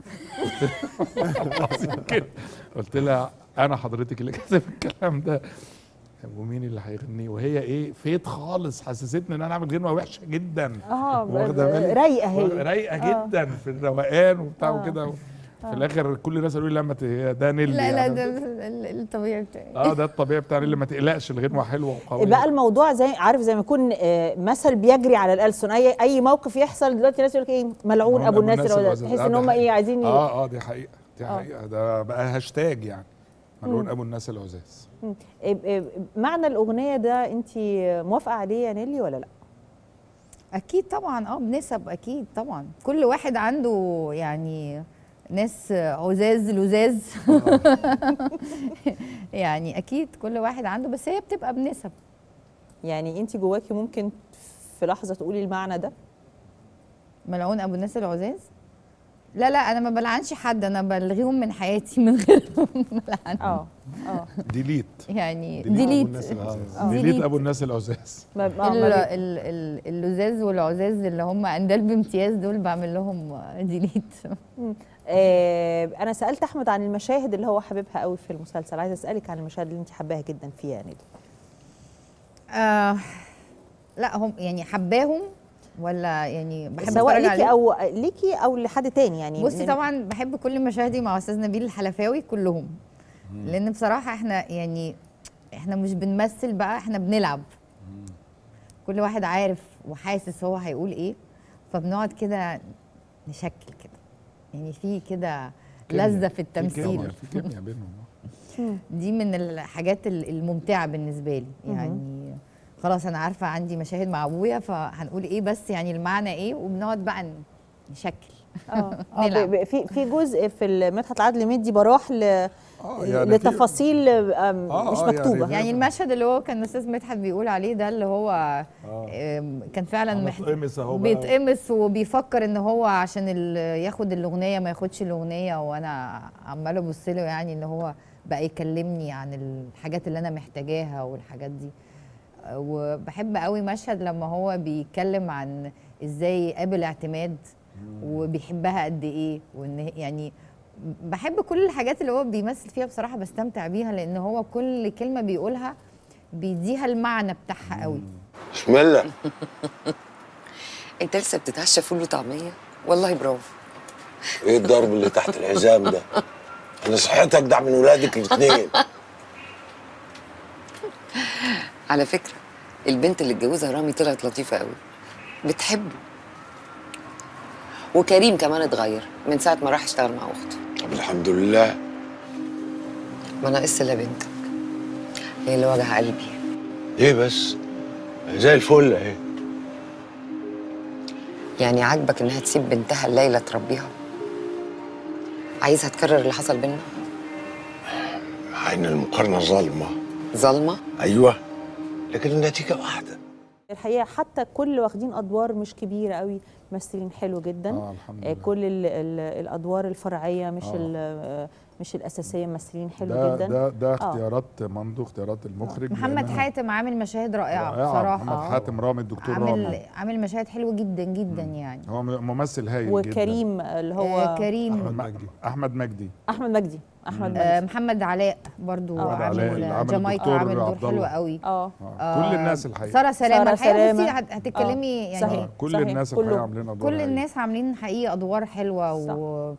قلت لها انا حضرتك اللي كاتب الكلام ده. ومين اللي هيغنيه؟ وهي ايه فيت خالص، حسستني ان انا اعمل غنوه وحشه جدا. واخده رايقه هي رايقه جدا في الروقان وبتاع وكده. في الاخر كل الناس قالوا لي لا ده نيلي. لا ده الطبيعي بتاعي. ده الطبيعي بتاع نيلي، ما تقلقش الغنوه حلوه وقويه. بقى الموضوع زي عارف زي ما يكون مثل بيجري على الألسن. اي موقف يحصل دلوقتي الناس يقول لك ايه ملعون ابو الناس العزاز. تحس ان هم ايه عايزين دي حقيقه دي حقيقه. ده بقى هاشتاج يعني ملعون ابو الناس العزاز. معنى الاغنيه ده انت موافقه عليه يا نيلي ولا لا؟ اكيد طبعا بنسب اكيد طبعا. كل واحد عنده يعني ناس عزاز لزاز. يعني اكيد كل واحد عنده، بس هي بتبقى بنسب. يعني انت جواكي ممكن في لحظه تقولي المعنى ده؟ ملعون ابو الناس العزاز؟ لا لا انا ما بلعنش حد، انا بلغيهم من حياتي من غير ما العنهم. ديليت يعني ديليت ابو الناس العزاز. اللزاز والعزاز اللي هم اندال بامتياز دول بعمل لهم ديليت. انا سالت احمد عن المشاهد اللي هو حاببها قوي في المسلسل، عايزه اسالك عن المشاهد اللي انت حباها جدا فيها يعني. لا هم يعني حباهم ولا يعني بحب سواء ليكي او لحد تاني يعني. بصي طبعا بحب كل مشاهدي مع استاذ نبيل الحلفاوي كلهم، لان بصراحه احنا مش بنمثل بقى، احنا بنلعب. كل واحد عارف وحاسس هو هيقول ايه، فبنقعد كده نشكل كده يعني في كده لذة في التمثيل. في كيمياء بينهم. دي من الحاجات الممتعه بالنسبه لي يعني. خلاص انا عارفه عندي مشاهد مع ابويا فهنقول ايه بس يعني المعنى ايه، وبنقعد بقى نشكل. في جزء في مدحت العدل مدي براح يعني لتفاصيل مش مكتوبه يعني المشهد اللي هو كان الاستاذ مدحت بيقول عليه ده اللي هو كان فعلا بيتقمص وبيفكر ان هو عشان ياخد الاغنيه ما ياخدش الاغنيه، وانا عماله ابص له يعني ان هو بقى يكلمني عن الحاجات اللي انا محتاجاها والحاجات دي. وبحب قوي مشهد لما هو بيتكلم عن ازاي قابل اعتماد وبيحبها قد ايه، وان يعني بحب كل الحاجات اللي هو بيمثل فيها بصراحه، بستمتع بيها لان هو كل كلمه بيقولها بيديها المعنى بتاعها قوي. بسم الله. انت لسه بتتعشى فول وطعميه؟ والله برافو. ايه الضرب اللي تحت الحزام ده؟ انا صحتك اجدع من ولادك الاثنين. على فكره البنت اللي اتجوزها رامي طلعت لطيفه قوي، بتحبه. وكريم كمان اتغير من ساعه ما راح يشتغل مع اخته. طب الحمد لله. ما ناقص الا بنتك، هي اللي وجع قلبي. ايه بس؟ زي الفل اهي. يعني عاجبك انها تسيب بنتها الليله تربيها؟ عايزها تكرر اللي حصل بينا؟ عين المقارنه ظالمه. ظالمه؟ ايوه، لكن النتيجه واحده. الحقيقه حتى كل واخدين ادوار مش كبيره قوي، ممثلين حلو جدا. الحمد لله. كل الادوار الفرعيه مش الاساسيه ممثلين حلو جدا. ده اختيارات مندو، اختيارات المخرج. محمد حاتم عامل مشاهد رائعه بصراحه. محمد حاتم رامي، الدكتور رامي عامل مشاهد حلوه جدا جدا يعني. هو ممثل هايل جدا. وكريم اللي هو كريم احمد مجدي محمد علاء برضو عامل جامايكا، عامل دور حلو قوي. كل الناس الحقيقه. ساره سلامه الحقيقه بصي هتتكلمي يعني صحيح. كل الناس الحقيقه عاملين ادوار، كل الناس عاملين حقيقه ادوار حلوه.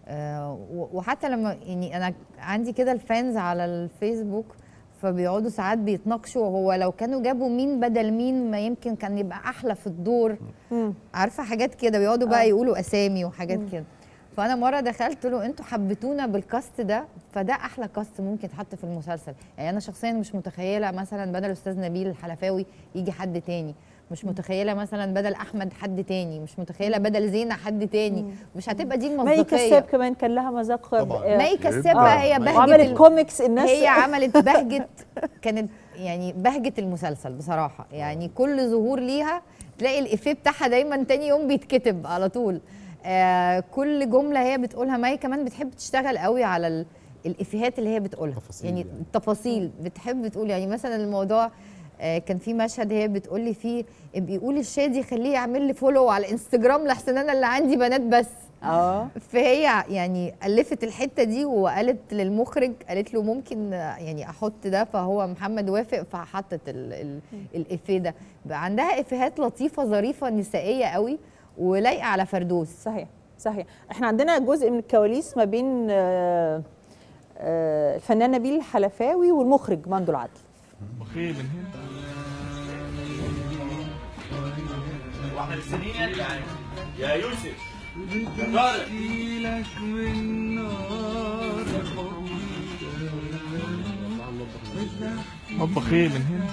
وحتى لما يعني انا عندي كده الفانز على الفيسبوك فبيقعدوا ساعات بيتناقشوا هو لو كانوا جابوا مين بدل مين ما يمكن كان يبقى احلى في الدور. عارفه حاجات كده بيقعدوا بقى يقولوا اسامي وحاجات كده. فانا مره دخلت له انتوا حبيتونا بالكاست ده، فده احلى كاست ممكن يتحط في المسلسل. يعني انا شخصيا مش متخيله مثلا بدل استاذ نبيل الحلفاوي يجي حد تاني، مش متخيله مثلا بدل احمد حد تاني، مش متخيله بدل زينه حد تاني. مش هتبقى دي المنطقيه. مي كساب كمان كان لها مذاق. مي كساب هي بهجت عملت كوميكس الناس، هي عملت بهجت كانت يعني بهجت المسلسل بصراحه. يعني كل ظهور ليها تلاقي الافيه بتاعها دايما تاني يوم بيتكتب على طول. كل جمله هي بتقولها. مي كمان بتحب تشتغل قوي على الافيهات اللي هي بتقولها، يعني التفاصيل بتحب تقول. يعني مثلا الموضوع كان في مشهد هي بتقول لي فيه بيقول الشادي خليه يعمل لي فولو على الانستجرام لحسن انا اللي عندي بنات بس. فهي يعني الفت الحته دي وقالت للمخرج، قالت له ممكن يعني احط ده، فهو محمد وافق فحطت الافيه ده. بقى عندها افيهات لطيفه ظريفه نسائيه قوي ولايقه على فردوس. صحيح. احنا عندنا جزء من الكواليس ما بين الفنان نبيل الحلفاوي والمخرج مندو العدل. بخيل من هنا واحنا مستنيين يعني يا يوسف يا طارق لك من نار مطبخين من هنا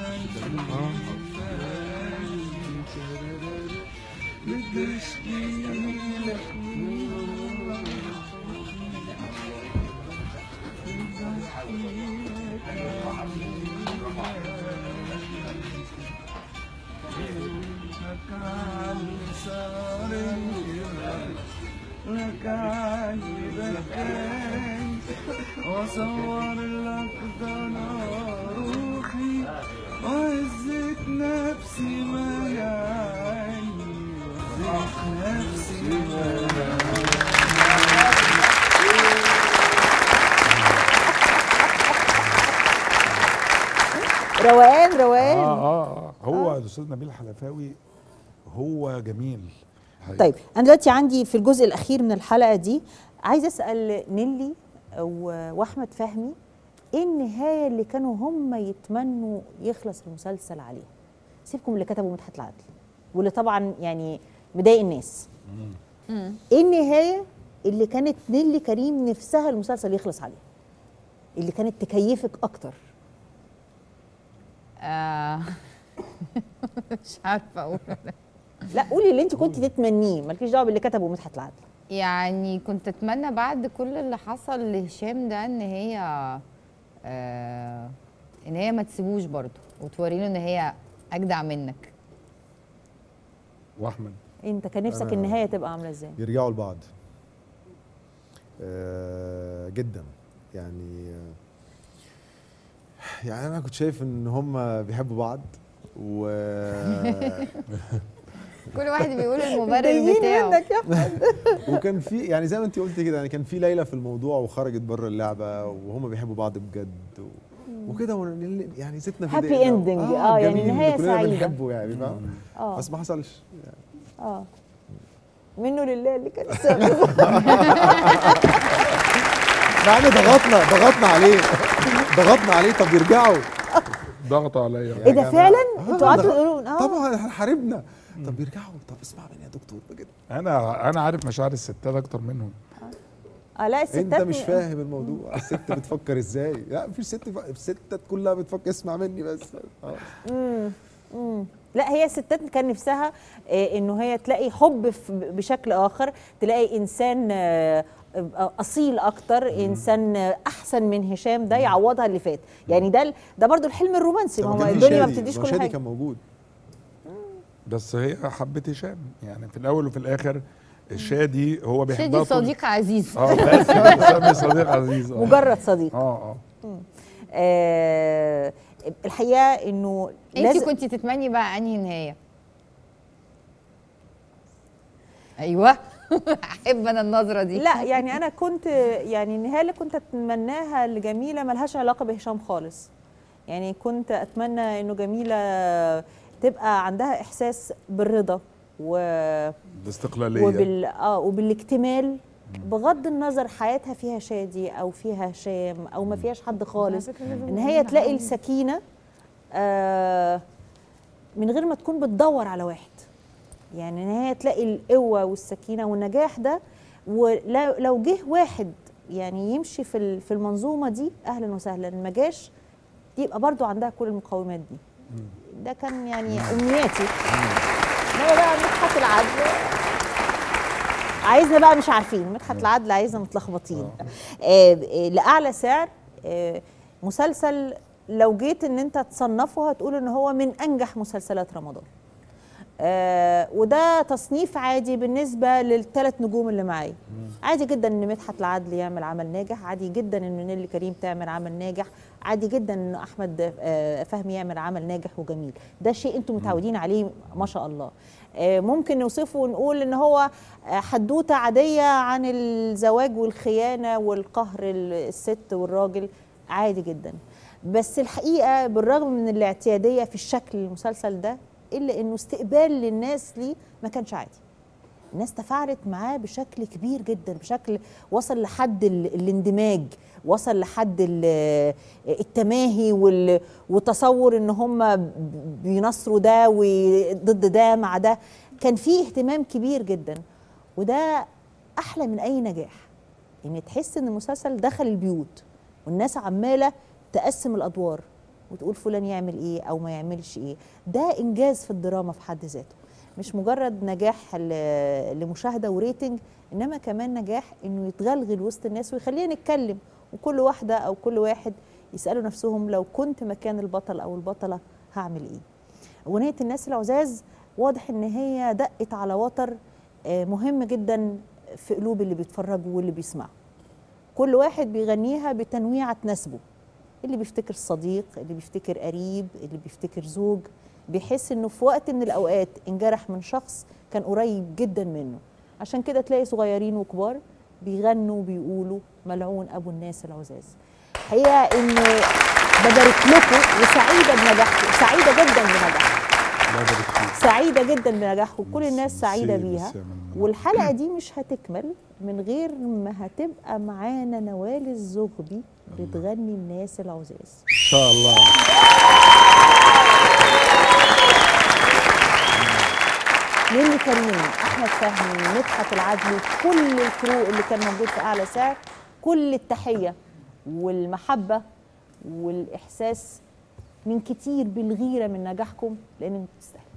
لك اصور لك ده انا روحي وعزة نفسي ما يعني وعزة نفسي ما روقان روقان. هو الاستاذ نبيل حلفاوي هو جميل. طيب انا دلوقتي عندي في الجزء الاخير من الحلقه دي عايزه اسال نيلي واحمد فهمي ايه النهايه اللي كانوا هم يتمنوا يخلص المسلسل عليها؟ سيبكم اللي كتبوا مدحت العدل واللي طبعا يعني مضايق الناس. ايه النهايه اللي كانت نيلي كريم نفسها المسلسل يخلص عليها؟ اللي كانت تكيفك اكتر؟ مش عارفه اقول. لا قولي اللي انت كنت تتمنيه، مالكيش دعوه باللي كتبه مدحت العدل. يعني كنت اتمنى بعد كل اللي حصل لهشام ده ان هي ما تسيبوش برضه وتوريله ان هي اجدع منك. واحمد انت كان نفسك النهايه تبقى عامله ازاي؟ يرجعوا لبعض جدا يعني. يعني انا كنت شايف ان هم بيحبوا بعض و كل واحد بيقول المبرر بتاعه. وكان في يعني زي ما انت قلتي كده يعني كان في ليلى في الموضوع وخرجت بره اللعبه وهم بيحبوا بعض بجد وكده يعني ستنا في هابي اندنج. يعني نهايه سعيده بنحبه يعني فاهم. بس ما حصلش يعني. منه لله اللي كان مع ان ضغطنا عليه طب يرجعوا. ضغطوا عليا. ايه ده فعلا؟ انتوا قعدتوا تقولوا طبعا احنا حاربنا. طب يرجعوا. طب اسمع مني يا دكتور بجد. انا عارف مشاعر الستات اكتر منهم. لا الستات انت مش فاهم الموضوع. الست بتفكر ازاي؟ لا مفيش الستات كلها بتفكر. اسمع مني بس. لا هي الستات كان نفسها انه هي تلاقي حب بشكل اخر، تلاقي انسان اصيل اكتر، انسان احسن من هشام ده يعوضها اللي فات. يعني ده برضو الحلم الرومانسي. ما هو الدنيا ما بتديش كل حاجه. شادي كان موجود بس هي حبت هشام يعني في الاول وفي الاخر. شادي هو بيحبها. شادي صديق عزيز. بس صديق عزيز. مجرد صديق. الحقيقه انه انت كنت تتمني بقى انهي نهايه؟ ايوه احب انا النظره دي. لا يعني انا كنت يعني النهايه اللي كنت اتمناها لجميله ملهاش علاقه بهشام خالص. يعني كنت اتمنى انه جميله تبقى عندها احساس بالرضا بالاستقلاليه وبالاكتمال بغض النظر حياتها فيها شادي او فيها هشام او ما فيهاش حد خالص. ان هي تلاقي السكينه من غير ما تكون بتدور على واحد. يعني ان هي تلاقي القوه والسكينه والنجاح ده. ولو جه واحد يعني يمشي في المنظومه دي اهلا وسهلا، ما جاش يبقى برضو عندها كل المقومات دي. ده كان يعني امنياتي. انما بقى مدحت العدل عايزنا بقى مش عارفين. مدحت العدل عايزنا متلخبطين. لاعلى سعر مسلسل لو جيت ان انت تصنفه هتقول ان هو من انجح مسلسلات رمضان. وده تصنيف عادي بالنسبه للثلاث نجوم اللي معايا. عادي جدا ان مدحت العدل يعمل عمل ناجح، عادي جدا ان نيلي كريم تعمل عمل ناجح، عادي جدا ان احمد فهمي يعمل عمل ناجح وجميل. ده شيء انتم متعودين عليه ما شاء الله. ممكن نوصفه ونقول ان هو حدوته عاديه عن الزواج والخيانه والقهر الست والراجل، عادي جدا. بس الحقيقه بالرغم من الاعتياديه في الشكل المسلسل ده الا انه استقبال للناس ليه ما كانش عادي. الناس تفاعلت معاه بشكل كبير جدا، بشكل وصل لحد الاندماج، وصل لحد التماهي والتصور ان هم بينصروا ده وضد ده مع ده. كان فيه اهتمام كبير جدا، وده احلى من اي نجاح. يعني تحس ان المسلسل دخل البيوت والناس عماله تقسم الادوار وتقول فلان يعمل ايه او ما يعملش ايه. ده انجاز في الدراما في حد ذاته، مش مجرد نجاح لمشاهده وريتنج، انما كمان نجاح انه يتغلغل وسط الناس ويخلينا نتكلم، وكل واحده او كل واحد يسالوا نفسهم لو كنت مكان البطل او البطله هعمل ايه. اغنيه الناس العزاز واضح ان هي دقت على وتر مهم جدا في قلوب اللي بيتفرجوا واللي بيسمعوا. كل واحد بيغنيها بتنويعة تناسبه، اللي بيفتكر صديق، اللي بيفتكر قريب، اللي بيفتكر زوج، بيحس انه في وقت من الاوقات انجرح من شخص كان قريب جدا منه. عشان كده تلاقي صغيرين وكبار بيغنوا وبيقولوا ملعون ابو الناس العزاز. حقيقه ان ببارك لكم وسعيده بنجاحكم، سعيده جدا بنجاحكم، سعيده جدا بنجاحكم، كل الناس سعيده بيها. والحلقه دي مش هتكمل من غير ما هتبقى معانا نوال الزغبي بتغني الناس العزاز ان شاء الله. نيلي كريم، احمد فهمي، مدحت العدلي، كل الكرو اللي كان موجود في اعلى سعر، كل التحيه والمحبه والاحساس من كتير بالغيره من نجاحكم، لان انتوا تستاهلوا.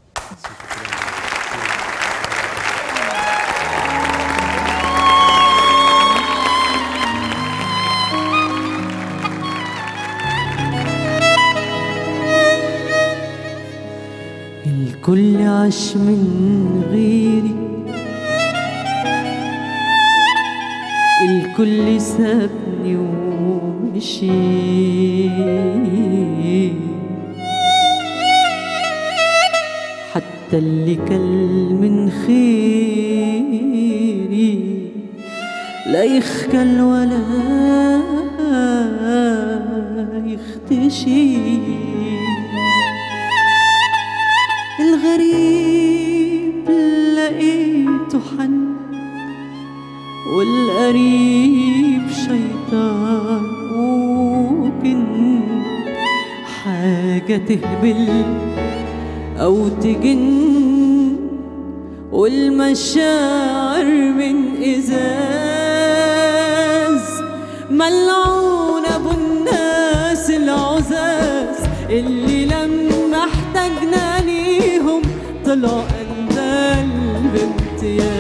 الكل عاش من غيري، الكل سابني ومشي، حتى اللي كل من خيري لا يخجل ولا يختشي. الغريب لقيته حن والقريب شيطان، وكنت حاجة تهبل أو تجن، والمشاعر من إزاز. ملعون أبو الناس العزاز اللي لما احتاجنا ليهم طلعوا أندال بامتياز.